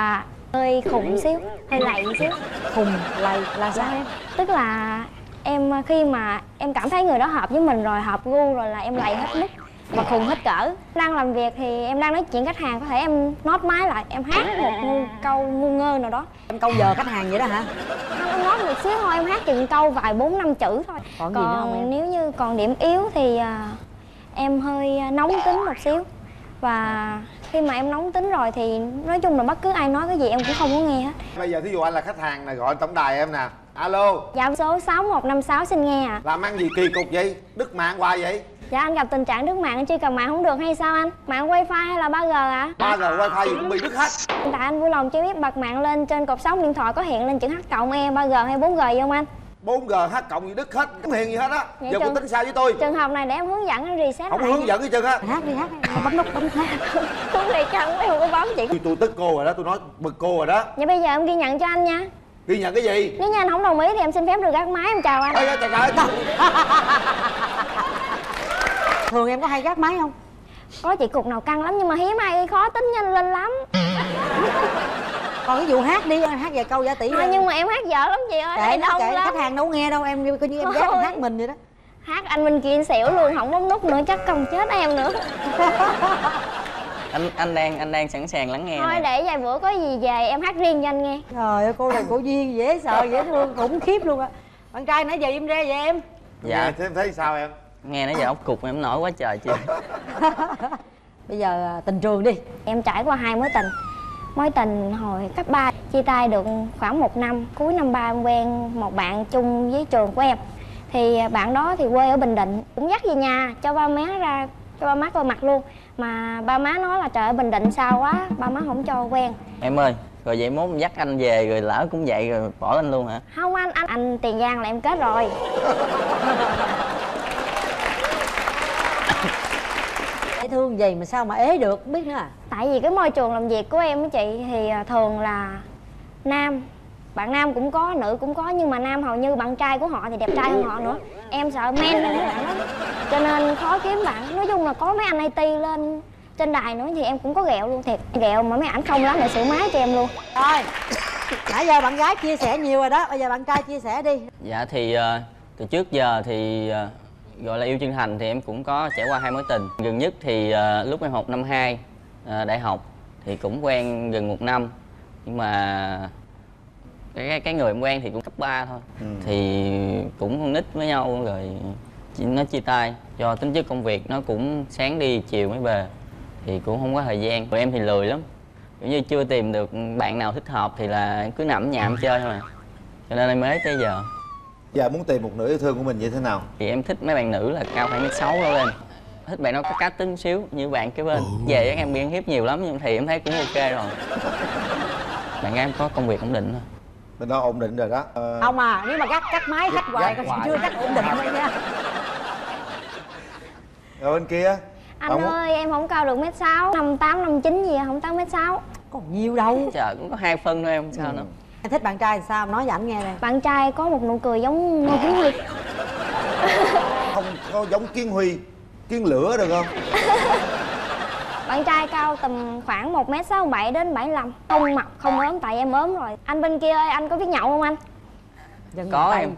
hơi khùng xíu, hơi lầy xíu. Khùng lầy là sao em? Tức là em khi mà em cảm thấy người đó hợp với mình rồi, hợp gu rồi là em lầy hết mức và khùng hết cỡ. Đang làm việc thì em đang nói chuyện khách hàng, có thể em nót máy lại, em hát một câu ngu ngơ nào đó. Em câu giờ khách hàng vậy đó hả? Không, em nói một xíu thôi, em hát chừng câu vài 4-5 chữ thôi. Còn gì nữa không em? Nếu như còn điểm yếu thì em hơi nóng tính một xíu. Và khi mà em nóng tính rồi thì nói chung là bất cứ ai nói cái gì em cũng không có nghe hết. Bây giờ thí dụ anh là khách hàng này, gọi tổng đài em nè. Alo. Dạ số 6156 xin nghe ạ. Làm ăn gì kỳ cục vậy? Đứt mạng hoài vậy? Dạ anh gặp tình trạng đứt mạng, anh truy cập mạng không được hay sao anh? Mạng wifi hay là 3G ạ? 3G wifi gì cũng bị đứt hết. Hiện tại anh vui lòng cho biết bật mạng lên trên cột sóng điện thoại có hiện lên chữ H cộng E 3G hay 4G gì không anh? 4G H cộng gì đứt hết, không hiện gì hết á. Giờ cô tính sao với tôi? Trường hợp này để em hướng dẫn anh reset không lại. Hướng dẫn cái chừng á. Hát đi hát, bấm nút hát. Không đi chăng em không có bấm chị. Tôi tức cô rồi đó, tôi nói bực cô rồi đó. Vậy bây giờ em ghi nhận cho anh nha. Ghi nhận cái gì? Nếu như anh không đồng ý thì em xin phép được gác máy, em chào anh. Ê, trời ơi. Thường em có hay gác máy không? Có chị, cục nào căng lắm nhưng mà hiếm ai khó tính nhanh lên lắm. Còn cái vụ hát đi, hát vài câu giả tỷ. Nhưng mà em hát dở lắm chị ơi. Kệ nó, kệ khách hàng đâu nghe đâu, em coi như em gác hát mình vậy đó. Hát anh bên kia xỉu luôn, không bấm nút nữa chắc công chết em nữa. Anh đang sẵn sàng lắng nghe. Thôi nè. để vài bữa có gì về em hát riêng cho anh nghe. Trời ơi, cô này cô duyên dễ sợ dễ thương khủng khiếp luôn á. Bạn trai nãy giờ im re vậy em? Dạ. Thế em thấy sao em? Nghe nãy giờ ốc cục em nổi quá trời chị. Bây giờ tình trường đi. Em trải qua 2 mối tình. Mối tình hồi cấp 3 chia tay được khoảng 1 năm. Cuối năm 3 em quen một bạn chung với trường của em. Thì bạn đó thì quê ở Bình Định, cũng dắt về nhà cho ba má ra, cho ba má coi mặt luôn. Mà ba má nói là trời ơi Bình Định sao quá, ba má không cho quen. Em ơi, rồi vậy mốt dắt anh về rồi lỡ cũng vậy rồi bỏ anh luôn hả? Không anh Tiền Giang là em kết rồi. Dễ thương vậy mà sao mà ế được, không biết nữa à? Tại vì cái môi trường làm việc của em với chị thì thường là nam. Bạn nam cũng có, nữ cũng có, nhưng mà nam hầu như bạn trai của họ thì đẹp trai hơn họ nữa. Em sợ men lên các bạn đó, cho nên khó kiếm bạn. Nói chung là có mấy anh IT lên trên đài nữa thì em cũng có ghẹo luôn, thiệt ghẹo mà mấy ảnh không lắm lại xử má cho em luôn. Thôi, nãy giờ bạn gái chia sẻ nhiều rồi đó, bây giờ bạn trai chia sẻ đi. Dạ thì từ trước giờ thì gọi là yêu chân thành thì em cũng có trải qua 2 mối tình. Gần nhất thì lúc em học năm 2 đại học thì cũng quen gần 1 năm. Nhưng mà cái người em quen thì cũng cấp 3 thôi. Thì cũng con nít với nhau rồi nó chia tay. Do tính chất công việc nó cũng sáng đi chiều mới về thì cũng không có thời gian. Rồi em thì lười lắm, kiểu như chưa tìm được bạn nào thích hợp thì là cứ nằm ở nhà em chơi thôi mà. Cho nên em mới tới giờ. Giờ muốn tìm một nửa yêu thương của mình như thế nào? Thì em thích mấy bạn nữ là cao khoảng 1m6 trở lên. Thích bạn nó có cá tính xíu như bạn kế bên. Về các em bị ăn hiếp nhiều lắm nhưng thì em thấy cũng ok rồi. Bạn em có công việc ổn định thôi. Bên đó ổn định rồi đó. Không à, nếu mà cắt máy khách hoài còn chưa chắc ổn định đâu nha. Rồi bên kia anh ơi em không cao được 1m6, 58, 59 gì không tới 1m6. Còn nhiều đâu. Trời cũng có 2 phân thôi em sao nữa. Em thích bạn trai thì sao, nói cho ảnh nghe đây. Bạn trai có một nụ cười giống Ngô Kiến Huy. Không có giống Kiến Huy, Kiến Lửa được không? Bạn trai cao tầm khoảng 1m67 đến 75. Không mập, không ốm, tại em ốm rồi. Anh bên kia ơi, anh có biết nhậu không anh? Có em.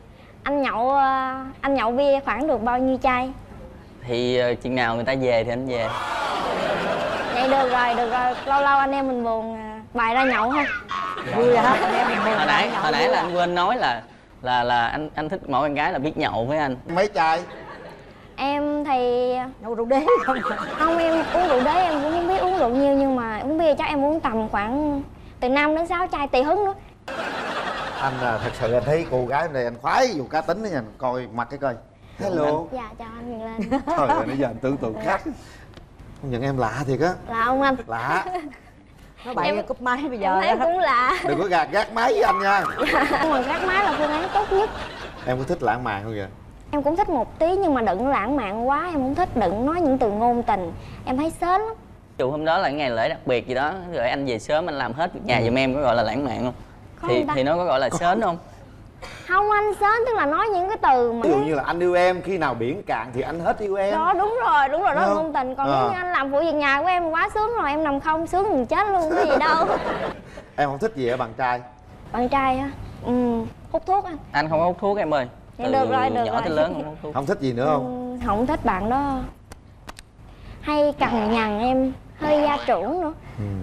Anh nhậu bia khoảng được bao nhiêu chai? Thì chừng nào người ta về thì anh về. Vậy được rồi, lâu lâu anh em mình buồn bài ra nhậu ha. Vui hả? Anh em mình buồn. Hồi nãy là anh quên nói là anh thích mỗi con gái là biết nhậu với anh. Mấy chai? Em thì nhậu rượu đế không? Không, em uống rượu đế em cũng không biết uống rượu nhiều, nhưng mà uống bia chắc em uống tầm khoảng từ 5 đến 6 chai tùy hứng nữa. Anh thật sự anh thấy cô gái này anh khoái dù cá tính đó nha, coi mặt cái coi. Hello. Dạ chào anh, nhìn lên. Trời ơi, nãy giờ anh tưởng tượng khác. Không nhận em lạ thiệt á. Lạ không anh? Lạ. Nó bậy cúp máy bây giờ. Em thấy cũng lạ. Đừng có gạt máy với anh nha. Mà gác máy là phương án tốt nhất. Em có thích lãng mạn không vậy? Em cũng thích một tí nhưng mà đừng lãng mạn quá, em không thích, đừng nói những từ ngôn tình. Em thấy sến lắm. Dù hôm đó là ngày lễ đặc biệt gì đó, rồi anh về sớm anh làm hết việc nhà giùm em, có gọi là lãng mạn không? Thì nó có gọi là sến không? Không anh, sến tức là nói những cái từ mà ví dụ như là anh yêu em, khi nào biển cạn thì anh hết yêu em. đó, đúng rồi, đó là ngôn tình. Còn nếu như anh làm phụ việc nhà của em quá sướng rồi, em nằm không sướng thì chết luôn, có gì đâu. Em không thích gì ở bạn trai? Bạn trai á, hút thuốc anh. Anh không có hút thuốc em ơi. Dạ, được rồi, được nhỏ rồi. tới lớn không hút thuốc. Không thích gì nữa không? Không thích bạn đó hay cằn nhằn em, hơi gia trưởng nữa.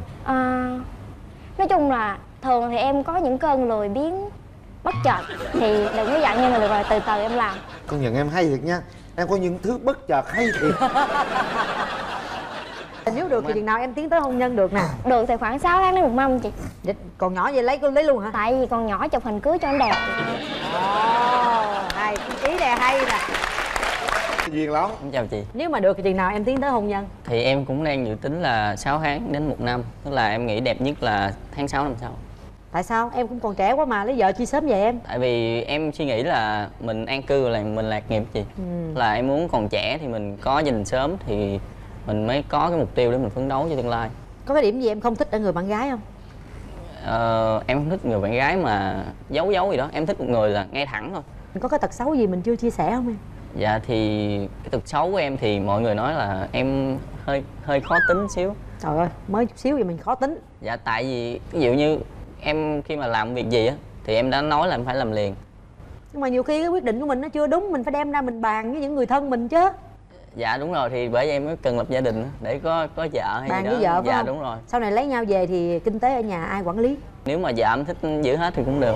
Nói chung là thường thì em có những cơn lười biếng bất chợt thì đừng có giận em là được rồi, từ từ em làm. Công nhận em hay thiệt nha. Em có những thứ bất chợt hay thiệt. Nếu được thì chừng nào em tiến tới hôn nhân được nè? Được thì khoảng 6 tháng đến 1 năm chị. Còn nhỏ vậy lấy luôn hả? Tại vì còn nhỏ chụp hình cưới cho anh đẹp. Hay, ý này hay nè. Duyên lắm. Chào chị. Nếu mà được thì chừng nào em tiến tới hôn nhân? Thì em cũng đang dự tính là 6 tháng đến 1 năm. Tức là em nghĩ đẹp nhất là tháng 6 năm sau. Tại sao? Em cũng còn trẻ quá mà, lấy vợ chi sớm vậy em? Tại vì em suy nghĩ là mình an cư là mình lạc nghiệp chị. Là em muốn còn trẻ thì mình có gia đình sớm thì mình mới có cái mục tiêu để mình phấn đấu cho tương lai. Có cái điểm gì em không thích ở người bạn gái không? Em không thích người bạn gái mà giấu gì đó. Em thích một người là ngay thẳng thôi. Có cái tật xấu gì mình chưa chia sẻ không em? Dạ thì cái tật xấu của em thì mọi người nói là em hơi khó tính xíu. Trời ơi, mới chút xíu vậy mình khó tính. Dạ tại vì ví dụ như em khi mà làm việc gì á thì em đã nói là em phải làm liền. Nhưng mà nhiều khi cái quyết định của mình nó chưa đúng, mình phải đem ra mình bàn với những người thân mình chứ. Dạ đúng rồi, thì bởi vậy em mới cần lập gia đình để có vợ hay bàn gì đó. với vợ phải dạ không? Đúng rồi. Sau này lấy nhau về thì kinh tế ở nhà ai quản lý? Nếu mà vợ em thích giữ hết thì cũng được.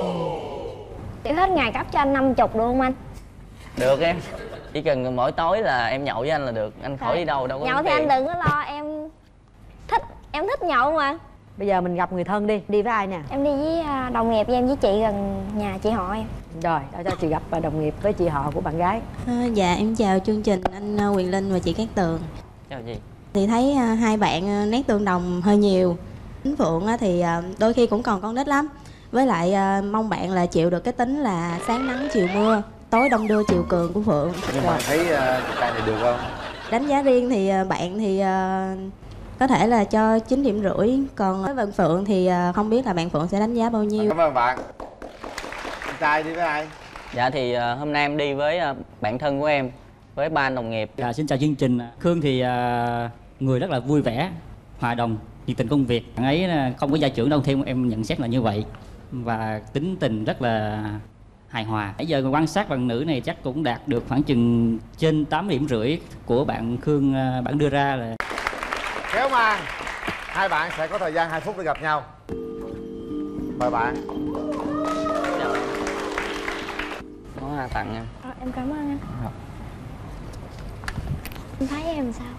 Chị hết ngày cấp cho anh 50 được không anh? Được em. Chỉ cần mỗi tối là em nhậu với anh là được. Anh khỏi đi đâu có nhậu thì tiền. anh đừng có lo, em thích nhậu mà. Bây giờ mình gặp người thân đi với ai nè? Em đi với đồng nghiệp với em, với chị gần nhà chị họ em. Rồi, cho chị gặp đồng nghiệp với chị họ của bạn gái. Dạ em chào chương trình anh Quyền Linh và chị Cát Tường. Chào chị. Thì thấy hai bạn nét tương đồng hơi nhiều. Tính Phượng thì đôi khi cũng còn con nít lắm. Với lại mong bạn là chịu được cái tính là sáng nắng chiều mưa, tối đông đưa chiều cường của Phượng. Nhưng mà thấy trai này được không? Đánh giá riêng thì bạn thì có thể là cho 9,5 điểm. Còn với bạn Phượng thì không biết là bạn Phượng sẽ đánh giá bao nhiêu. Cảm ơn bạn. Anh trai đi với ai? Dạ thì hôm nay em đi với bạn thân của em, với ba anh đồng nghiệp. Dạ, xin chào chương trình. Khương thì người rất là vui vẻ, hòa đồng, nhiệt tình công việc. Bạn ấy không có gia trưởng đâu, theo em nhận xét là như vậy. Và tính tình rất là hài hòa. Bây giờ quan sát bạn nữ này chắc cũng đạt được khoảng chừng trên 8,5 điểm của bạn Khương bạn đưa ra là. Kéo màn. Hai bạn sẽ có thời gian 2 phút để gặp nhau. Mời bạn. Món quà tặng em. Em cảm ơn anh. Em thấy em sao?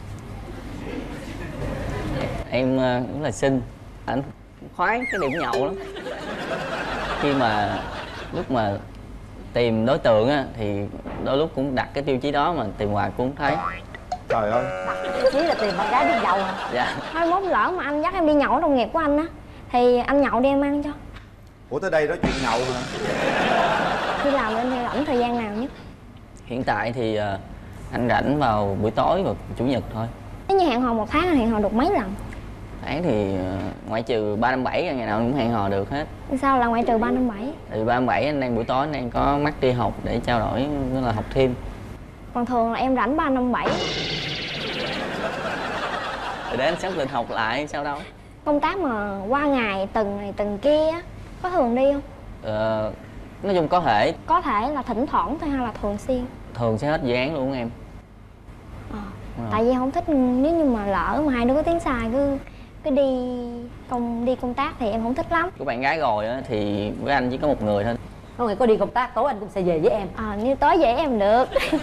Em rất là xinh. Anh khoái cái điểm nhậu lắm. Khi mà lúc mà tìm đối tượng á thì đôi lúc cũng đặt cái tiêu chí đó mà tìm hoài cũng không thấy. Trời ơi. Tiêu chí là tìm bạn gái đi nhậu hả? Dạ. Thôi mốt lỡ mà anh dắt em đi nhậu với đồng nghiệp của anh á thì anh nhậu đi em ăn cho. Ủa tới đây nói chuyện nhậu hả? Khi làm lên thì rảnh thời gian nào nhất? Hiện tại thì anh rảnh vào buổi tối và chủ nhật thôi. Nếu như hẹn hò 1 tháng anh hẹn hò được mấy lần? Tháng thì ngoại trừ 3 5 7 ngày nào cũng hẹn hò được hết. Sao là ngoại trừ 3 5 7? Thì 3 5 7 anh đang buổi tối anh đang có mắc đi học để trao đổi, tức là học thêm. Còn thường là em rảnh 3 5 7. Để anh xác định học lại sao đâu. Công tác mà qua ngày từng này từng kia á, có thường đi không? Nói chung có thể. Có thể là thỉnh thoảng thôi hay là thường xuyên? Thường sẽ hết dự án luôn em. Tại vì không thích, nếu như mà lỡ mà hai đứa có tiếng xài cứ đi công tác thì em không thích lắm. Của bạn gái rồi á thì với anh chỉ có một người thôi. Không, ngày có đi công tác tối anh cũng sẽ về với em. Như tối về em được.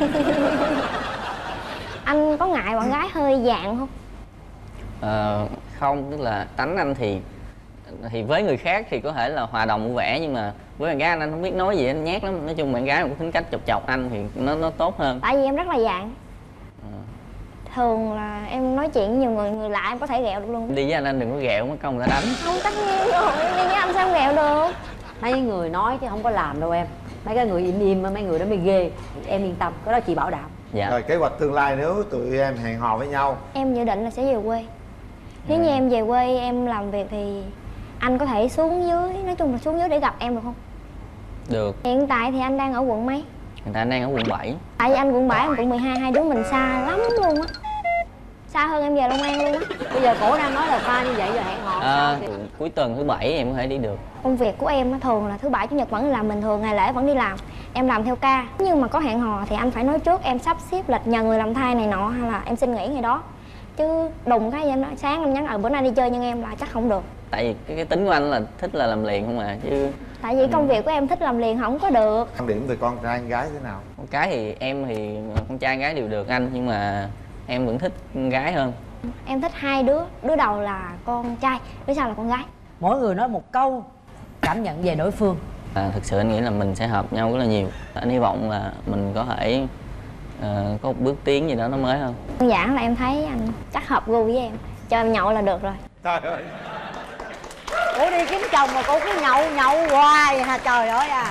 Anh có ngại bạn gái hơi dạng không? Không, tức là tánh anh thì với người khác thì có thể là hòa đồng vui vẻ, nhưng mà với bạn gái anh không biết nói gì, anh nhát lắm. Nói chung bạn gái cũng tính cách chọc anh thì nó tốt hơn. Tại vì em rất là dạng. Thường là em nói chuyện với nhiều người lạ em có thể ghẹo được luôn. Đi với anh đừng có ghẹo, mất công người ta đánh. Không, tất nhiên rồi, em đi với anh sao ghẹo được. Mấy người nói chứ không có làm đâu em. Mấy cái người im mấy người đó mới ghê. Em yên tâm, cái đó chị bảo đảm. Dạ. Rồi kế hoạch tương lai nếu tụi em hẹn hò với nhau? Em dự định là sẽ về quê. Nếu như em về quê em làm việc thì anh có thể xuống dưới, nói chung là xuống dưới để gặp em được không? Được. Hiện tại thì anh đang ở quận mấy? Hiện tại anh đang ở quận 7. Tại vì anh quận 7, anh quận 12, hai đứa mình xa lắm luôn á. xa hơn em về Long An luôn á. Bây giờ cổ đang nói là xa như vậy giờ hẹn hò sao? Cuối tuần thứ bảy em có thể đi được. Công việc của em thường là thứ bảy chủ nhật vẫn làm bình thường, ngày lễ vẫn đi làm. Em làm theo ca. Nhưng mà có hẹn hò thì anh phải nói trước, em sắp xếp lịch nhờ người làm thai này nọ, hay là em xin nghỉ ngày đó. Chứ đùng cái em nói sáng em nhắn bữa nay đi chơi nhưng em là chắc không được. Tại vì cái tính của anh là thích là làm liền không à chứ. Tại vì công việc của em thích làm liền không có được. Quan điểm về con trai con gái thế nào? Con cái thì em thì con trai con gái đều được anh, nhưng mà em vẫn thích con gái hơn. Em thích hai đứa, đứa đầu là con trai, đứa sau là con gái. Mỗi người nói một câu cảm nhận về đối phương. Thực sự anh nghĩ là mình sẽ hợp nhau rất là nhiều. Anh hy vọng là mình có thể có một bước tiến gì đó nó mới hơn. Đơn giản là em thấy anh chắc hợp gu với em, cho em nhậu là được rồi. Trời ơi. Cô đi kiếm chồng mà cô cứ nhậu hoài hả, trời ơi à.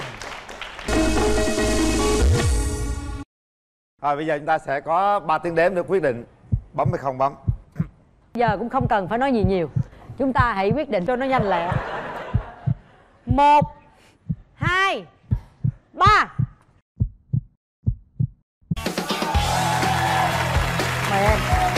Rồi bây giờ chúng ta sẽ có 3 tiếng đếm để quyết định bấm hay không bấm. Giờ cũng không cần phải nói gì nhiều, chúng ta hãy quyết định cho nó nhanh lẹ. 1, 2, 3. Mời em.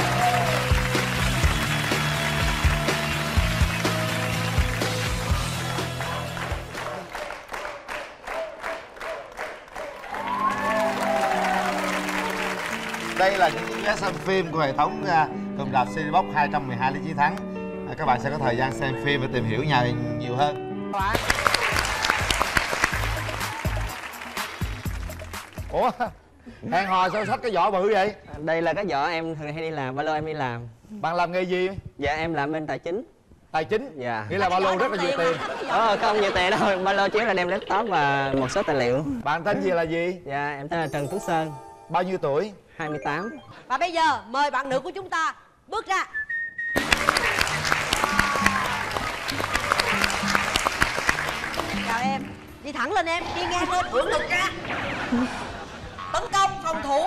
Đây là những vé xem phim của hệ thống cụm rạp Cinebox 212 lý chiến thắng. Các bạn sẽ có thời gian xem phim và tìm hiểu nhau nhiều hơn. Ủa? Hẹn hò sao xách cái giỏ bự vậy? Đây là cái giỏ em thường hay đi làm, ba lô em đi làm. Bạn làm nghề gì? Dạ em làm bên tài chính. Tài chính? Dạ. Nghĩa là ba lô rất là nhiều tiền. Không nhiều tiền đâu, ba lô chỉ là đem laptop và một số tài liệu. Bạn tên gì là gì? Dạ em tên là Trần Tuấn Sơn. Bao nhiêu tuổi? 28. Và bây giờ mời bạn nữ của chúng ta bước ra. Chào em. Đi thẳng lên em, đi ngang lên, ưỡn ngực ra. Tấn công, phòng thủ.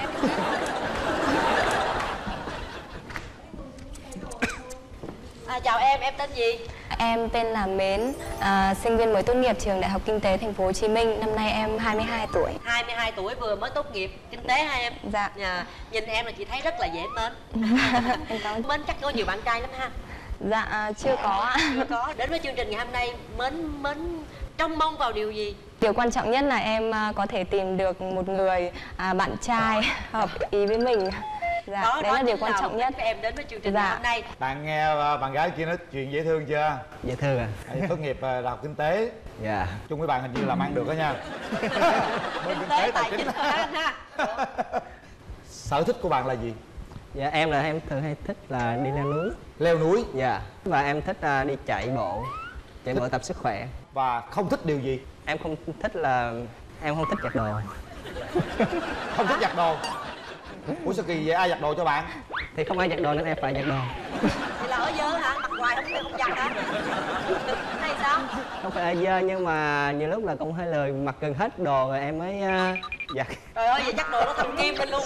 Chào em tên gì? Em tên là Mến, sinh viên mới tốt nghiệp trường Đại học Kinh tế Thành phố Hồ Chí Minh. Năm nay em 22 tuổi. 22 tuổi vừa mới tốt nghiệp kinh tế hả em? Dạ. Nhìn em là chị thấy rất là dễ mến. Em cảm ơn. Mến chắc có nhiều bạn trai lắm ha? Dạ chưa có. Chưa có. Đến với chương trình ngày hôm nay Mến trông mong vào điều gì? Điều quan trọng nhất là em có thể tìm được một người bạn trai hợp ý với mình. Dạ, đấy là điều quan trọng nhất. Em đến với chương trình ngày hôm nay. Bạn nghe bạn gái kia nói chuyện dễ thương chưa? Dễ thương à? Tốt nghiệp Đại học Kinh tế. Dạ. Chung với bạn hình như làm ăn được đó nha. Kinh tế tài chính ha. Sở thích của bạn là gì? Dạ em thường hay thích là đi leo núi. Leo núi? Dạ. Và em thích đi chạy bộ tập sức khỏe. Và không thích điều gì? Em không thích giặt đồ. Không thích giặt đồ? Ủa sao kỳ vậy, ai giặt đồ cho bạn? Thì không ai giặt đồ nên em phải giặt đồ. Vậy là ở dơ hả? Mặc hoài không giặt hả? Hay sao? Không phải ở dơ nhưng mà nhiều lúc là cũng hơi lười mặc gần hết đồ rồi em mới giặt. Trời ơi vậy chắc đồ nó thâm kim lên luôn.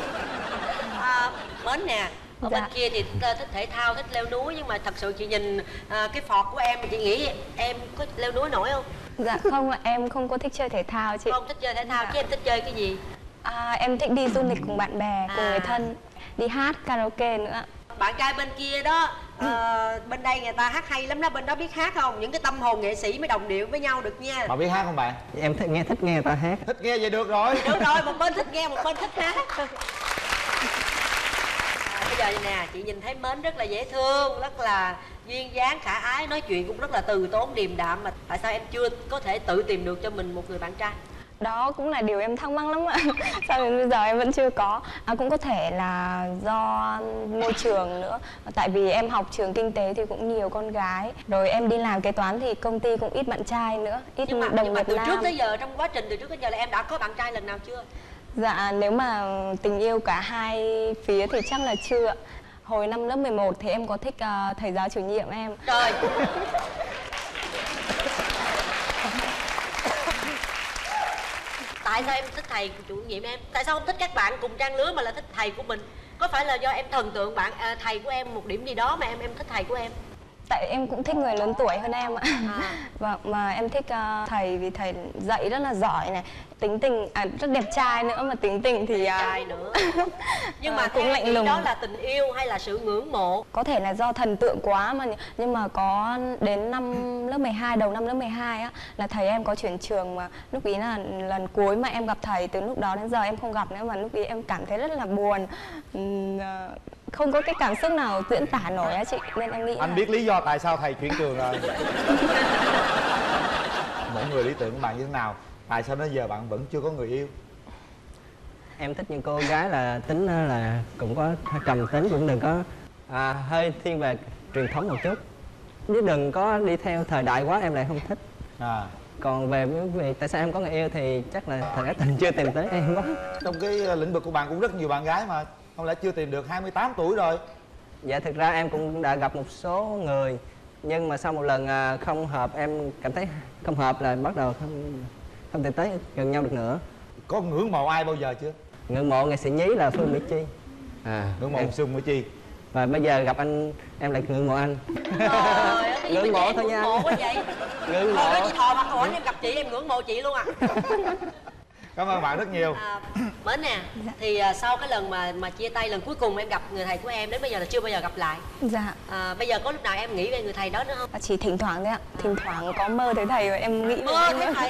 Mến nè, ở bên kia thì thích thể thao, thích leo núi, nhưng mà thật sự chị nhìn cái phọt của em thì chị nghĩ em có leo núi nổi không? Dạ không ạ, em không có thích chơi thể thao chị. Không thích chơi thể thao, chứ em thích chơi cái gì? Em thích đi du lịch cùng bạn bè, cùng người thân, đi hát, karaoke nữa. Bạn trai bên kia đó, bên đây người ta hát hay lắm đó, bên đó biết hát không? Những cái tâm hồn nghệ sĩ mới đồng điệu với nhau được nha. Bạn biết hát không bạn? Em thích nghe người ta hát. Thích nghe vậy được rồi. Được rồi, một bên thích nghe, một bên thích hát. Bây giờ nè, chị nhìn thấy Mến rất là dễ thương, rất là duyên dáng, khả ái, nói chuyện cũng rất là từ tốn, điềm đạm, mà tại sao em chưa có thể tự tìm được cho mình một người bạn trai? Đó cũng là điều em thắc mắc lắm ạ. Sao đến bây giờ em vẫn chưa có. Cũng có thể là do môi trường nữa. Tại vì em học trường kinh tế thì cũng nhiều con gái. Rồi em đi làm kế toán thì công ty cũng ít bạn trai nữa, ít đồng nghiệp nam. Nhưng mà từ trước tới giờ, trong quá trình từ trước tới giờ là em đã có bạn trai lần nào chưa? Dạ nếu mà tình yêu cả hai phía thì chắc là chưa ạ. Hồi năm lớp 11 thì em có thích thầy giáo chủ nhiệm em. Trời. Tại sao em thích thầy chủ nhiệm em? Tại sao không thích các bạn cùng trang lứa mà là thích thầy của mình? Có phải là do em thần tượng thầy của em một điểm gì đó mà em thích thầy của em? Tại em cũng thích người lớn tuổi hơn em ạ. Và mà em thích thầy vì thầy dạy rất là giỏi này, tính tình rất đẹp trai nữa, mà tính tình thì trai nữa. Nhưng mà cũng lạnh lùng. đó là tình yêu hay là sự ngưỡng mộ? Có thể là do thần tượng quá mà, nhưng mà có đến năm lớp 12, đầu năm lớp 12 á, là thầy em có chuyển trường, mà lúc ý là lần cuối mà em gặp thầy, từ lúc đó đến giờ em không gặp nữa, mà lúc ý em cảm thấy rất là buồn, không có cái cảm xúc nào diễn tả nổi á chị, nên em nghĩ anh biết lý do tại sao thầy chuyển trường rồi. Mỗi người lý tưởng của bạn như thế nào? Tại sao đến giờ bạn vẫn chưa có người yêu? Em thích những cô gái là tính là cũng có trầm tính, cũng đừng có hơi thiên về truyền thống một chút, chứ đừng có đi theo thời đại quá, em lại không thích. Còn về tại sao em có người yêu thì chắc là thời tình chưa tìm tới em quá. Trong cái lĩnh vực của bạn cũng rất nhiều bạn gái mà, không lẽ chưa tìm được? 28 tuổi rồi. Dạ thực ra em cũng đã gặp một số người, nhưng mà sau một lần không hợp, em cảm thấy không hợp là bắt đầu không thể tới gần nhau được nữa. Có ngưỡng mộ ai bao giờ chưa? Ngưỡng mộ nghệ sĩ nhí là Phương Mỹ Chi. Ngưỡng mộ Phương Mỹ Chi. Và bây giờ gặp anh em lại ngưỡng mộ anh. Ngưỡng mộ thôi nha. Ngưỡng mộ quá vậy. Ngưỡng mộ. Thôi chị thò mặt hỏi em gặp chị em ngưỡng mộ chị luôn à. Cảm ơn bạn rất nhiều. Mến nè, thì sau cái lần mà chia tay lần cuối cùng em gặp người thầy của em đến bây giờ là chưa bao giờ gặp lại. Dạ. Bây giờ có lúc nào em nghĩ về người thầy đó nữa không? Chỉ thỉnh thoảng thôi ạ. Thỉnh thoảng có mơ thấy thầy và em nghĩ mơ thấy thầy.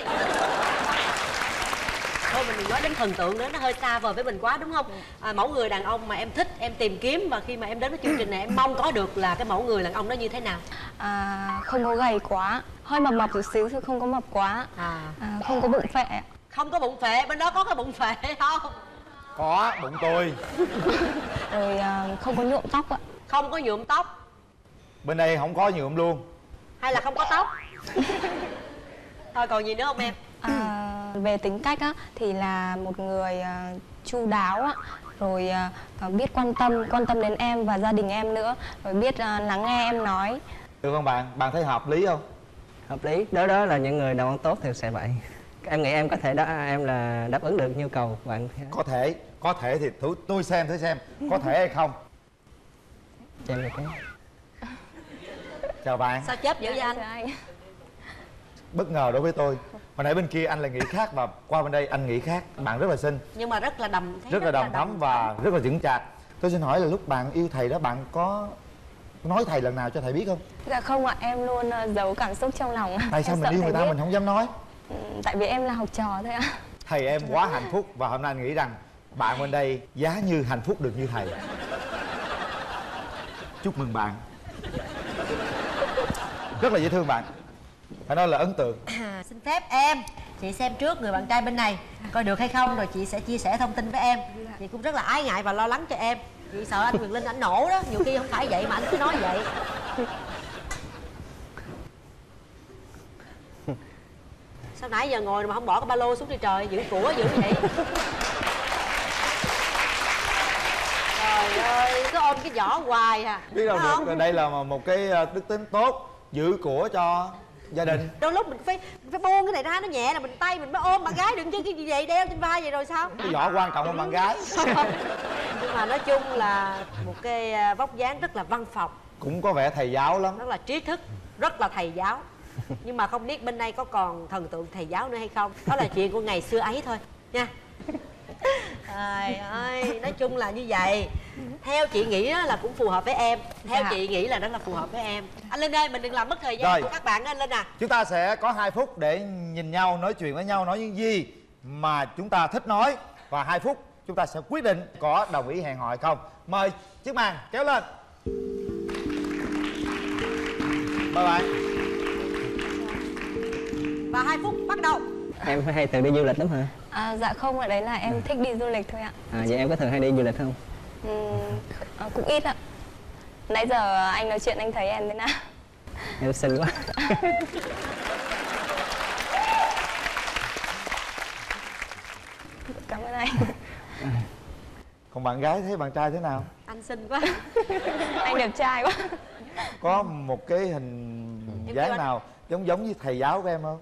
Thôi mình đừng nói đến thần tượng nữa, nó hơi xa vời với mình quá đúng không? Mẫu người đàn ông mà em thích, em tìm kiếm, và khi mà em đến với chương trình này em mong có được là cái mẫu người đàn ông đó như thế nào? Không có gầy quá, hơi mập chút xíu thôi, không có mập quá, không có bụng phệ. Không có bụng phệ, bên đó có cái bụng phệ không? Có, bụng tôi. Rồi không có nhuộm tóc ạ. Không có nhuộm tóc. Bên đây không có nhuộm luôn. Hay là không có tóc? Thôi còn gì nữa không em? Về tính cách á thì là một người chu đáo á, rồi biết quan tâm đến em và gia đình em nữa, rồi biết lắng nghe em nói. Được không bạn? Bạn thấy hợp lý không? Hợp lý, đó là những người đàn ông tốt thì sẽ vậy. Em nghĩ em có thể em là đáp ứng được nhu cầu của bạn. Có thể thì tôi xem thử xem có thể hay không. Em được cái. Chào bạn. Sao chớp dữ vậy anh? Bất ngờ đối với tôi. Hồi nãy bên kia anh lại nghĩ khác và qua bên đây anh nghĩ khác. Bạn rất là xinh. Nhưng mà rất là đầm. Rất là đầm thắm và rất là vững chạc. Tôi xin hỏi là lúc bạn yêu thầy đó bạn có nói thầy lần nào cho thầy biết không? Dạ không ạ, em luôn giấu cảm xúc trong lòng. Tại sao mình yêu người ta mình không dám nói? Tại vì em là học trò thôi ạ. Thầy em quá hạnh phúc và hôm nay anh nghĩ rằng bạn bên đây giá như hạnh phúc được như thầy. Chúc mừng bạn. Rất là dễ thương bạn. Phải nói là ấn tượng. Xin phép em, chị xem trước người bạn trai bên này coi được hay không, rồi chị sẽ chia sẻ thông tin với em. Chị cũng rất là ái ngại và lo lắng cho em. Chị sợ anh Quyền Linh ảnh nổ đó, nhiều khi không phải vậy mà anh cứ nói vậy. Sao nãy giờ ngồi mà không bỏ cái ba lô xuống đi trời, giữ của dữ vậy? Trời ơi, cứ ôm cái vỏ hoài à. Biết đâu được, đây là một cái đức tính tốt, giữ của cho gia đình. Đôi lúc mình phải buông cái này ra, nó nhẹ là mình tay mình mới ôm bạn gái đừng chứ cái gì vậy đeo trên vai vậy rồi sao? Cái vỏ quan trọng hơn bạn gái. Nhưng mà nói chung là một cái vóc dáng rất là văn phòng. Cũng có vẻ thầy giáo lắm. Rất là trí thức, rất là thầy giáo. Nhưng mà không biết bên đây có còn thần tượng thầy giáo nữa hay không. Đó là chuyện của ngày xưa ấy thôi nha. Trời ơi, nói chung là như vậy. Theo chị nghĩ là cũng phù hợp với em. Theo chị nghĩ là rất là phù hợp với em. Anh Linh ơi, mình đừng làm mất thời gian của các bạn anh Linh à. Chúng ta sẽ có 2 phút để nhìn nhau, nói chuyện với nhau, nói những gì mà chúng ta thích nói. Và 2 phút chúng ta sẽ quyết định có đồng ý hẹn hò hay không. Mời chiếc màn kéo lên. Mời bạn. Và 2 phút bắt đầu. Em hay thường đi du lịch lắm hả? Dạ không ạ, đấy là em thích đi du lịch thôi ạ. Vậy em có thường hay đi du lịch không? Cũng ít ạ. Nãy giờ anh nói chuyện anh thấy em thế nào? Em xinh quá. Cảm ơn anh. Còn bạn gái thấy bạn trai thế nào? Anh xinh quá. Anh đẹp trai quá. Có một cái hình dáng nào giống như thầy giáo của em không?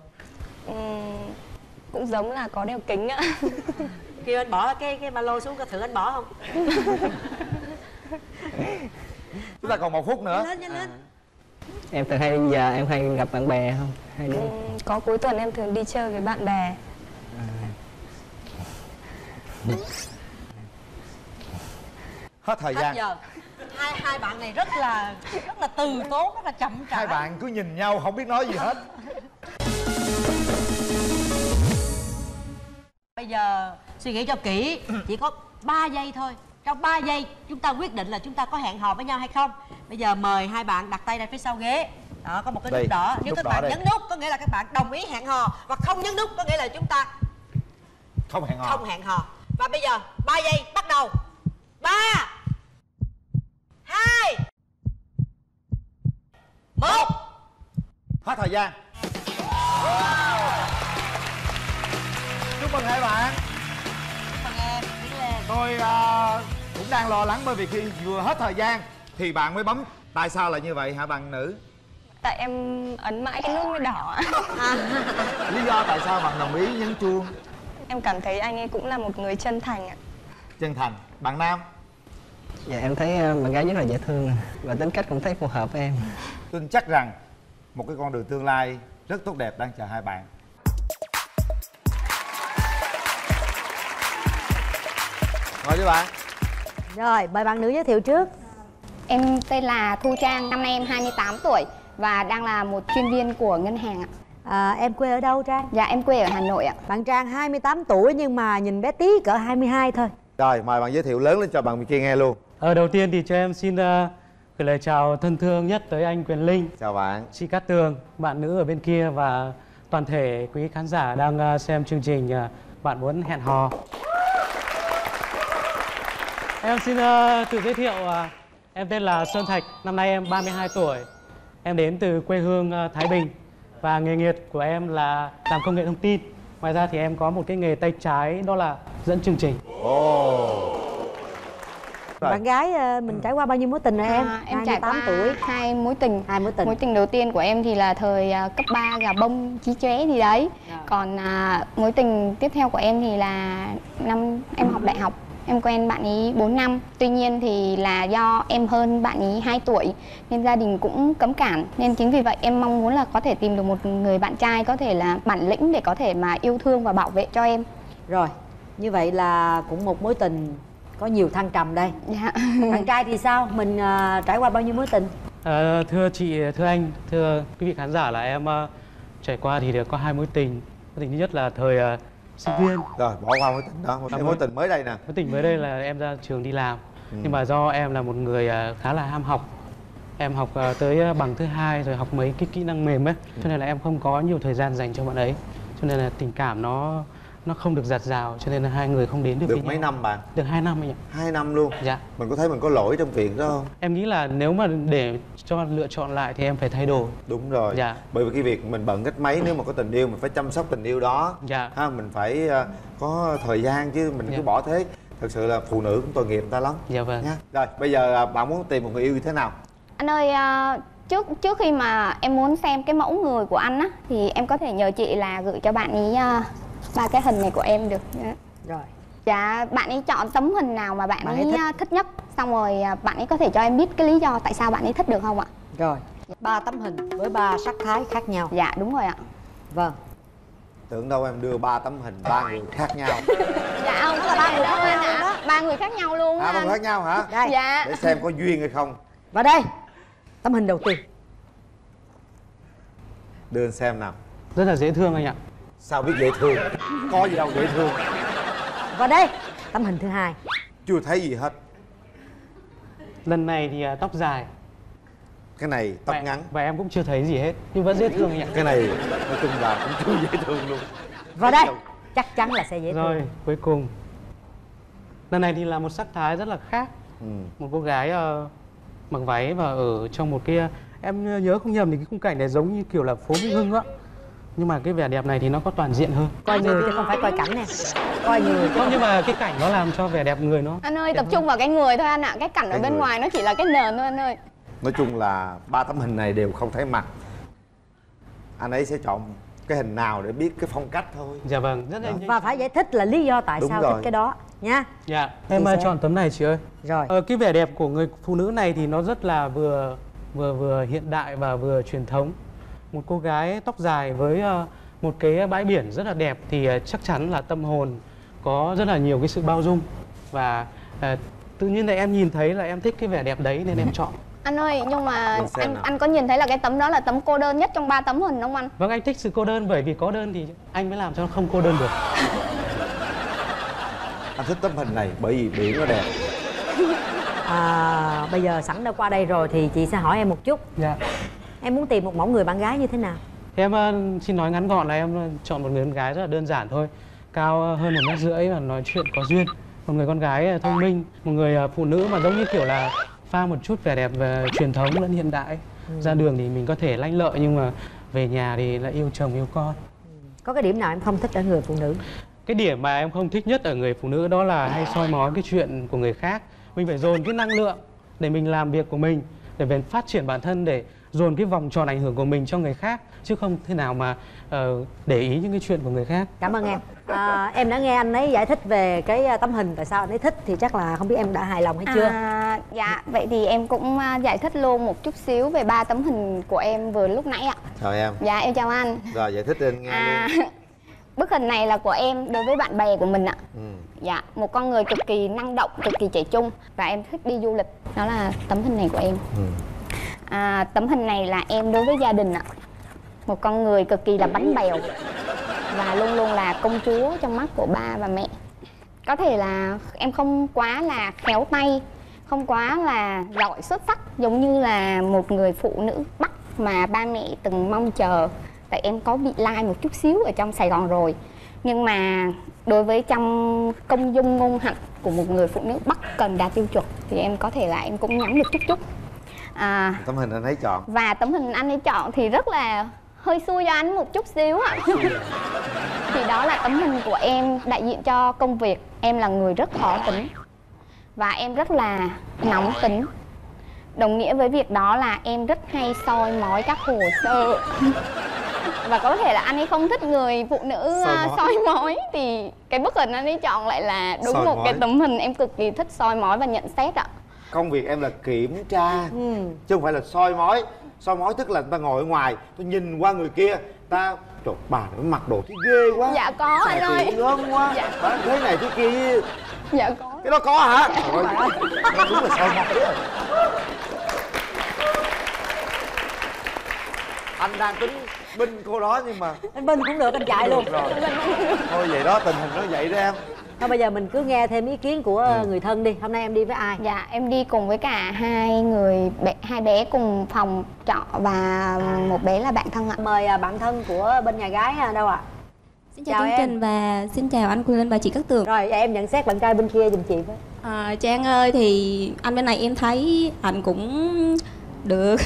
Cũng giống là có đeo kính ạ. Kêu anh bỏ cái ba lô xuống coi thử anh bỏ không? Chúng ta còn 1 phút nữa. Nhanh lên. Em thường hay giờ em hay gặp bạn bè không? Hay đi? Có cuối tuần em thường đi chơi với bạn bè. Hết thời gian. Hết giờ. Hai bạn này rất là từ tốn, rất là chậm chạp. Hai bạn cứ nhìn nhau không biết nói gì hết. Bây giờ suy nghĩ cho kỹ, chỉ có 3 giây thôi. Trong 3 giây chúng ta quyết định là chúng ta có hẹn hò với nhau hay không. Bây giờ mời hai bạn đặt tay ra phía sau ghế. Đó, có một cái nút đỏ. Nếu các bạn nhấn nút có nghĩa là các bạn đồng ý hẹn hò, và không nhấn nút có nghĩa là chúng ta không hẹn hò. Không hẹn hò. Và bây giờ 3 giây bắt đầu. 3 2 1. Hết thời gian. Chúc mừng hai bạn. Chúc mừng em, tiến lên. Tôi cũng đang lo lắng bởi vì khi vừa hết thời gian thì bạn mới bấm. Tại sao lại như vậy hả bạn nữ? Tại em ấn mãi cái nút mới đỏ. Lý do tại sao bạn đồng ý nhấn chuông? Em cảm thấy anh ấy cũng là một người chân thành ạ. Chân thành. Bạn nam? Dạ em thấy bạn gái rất là dễ thương và tính cách cũng thấy phù hợp với em. Tin chắc rằng một cái con đường tương lai rất tốt đẹp đang chờ hai bạn. Ngồi với bạn. Rồi, mời bạn nữ giới thiệu trước. Em tên là Thu Trang, năm nay em 28 tuổi và đang là một chuyên viên của ngân hàng ạ. Em quê ở đâu Trang? Dạ em quê ở Hà Nội ạ. Bạn Trang 28 tuổi nhưng mà nhìn bé tí cỡ 22 thôi. Rồi, mời bạn giới thiệu lớn lên cho bạn bên kia nghe luôn. Đầu tiên thì cho em xin gửi lời chào thân thương nhất tới anh Quyền Linh. Chào bạn. Chị Cát Tường, bạn nữ ở bên kia và toàn thể quý khán giả đang xem chương trình Bạn Muốn Hẹn Hò. Em xin tự giới thiệu, em tên là Sơn Thạch, năm nay em 32 tuổi. Em đến từ quê hương Thái Bình và nghề nghiệp của em là làm công nghệ thông tin. Ngoài ra thì em có một cái nghề tay trái đó là dẫn chương trình. Bạn gái mình trải qua bao nhiêu mối tình rồi em? Em trải qua tuổi. 2 mối tình. 2 mối tình. Mối tình đầu tiên của em thì là thời cấp 3 gà bông chí chóe gì đấy. Còn mối tình tiếp theo của em thì là năm em học đại học. Em quen bạn ấy 4 năm. Tuy nhiên thì là do em hơn bạn ấy 2 tuổi nên gia đình cũng cấm cản. Nên chính vì vậy em mong muốn là có thể tìm được một người bạn trai có thể là bản lĩnh để có thể mà yêu thương và bảo vệ cho em. Rồi, như vậy là cũng một mối tình có nhiều thăng trầm đây. Dạ. Bạn trai thì sao? Mình trải qua bao nhiêu mối tình? Thưa chị, thưa anh, thưa quý vị khán giả là em trải qua thì được có 2 mối tình. Mối tình thứ nhất là thời sinh viên. Rồi, bỏ qua mối tình đó, mối tình mới đây nè. Mối tình mới đây là em ra trường đi làm. Nhưng mà do em là một người khá là ham học. Em học tới bằng thứ 2 rồi học mấy cái kỹ năng mềm ấy. Cho nên là em không có nhiều thời gian dành cho bạn ấy. Cho nên là tình cảm nó không được dạt dào, cho nên là hai người không đến được. Được mấy năm bạn? Được 2 năm anh ạ. 2 năm luôn? Dạ. Mình có thấy mình có lỗi trong việc đó không? Em nghĩ là nếu mà để cho lựa chọn lại thì em phải thay đổi. Đúng rồi. Dạ. Bởi vì cái việc mình bận cách mấy, nếu mà có tình yêu mình phải chăm sóc tình yêu đó. Dạ. Ha, mình phải có thời gian chứ mình cứ bỏ thế. Thật sự là phụ nữ cũng tội nghiệp người ta lắm. Dạ vâng. Nha. Rồi, bây giờ bạn muốn tìm một người yêu như thế nào? Anh ơi, trước khi mà em muốn xem cái mẫu người của anh á thì em có thể nhờ chị là gửi cho bạn ấy 3 cái hình này của em được. Rồi. Dạ, bạn ấy chọn tấm hình nào mà bạn ấy thích nhất. Xong rồi bạn ấy có thể cho em biết cái lý do tại sao bạn ấy thích được không ạ? Rồi, 3 tấm hình với 3 sắc thái khác nhau. Dạ, đúng rồi ạ. Vâng. Tưởng đâu em đưa 3 tấm hình 3 người khác nhau. Dạ không, là 3 người khác nhau đó. 3 người khác nhau luôn. 3 người khác nhau hả? Đây. Dạ. Để xem có duyên hay không. Và đây, tấm hình đầu tiên. Đưa anh xem nào. Rất là dễ thương anh ạ. Sao biết dễ thương? Có gì đâu dễ thương. Và đây, tấm hình thứ 2. Chưa thấy gì hết. Lần này thì tóc dài. Cái này tóc ngắn. Và em cũng chưa thấy gì hết, nhưng vẫn dễ thương anh ạ. Cái này nói chung là cũng chưa dễ thương luôn. Và đây, chắc chắn là sẽ dễ thương. Rồi, cuối cùng. Lần này thì là một sắc thái rất là khác. Một cô gái mặc váy và ở trong một cái, em nhớ không nhầm thì cái khung cảnh này giống như kiểu là phố Mỹ Hưng á. Nhưng mà cái vẻ đẹp này thì nó có toàn diện hơn. Coi người chứ không phải coi cảnh nè. Coi người. Không, nhưng mà cái cảnh nó làm cho vẻ đẹp người nó. Anh ơi, tập trung vào cái người thôi anh ạ. Cái cảnh ở bên ngoài nó chỉ là cái nền thôi anh ơi. Nói chung là 3 tấm hình này đều không thấy mặt. Anh ấy sẽ chọn cái hình nào để biết cái phong cách thôi. Dạ vâng, rất là nhanh. Và phải giải thích là lý do tại Đúng sao rồi. thích cái đó nha. Dạ, em chọn tấm này chị ơi. Rồi. Cái vẻ đẹp của người phụ nữ này thì nó rất là vừa vừa hiện đại và vừa truyền thống. Một cô gái tóc dài với một cái bãi biển rất là đẹp thì chắc chắn là tâm hồn có rất là nhiều cái sự bao dung. Và tự nhiên là em nhìn thấy là em thích cái vẻ đẹp đấy nên em chọn. Anh ơi, nhưng mà anh có nhìn thấy là cái tấm đó là tấm cô đơn nhất trong 3 tấm hình không anh? Vâng, anh thích sự cô đơn, bởi vì có đơn thì anh mới làm cho nó không cô đơn được. Anh thích tấm hình này bởi vì biển nó đẹp. Bây giờ sẵn đã qua đây rồi thì chị sẽ hỏi em một chút. Dạ. Em muốn tìm một mẫu người bạn gái như thế nào? Em xin nói ngắn gọn là em chọn một người con gái rất là đơn giản thôi. Cao hơn 1,5 m và nói chuyện có duyên. Một người con gái thông minh, một người phụ nữ mà giống như kiểu là pha một chút vẻ đẹp về truyền thống lẫn hiện đại. Ra đường thì mình có thể lanh lợi nhưng mà về nhà thì lại yêu chồng yêu con. Có cái điểm nào em không thích ở người phụ nữ? Cái điểm mà em không thích nhất ở người phụ nữ đó là hay soi mói cái chuyện của người khác. Mình phải dồn cái năng lượng để mình làm việc của mình, để mình phát triển bản thân, để dồn cái vòng tròn ảnh hưởng của mình cho người khác, chứ không thể nào mà để ý những cái chuyện của người khác. Cảm ơn em. Em đã nghe anh ấy giải thích về cái tấm hình tại sao anh ấy thích thì chắc là không biết em đã hài lòng hay chưa? Dạ, vậy thì em cũng giải thích luôn một chút xíu về 3 tấm hình của em vừa lúc nãy ạ. Chào em. Dạ, em chào anh. Rồi, giải thích lên nghe luôn. Bức hình này là của em đối với bạn bè của mình ạ. Dạ, một con người cực kỳ năng động, cực kỳ trẻ trung và em thích đi du lịch. Đó là tấm hình này của em. Tấm hình này là em đối với gia đình ạ. Một con người cực kỳ là bánh bèo và luôn luôn là công chúa trong mắt của ba và mẹ. Có thể là em không quá là khéo tay, không quá là giỏi xuất sắc giống như là một người phụ nữ Bắc mà ba mẹ từng mong chờ. Tại em có bị lai một chút xíu ở trong Sài Gòn rồi. Nhưng mà đối với trong công dung ngôn hạnh của một người phụ nữ Bắc cần đạt tiêu chuẩn thì em có thể là em cũng nhắm được chút. Tấm hình anh ấy chọn. Và tấm hình anh ấy chọn thì rất là hơi xui cho anh một chút xíu ạ. Thì đó là tấm hình của em đại diện cho công việc. Em là người rất khó tính và em rất là nóng tính. Đồng nghĩa với việc đó là em rất hay soi mói các hồ sơ. Và có thể là anh ấy không thích người phụ nữ soi mói thì cái bức hình anh ấy chọn lại là đúng soi một mói. Cái tấm hình em cực kỳ thích soi mói và nhận xét ạ. Công việc em là kiểm tra chứ không phải là soi mói. Soi mói tức là người ta ngồi ở ngoài, tôi nhìn qua người kia, ta trời bà nó mặc đồ thấy ghê quá. Dạ có anh ơi. Gớm quá. Dạ. Thế này thế kia. Dạ có. Cái đó có hả? Trời ơi, đúng là soi mói rồi. Anh đang tính binh cô đó nhưng mà anh binh cũng được, anh chạy luôn rồi. Thôi vậy đó, tình hình nó vậy đó em. Thôi bây giờ mình cứ nghe thêm ý kiến của người thân đi. Hôm nay em đi với ai? Dạ em đi cùng với cả hai bé cùng phòng trọ và một bé là bạn thân ạ. Mời bạn thân của bên nhà gái đâu ạ? Xin chào chương trình và xin chào anh Quyền Linh và chị Cát Tường. Rồi em nhận xét bạn trai bên kia giùm chị với. Trang ơi, thì anh bên này em thấy anh cũng được.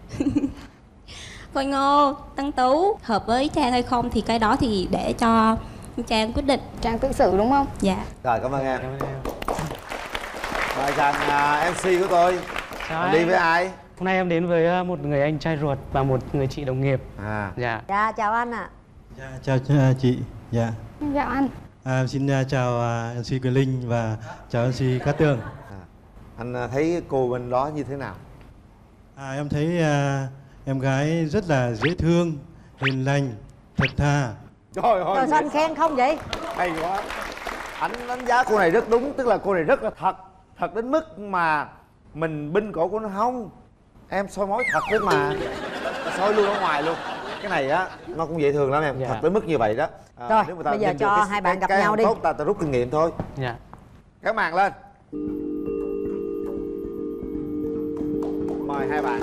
Khôi ngô, tăng tú, hợp với Trang hay không thì cái đó thì để cho Trang quyết định. Trang tự xử đúng không? Dạ. Rồi cảm ơn em. Rồi chào MC của tôi. Chào đi với ai? Hôm nay em đến với một người anh trai ruột và một người chị đồng nghiệp. Dạ. Dạ chào anh ạ. Dạ, chào chị. Dạ. Chào anh. Xin chào MC Quyền Linh và chào MC Cát Tường. Anh thấy cô bên đó như thế nào? Em thấy em gái rất là dễ thương, hiền lành, thật thà. Trời ơi. Rồi sao anh khen không vậy? Hay quá. Anh đánh giá cô này rất đúng, tức là cô này rất là thật đến mức mà mình binh cổ của nó không. Em soi mói thật đấy mà. Soi luôn ở ngoài luôn. Cái này á nó cũng dễ thương lắm em, thật đến mức như vậy đó. Rồi bây giờ cho hai bạn gặp nhau đi. Tốt ta rút kinh nghiệm thôi. Dạ. Kéo màn lên. Mời hai bạn.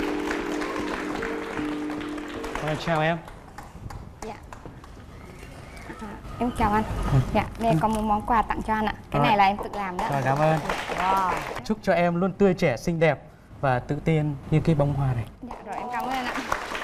Chào em. Dạ. Em chào anh. Dạ, đây có một món quà tặng cho anh ạ. Cái này là em tự làm đó. Rồi, cảm ơn. Wow. Chúc cho em luôn tươi trẻ, xinh đẹp và tự tin như cái bông hoa này. Dạ, rồi em cảm ơn anh ạ.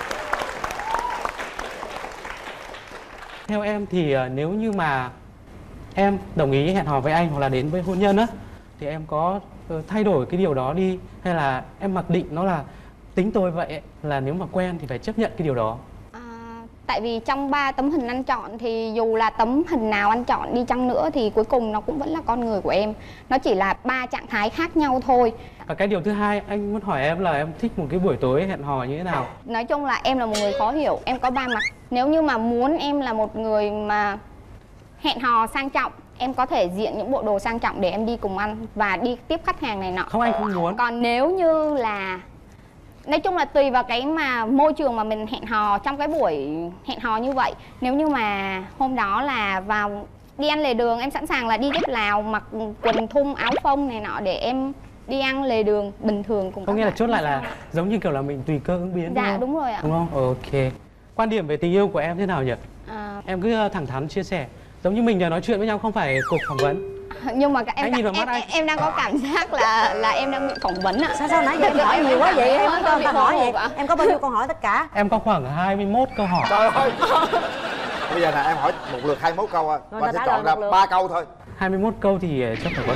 Theo em thì nếu như mà em đồng ý hẹn hò với anh hoặc là đến với hôn nhân á, thì em có thay đổi cái điều đó đi, hay là em mặc định nó là tính tôi vậy ấy, là nếu mà quen thì phải chấp nhận cái điều đó? tại vì trong 3 tấm hình anh chọn thì dù là tấm hình nào anh chọn đi chăng nữa thì cuối cùng nó cũng vẫn là con người của em. Nó chỉ là 3 trạng thái khác nhau thôi. Và cái điều thứ hai anh muốn hỏi em là em thích một cái buổi tối hẹn hò như thế nào? Nói chung là em là một người khó hiểu, em có 3 mặt. Nếu như mà muốn em là một người mà hẹn hò sang trọng, em có thể diện những bộ đồ sang trọng để em đi cùng anh và đi tiếp khách hàng này nọ. Không, anh không muốn. Còn nếu như là nói chung là tùy vào cái mà môi trường mà mình hẹn hò trong cái buổi hẹn hò như vậy. Nếu như mà hôm đó là vào đi ăn lề đường, em sẵn sàng là đi dép Lào, mặc quần thun áo phông này nọ để em đi ăn lề đường bình thường cùng. Có nghĩa là chốt lại là giống như kiểu là mình tùy cơ ứng biến. Dạ đúng rồi ạ. Đúng không? Ok. Quan điểm về tình yêu của em thế nào nhỉ? Em cứ thẳng thắn chia sẻ. Giống như mình là nói chuyện với nhau, không phải cuộc phỏng vấn. Nhưng mà em đang có cảm giác là em đang bị phỏng vấn ạ. Sao nãy giờ em hỏi nhiều quá vậy? Em có câu hỏi vậy? Em có bao nhiêu câu hỏi tất cả? Em có khoảng 21 câu hỏi. Trời ơi. Bây giờ là em hỏi một lượt 21 câu à. Và sẽ chọn ra 3 câu thôi. 21 câu thì chắc phải có.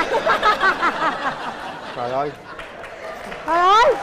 Trời ơi. Trời ơi.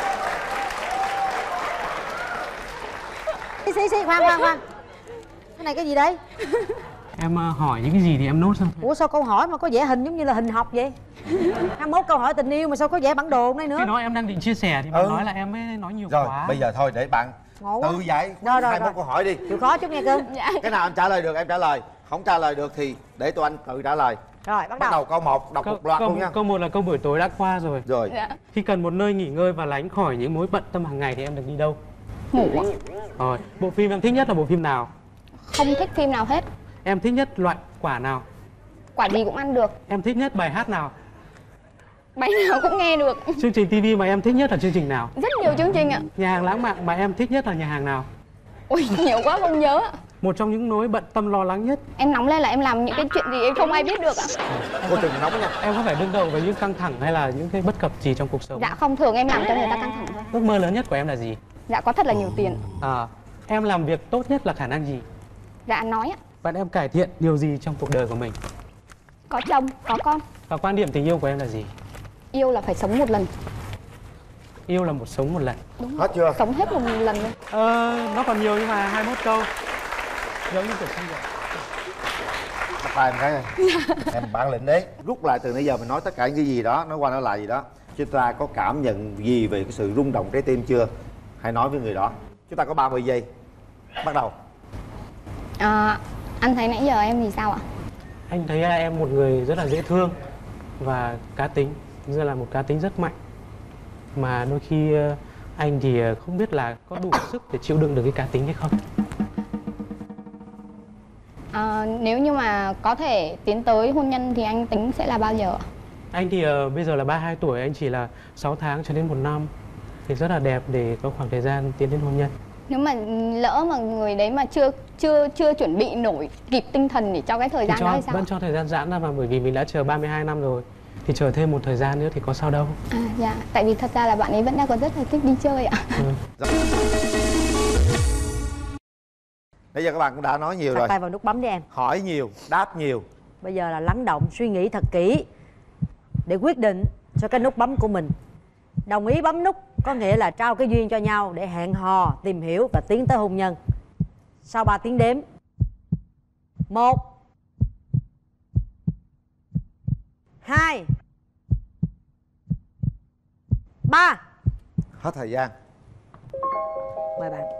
Xí, khoan. Cái này cái gì đây? Em hỏi những cái gì thì em nốt xong. Ủa sao câu hỏi mà có vẽ hình giống như là hình học vậy? 21 câu hỏi tình yêu mà sao có vẽ bản đồ đây nữa? Khi nói em đang định chia sẻ thì bạn nói là em mới nói nhiều rồi, quá. Bây giờ thôi để bạn tự giải 21 câu hỏi đi. Chịu khó chút nghe cưng. Cái nào em trả lời được em trả lời, không trả lời được thì để tụi anh tự trả lời. Rồi bắt đầu câu 1, đọc một loạt luôn nha. Câu 1 là câu buổi tối đã qua rồi. Rồi. Khi cần một nơi nghỉ ngơi và lánh khỏi những mối bận tâm hàng ngày thì em được đi đâu? Ngủ ạ. Rồi, bộ phim em thích nhất là bộ phim nào? Không thích phim nào hết. Em thích nhất loại quả nào? Quả gì cũng ăn được. Em thích nhất bài hát nào? Bài nào cũng nghe được. Chương trình TV mà em thích nhất là chương trình nào? Rất nhiều chương trình ạ. Nhà hàng lãng mạn mà em thích nhất là nhà hàng nào? Ôi nhiều quá không nhớ. Một trong những nỗi bận tâm lo lắng nhất. Em nóng lên là em làm những cái chuyện gì em không ai biết được ạ. Cô đừng nóng nha. Em có phải đương đầu với những căng thẳng hay là những cái bất cập gì trong cuộc sống? Dạ không, thường em làm cho người ta căng thẳng thôi. Ước mơ lớn nhất của em là gì? Dạ có thật là nhiều tiền. Em làm việc tốt nhất là khả năng gì? Dạ nói ạ. Bạn em cải thiện điều gì trong cuộc đời của mình? Có chồng, có con. Và quan điểm tình yêu của em là gì? Yêu là phải sống một lần. Yêu là sống một lần. Đúng hết chưa? Sống hết một lần luôn. Nó còn nhiều nhưng mà 21 câu. Giống như kiểu sinh nhật. Bắt tay em cái này. Em bản lĩnh đấy. Rút lại từ nãy giờ mình nói tất cả những cái gì đó, nói qua nói lại gì đó. Chúng ta có cảm nhận gì về cái sự rung động trái tim chưa? Hãy nói với người đó. Chúng ta có 30 giây. Bắt đầu. Anh thấy nãy giờ em thì sao ạ? Anh thấy em một người rất là dễ thương và cá tính, rất là một cá tính rất mạnh. Mà đôi khi anh thì không biết là có đủ sức để chịu đựng được cái cá tính hay không. Nếu như mà có thể tiến tới hôn nhân thì anh tính sẽ là bao giờ ạ? Anh thì bây giờ là 32 tuổi, anh chỉ là 6 tháng cho đến 1 năm. Thì rất là đẹp để có khoảng thời gian tiến đến hôn nhân. Nếu mà lỡ mà người đấy mà chưa chuẩn bị nổi kịp tinh thần để cho cái thời gian đó hay sao? Vẫn cho thời gian giãn ra mà, bởi vì mình đã chờ 32 năm rồi. Thì chờ thêm một thời gian nữa thì có sao đâu. Dạ, tại vì thật ra là bạn ấy vẫn đang còn rất là thích đi chơi ạ. Bây giờ các bạn cũng đã nói nhiều Đặt rồi. tay vào nút bấm đi em. Hỏi nhiều, đáp nhiều. Bây giờ là lắng động, suy nghĩ thật kỹ để quyết định cho cái nút bấm của mình. Đồng ý bấm nút có nghĩa là trao cái duyên cho nhau để hẹn hò, tìm hiểu và tiến tới hôn nhân. Sau 3 tiếng đếm. 1 2 3. Hết thời gian. Mời bạn.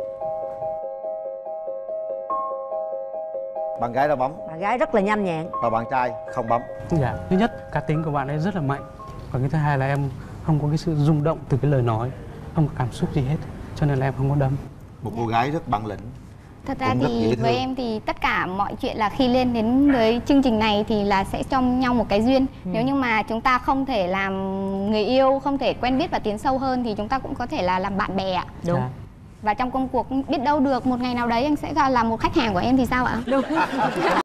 Bạn gái đã bấm. Bạn gái rất là nhanh nhẹn. Và bạn trai không bấm. Dạ, thứ nhất cá tính của bạn ấy rất là mạnh. Và cái thứ hai là em không có cái sự rung động từ cái lời nói, không có cảm xúc gì hết, cho nên là em không có đâm. Một cô gái rất bản lĩnh. Thật ra thì với em thì tất cả mọi chuyện là khi lên đến với chương trình này thì là sẽ cho nhau một cái duyên. Nếu như mà chúng ta không thể làm người yêu, không thể quen biết và tiến sâu hơn thì chúng ta cũng có thể là làm bạn bè ạ. Đúng. Và trong công cuộc biết đâu được một ngày nào đấy anh sẽ là một khách hàng của em thì sao ạ? Đúng.